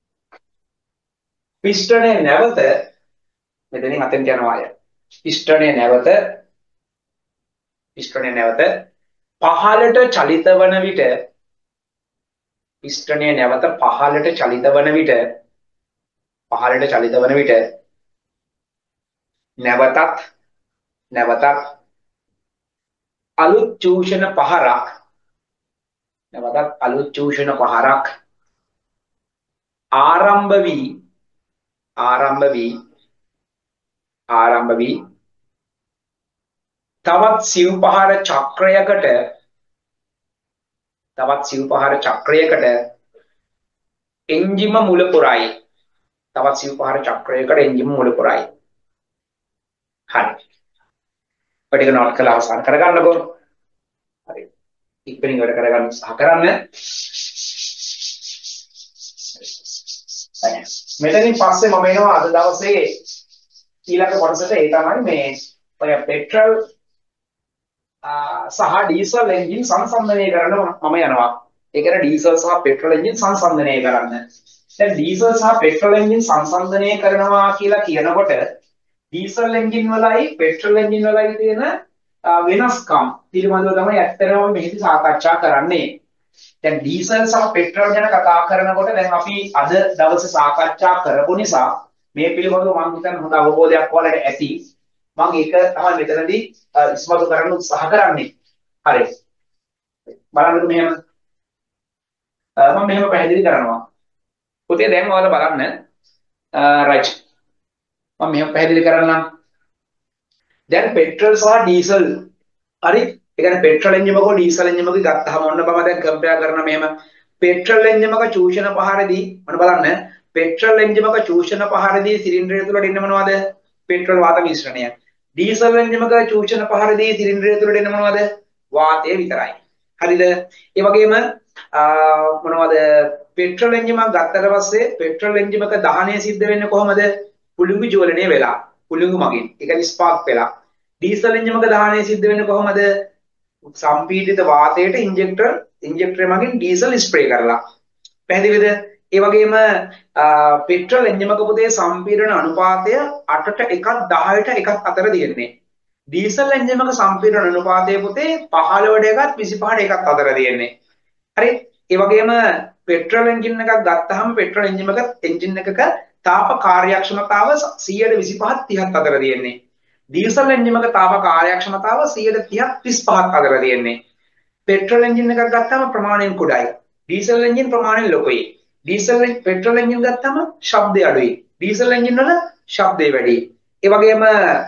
පිස්ටනය නැවත මෙතනින් අතෙන්ට යනවා අය. පිස්ටනය නැවත පිස්ටනය නැවත පහළට චලිත වන විට පිස්ටනය නැවත පහළට චලිත වන විට පහළට චලිත වන විට නැවතත් නැවතත් අලුත් චූෂණ පහරක් නැවතත් අලුත් චූෂණ පහරක් ආරම්භ වී ආරම්භ වී ආරම්භ වී තවත් සිව් පහර චක්‍රයකට තවත් සිව් පහර චක්‍රයකට එන්ජිම මුල පුරයි. තවත් සිව් පහර චක්‍රයකට එන්ජිම මුල පුරයි. හරි. ටික නෝට් කරලා අවසන් කරගන්නකෝ. හරි. ඉක්මනින් වැඩ කරගන්න උත්සාහ කරන්න. මෙතනින් පස්සේ මම එනවා අද දවසේ ඊළඟ කොටසට. ඒ තමයි මේ ඔය පෙට්‍රල් සහ ඩීසල් එන්ජින් සංසන්දනය කරන්න මම යනවා. ඒ කියන්නේ ඩීසල් සහ පෙට්‍රල් එන්ජින් සංසන්දනය කරන්න. දැන් ඩීසල් සහ පෙට්‍රල් එන්ජින් සංසන්දනය කරනවා කියලා කියනකොට ඩීසල් එන්ජින් වලයි පෙට්‍රල් එන්ජින් වලයි තියෙන වෙනස්කම් පිළිබඳව තමයි ඇත්තටම මෙහිදී සාකච්ඡා කරන්නේ. දැන් ඩීසල් සහ පෙට්‍රල් ගැන කතා කරනකොට දැන් අපි අද දවසේ සාකච්ඡා කරපු නිසා මේ පිළිබඳව මම හිතන්නේ හොඳ අවබෝධයක් ඔයාලට ඇති. මම ඒක තමයි මෙතනදී ඉස්මතු කරන්න උත්සාහ කරන්නේ. හරි. බලන්නකෝ මෙහෙම. මම මෙහෙම පැහැදිලි කරනවා. පුතේ දැන් ඔයාලා බලන්න. රයිට්. මම මෙහෙම පැහැදිලි කරන්නම්. දැන් පෙට්‍රල් සහ ඩීසල් හරි. ඒ කියන්නේ පෙට්‍රල් එන්ජින් එකක ඩීසල් එන්ජින් එකක ගත්තාම ඔන්න බම දැන් කම්පෙයාර් කරන මෙහෙම පෙට්‍රල් එන්ජින් එකක චූෂණ පහරදී මොන බලන්න පෙට්‍රල් එන්ජින් එකක චූෂණ පහරදී සිලින්ඩරය තුලට එන්නේ මොනවද? පෙට්‍රල් වාත මිශ්‍රණය. ඩීසල් එන්ජින් එකක චූෂණ පහරදී සිලින්ඩරය තුලට එන්නේ මොනවද? වාතය විතරයි. හරිද? ඒ වගේම මොනවද පෙට්‍රල් එන්ජින් එකක් ගත්තට පස්සේ පෙට්‍රල් එන්ජින් එක දහනය සිද්ධ වෙන්නේ කොහොමද? කුළුඟු ජවලනය වෙලා. කුළුඟු මගින්. ඒක ස්පාර්ක් වෙලා. ඩීසල් එන්ජින් එක දහනය සිද්ධ වෙන්නේ කොහොමද? සම්පීඩිත වාතයට ඉන්ජෙක්ටර් ඉන්ජෙක්ටර් මගින් ඩීසල් ස්ප්‍රේ කරලා. පැහැදිලිද? ඒ වගේම පෙට්‍රල් එන්ජින් එකක පුතේ සම්පීඩන අනුපාතය අටට එකක් දහයට එකක් අතර තියෙන්නේ. ඩීසල් එන්ජින් එකක සම්පීඩන අනුපාතය පුතේ පහළොවට එකත් විසිපහට එකක් අතර තියෙන්නේ. හරි? ඒ වගේම පෙට්‍රල් එන්ජින් එකක් ගත්තාම පෙට්‍රල් එන්ජින් එකක එන්ජින් එකක තාප කාර්යක්ෂමතාව සියයට විසිපහත් තිහක් අතර තියෙන්නේ. ඩීසල් එන්ජින් එකක තාප කාර්යක්ෂමතාව සියයට තිහක් තිස්පහක් අතර තියෙන්නේ. පෙට්‍රල් එන්ජින් එකක් ගත්තාම ප්‍රමාණයෙන් කුඩායි. ඩීසල් එන්ජින් ප්‍රමාණයෙන් ලොකුයි. ඩීසල් පෙට්‍රල් එන්ජින් ගත්තාම ශබ්දය අඩුයි. ඩීසල් එන්ජින් වල ශබ්දය වැඩි. ඒ වගේම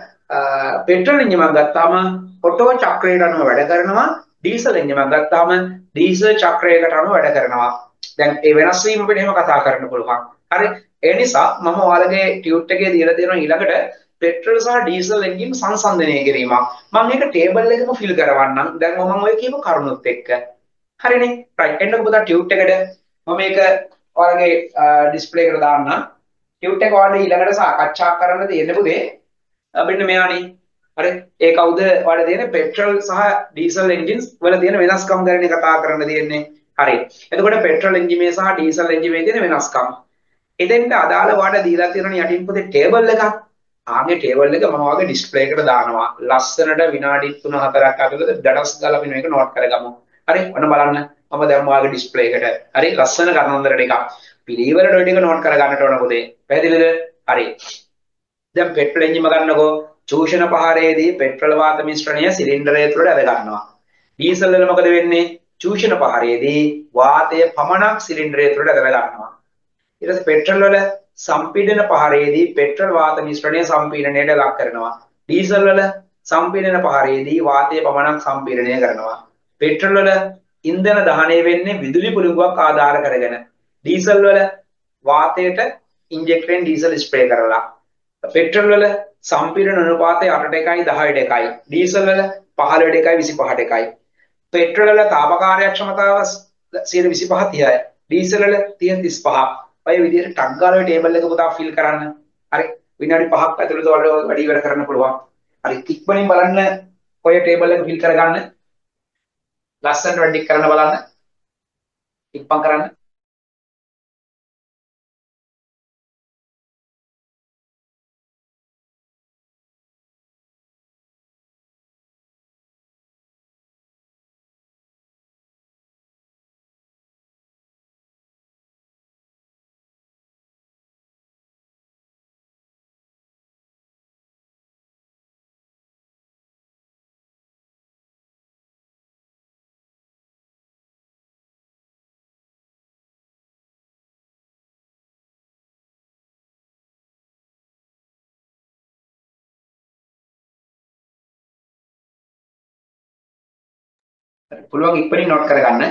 පෙට්‍රල් එන්ජින් එකක් ගත්තාම ඔටෝ චක්‍රයට අනුව වැඩ කරනවා. ඩීසල් එන්ජින් එකක් ගත්තාම ඩීසල් චක්‍රයකට අනුව වැඩ කරනවා. දැන් ඒ වෙනස් වීම අපිට එහෙම කතා කරන්න පුළුවන්. හරි? ඒ නිසා මම ඔයාලගේ ටියුට් එකේ දීලා තියෙනවා ඊළඟට පෙට්‍රල් සහ ඩීසල් එන්ජින් සංසන්දනය කිරීමක්. මම මේක ටේබල් එකකම ෆිල් කරවන්නම්. දැන් මම ඔය කියපු කරුණුත් එක්ක. හරිනේ? රයිට්. එන්නකො පුතා ටියුට් එකට. මම මේක ඔයාලගේ ඩිස්ප්ලේ එකට දාන්නම්. ටියුට් එක ඔයාලට ඊළඟට සාකච්ඡා කරන්න තියෙන පුතේ. මෙන්න මෙයානේ. හරි? ඒ කවුද ඔයාලට තියෙන පෙට්‍රල් සහ ඩීසල් එන්ජින්ස් වල තියෙන වෙනස්කම් ගැන කතා කරන්න තියෙන්නේ. හරි. එතකොට පෙට්‍රල් එන්ජිමේ සහ ඩීසල් එන්ජිමේ තියෙන වෙනස්කම්. එතෙන්ට අදාළ ඔයාලට දීලා තියෙනනේ යටින් පුතේ ටේබල් එකක්. ආගේ ටේබල් එක මම ඔයාගේ ඩිස්ප්ලේ එකට දානවා. ලස්සනට විනාඩි තුන හතරක් අතරතුර දඩස් ගාලා අපි මේක නෝට් කරගමු. හරි? ඔන්න බලන්න. මම දැන් ඔයාගේ ඩිස්ප්ලේ එකට. හරි? ලස්සන කතන්දර ටිකක්. පිළිවෙලට ඔය ටික නෝට් කරගන්නට ඕන පුතේ. පැහැදිලිද? හරි. දැන් පෙට්‍රල් එන්ජිම ගන්නකෝ. චූෂණ පහරේදී පෙට්‍රල් වාත මිශ්‍රණය සිලින්ඩරය තුළට ඇද ගන්නවා. ඩීසල් වල මොකද වෙන්නේ? චූෂණ පහරේදී වාතය පමණක් සිලින්ඩරය තුළට ඇද ගන්නවා. ඊට පස්සේ පෙට්‍රල් වල සම්පීඩන පහරේදී පෙට්‍රල් වාත මිශ්‍රණය සම්පීඩනයට ලක් කරනවා. ඩීසල් වල සම්පීඩන පහරේදී වාතය පමණක් සම්පීඩනය කරනවා. පෙට්‍රල් වල ඉන්ධන දහනය වෙන්නේ විදුලි පුළඟක් ආධාර කරගෙන. ඩීසල් වල වාතයට ඉන්ජෙක්ටරෙන් ඩීසල් ස්ප්‍රේ කරලා. පෙට්‍රල් වල සම්පීඩන අනුපාතය අටට එකයි දහයට එකයි. ඩීසල් වල පහළොවට එකයි විසිපහට එකයි. පෙට්‍රල් වල තාප කාර්යක්ෂමතාව සියයට විසිපහ තිහයි. ඩීසල් වල තිහ තිස්පහ. ඔය විදිහට ටග් ගාලා ටේබල් එක පුතා ෆිල් කරන්න. හරි. විනාඩි පහක් ඇතුළත ඔයාලට වැඩි ඉවර කරන්න පුළුවන්. හරි. ඉක්මනින් බලන්න ඔය ටේබල් එක ෆිල් කරගන්න. ලස්සනට වැඩි කරන්න බලන්න. ඉක්මන් කරන්න. පුළුවන් ඉක්මනින් නෝට් කරගන්න.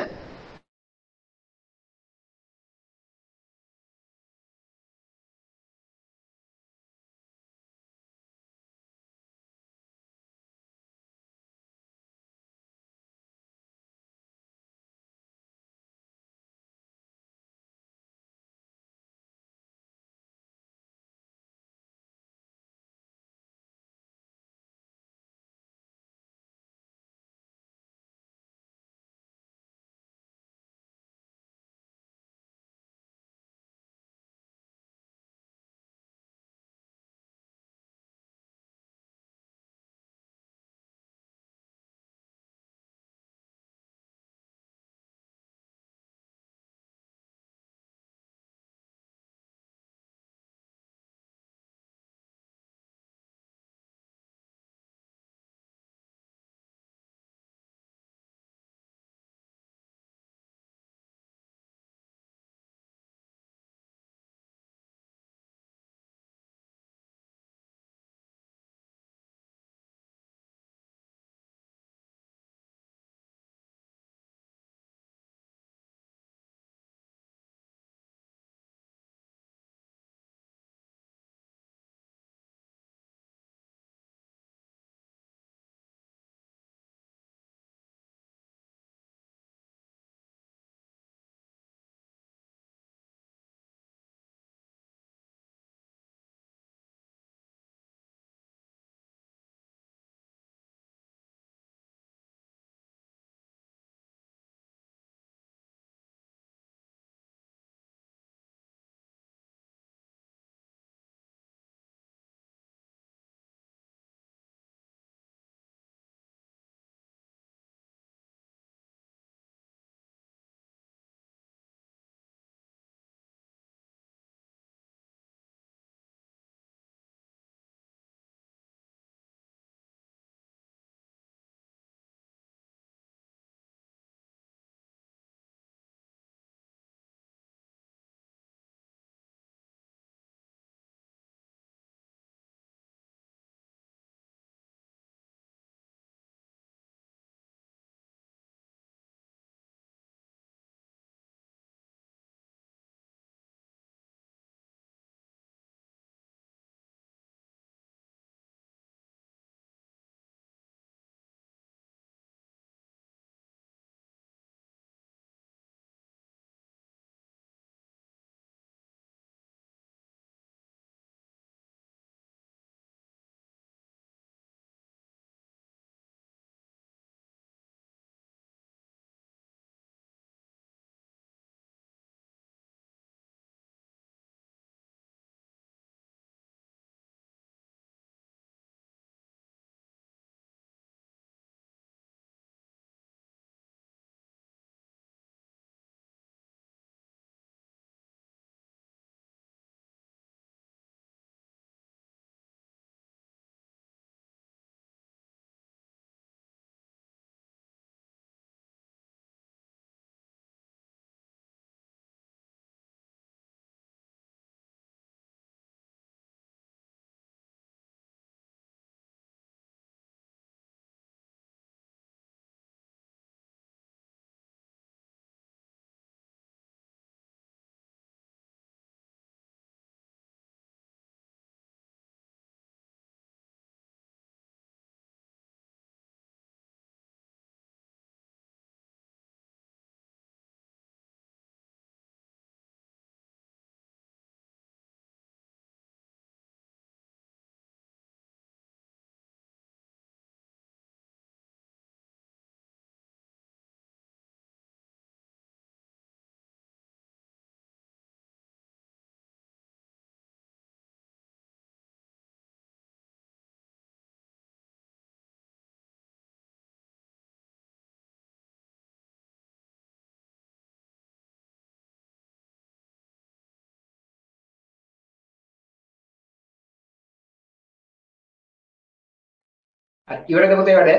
හරි ඉවරද පුතේ වැඩ?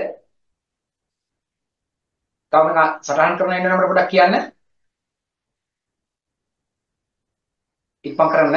තව මම සටහන් කරන ඉන්න නම්බර පොඩ්ඩක් කියන්න. ඉක්මන් කරන්න.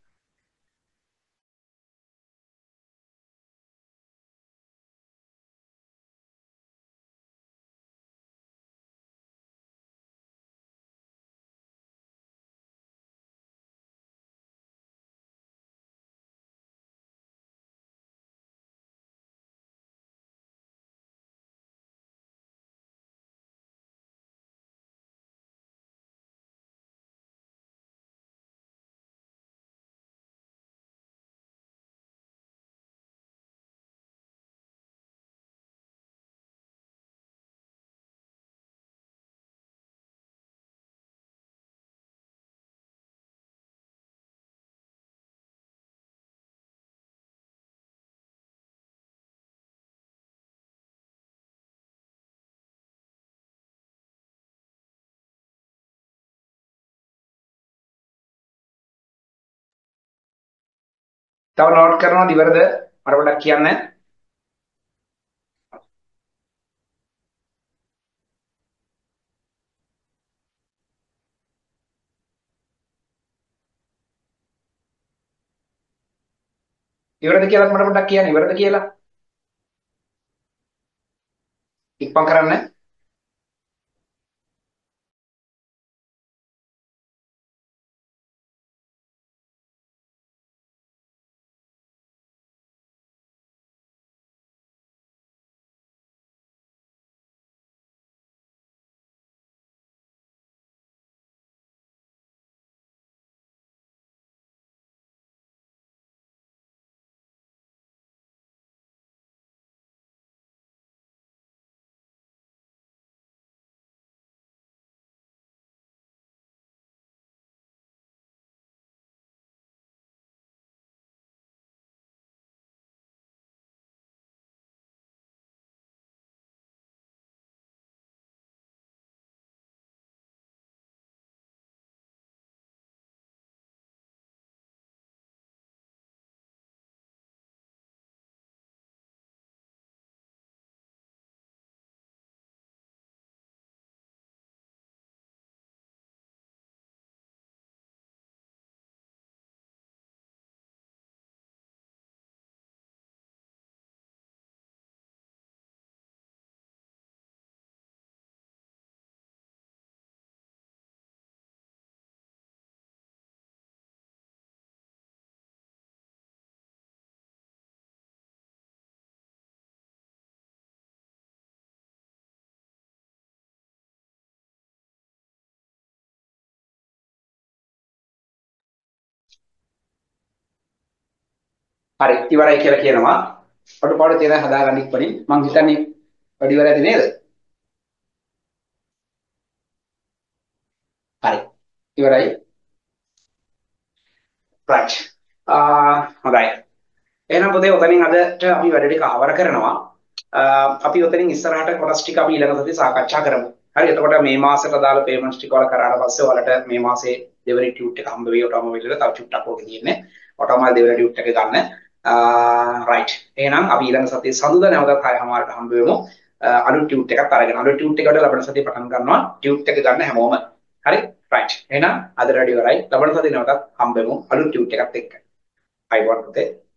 තව නෝට් කරනවද ඉවරද? මට පොඩ්ඩක් කියන්න. ඉවරද කියලාත් මට පොඩ්ඩක් කියන්න. ඉවරද කියලා. ඉක්මන් කරන්න. හරි ඉවරයි කියලා කියනවා. අඩුපාඩු තියෙන හදාගන්න ඉක්මනින්. මං හිතන්නේ වැඩි වෙලා ඇති නේද? හරි ඉවරයි. right. ආ හොඳයි. එහෙනම් පොතේ උතනින් අදට අපි වැඩ ටික අවර කරනවා. අපි උතනින් ඉස්සරහට කොටස් ටික අපි ඊළඟ සතියේ සාකච්ඡා කරමු. හරි එතකොට මේ මාසෙට දාලා පේමන්ට්ස් ටික වල කරාට පස්සේ ඔයාලට මේ මාසේ දෙවෙනි ටියුට් එක හම්බ වෙයි ඔටෝමොබයිල් වල. තව චුට්ටක් ඕකේ තියෙන්නේ. ඔටෝමොබයිල් දෙවෙනි ටියුට් එක ගන්න. right. එහෙනම් අපි ඊළඟ සතියේ සඳුදා නැවතත් හය හමාරට හම්බ වෙමු. අලුත් ටියුට් එකක් අරගෙන අලුත් ටියුට් එකකට ලබන සතියේ පටන් ගන්නවා. ටියුට් එක ගන්න හැමෝම. හරි right. එහෙනම් අද රැඩි ඉවරයි. ලබන සතියේ නැවතත් හම්බ වෙමු අලුත් ටියුට් එකත් එක්ක. අයිබෝන් පුතේ.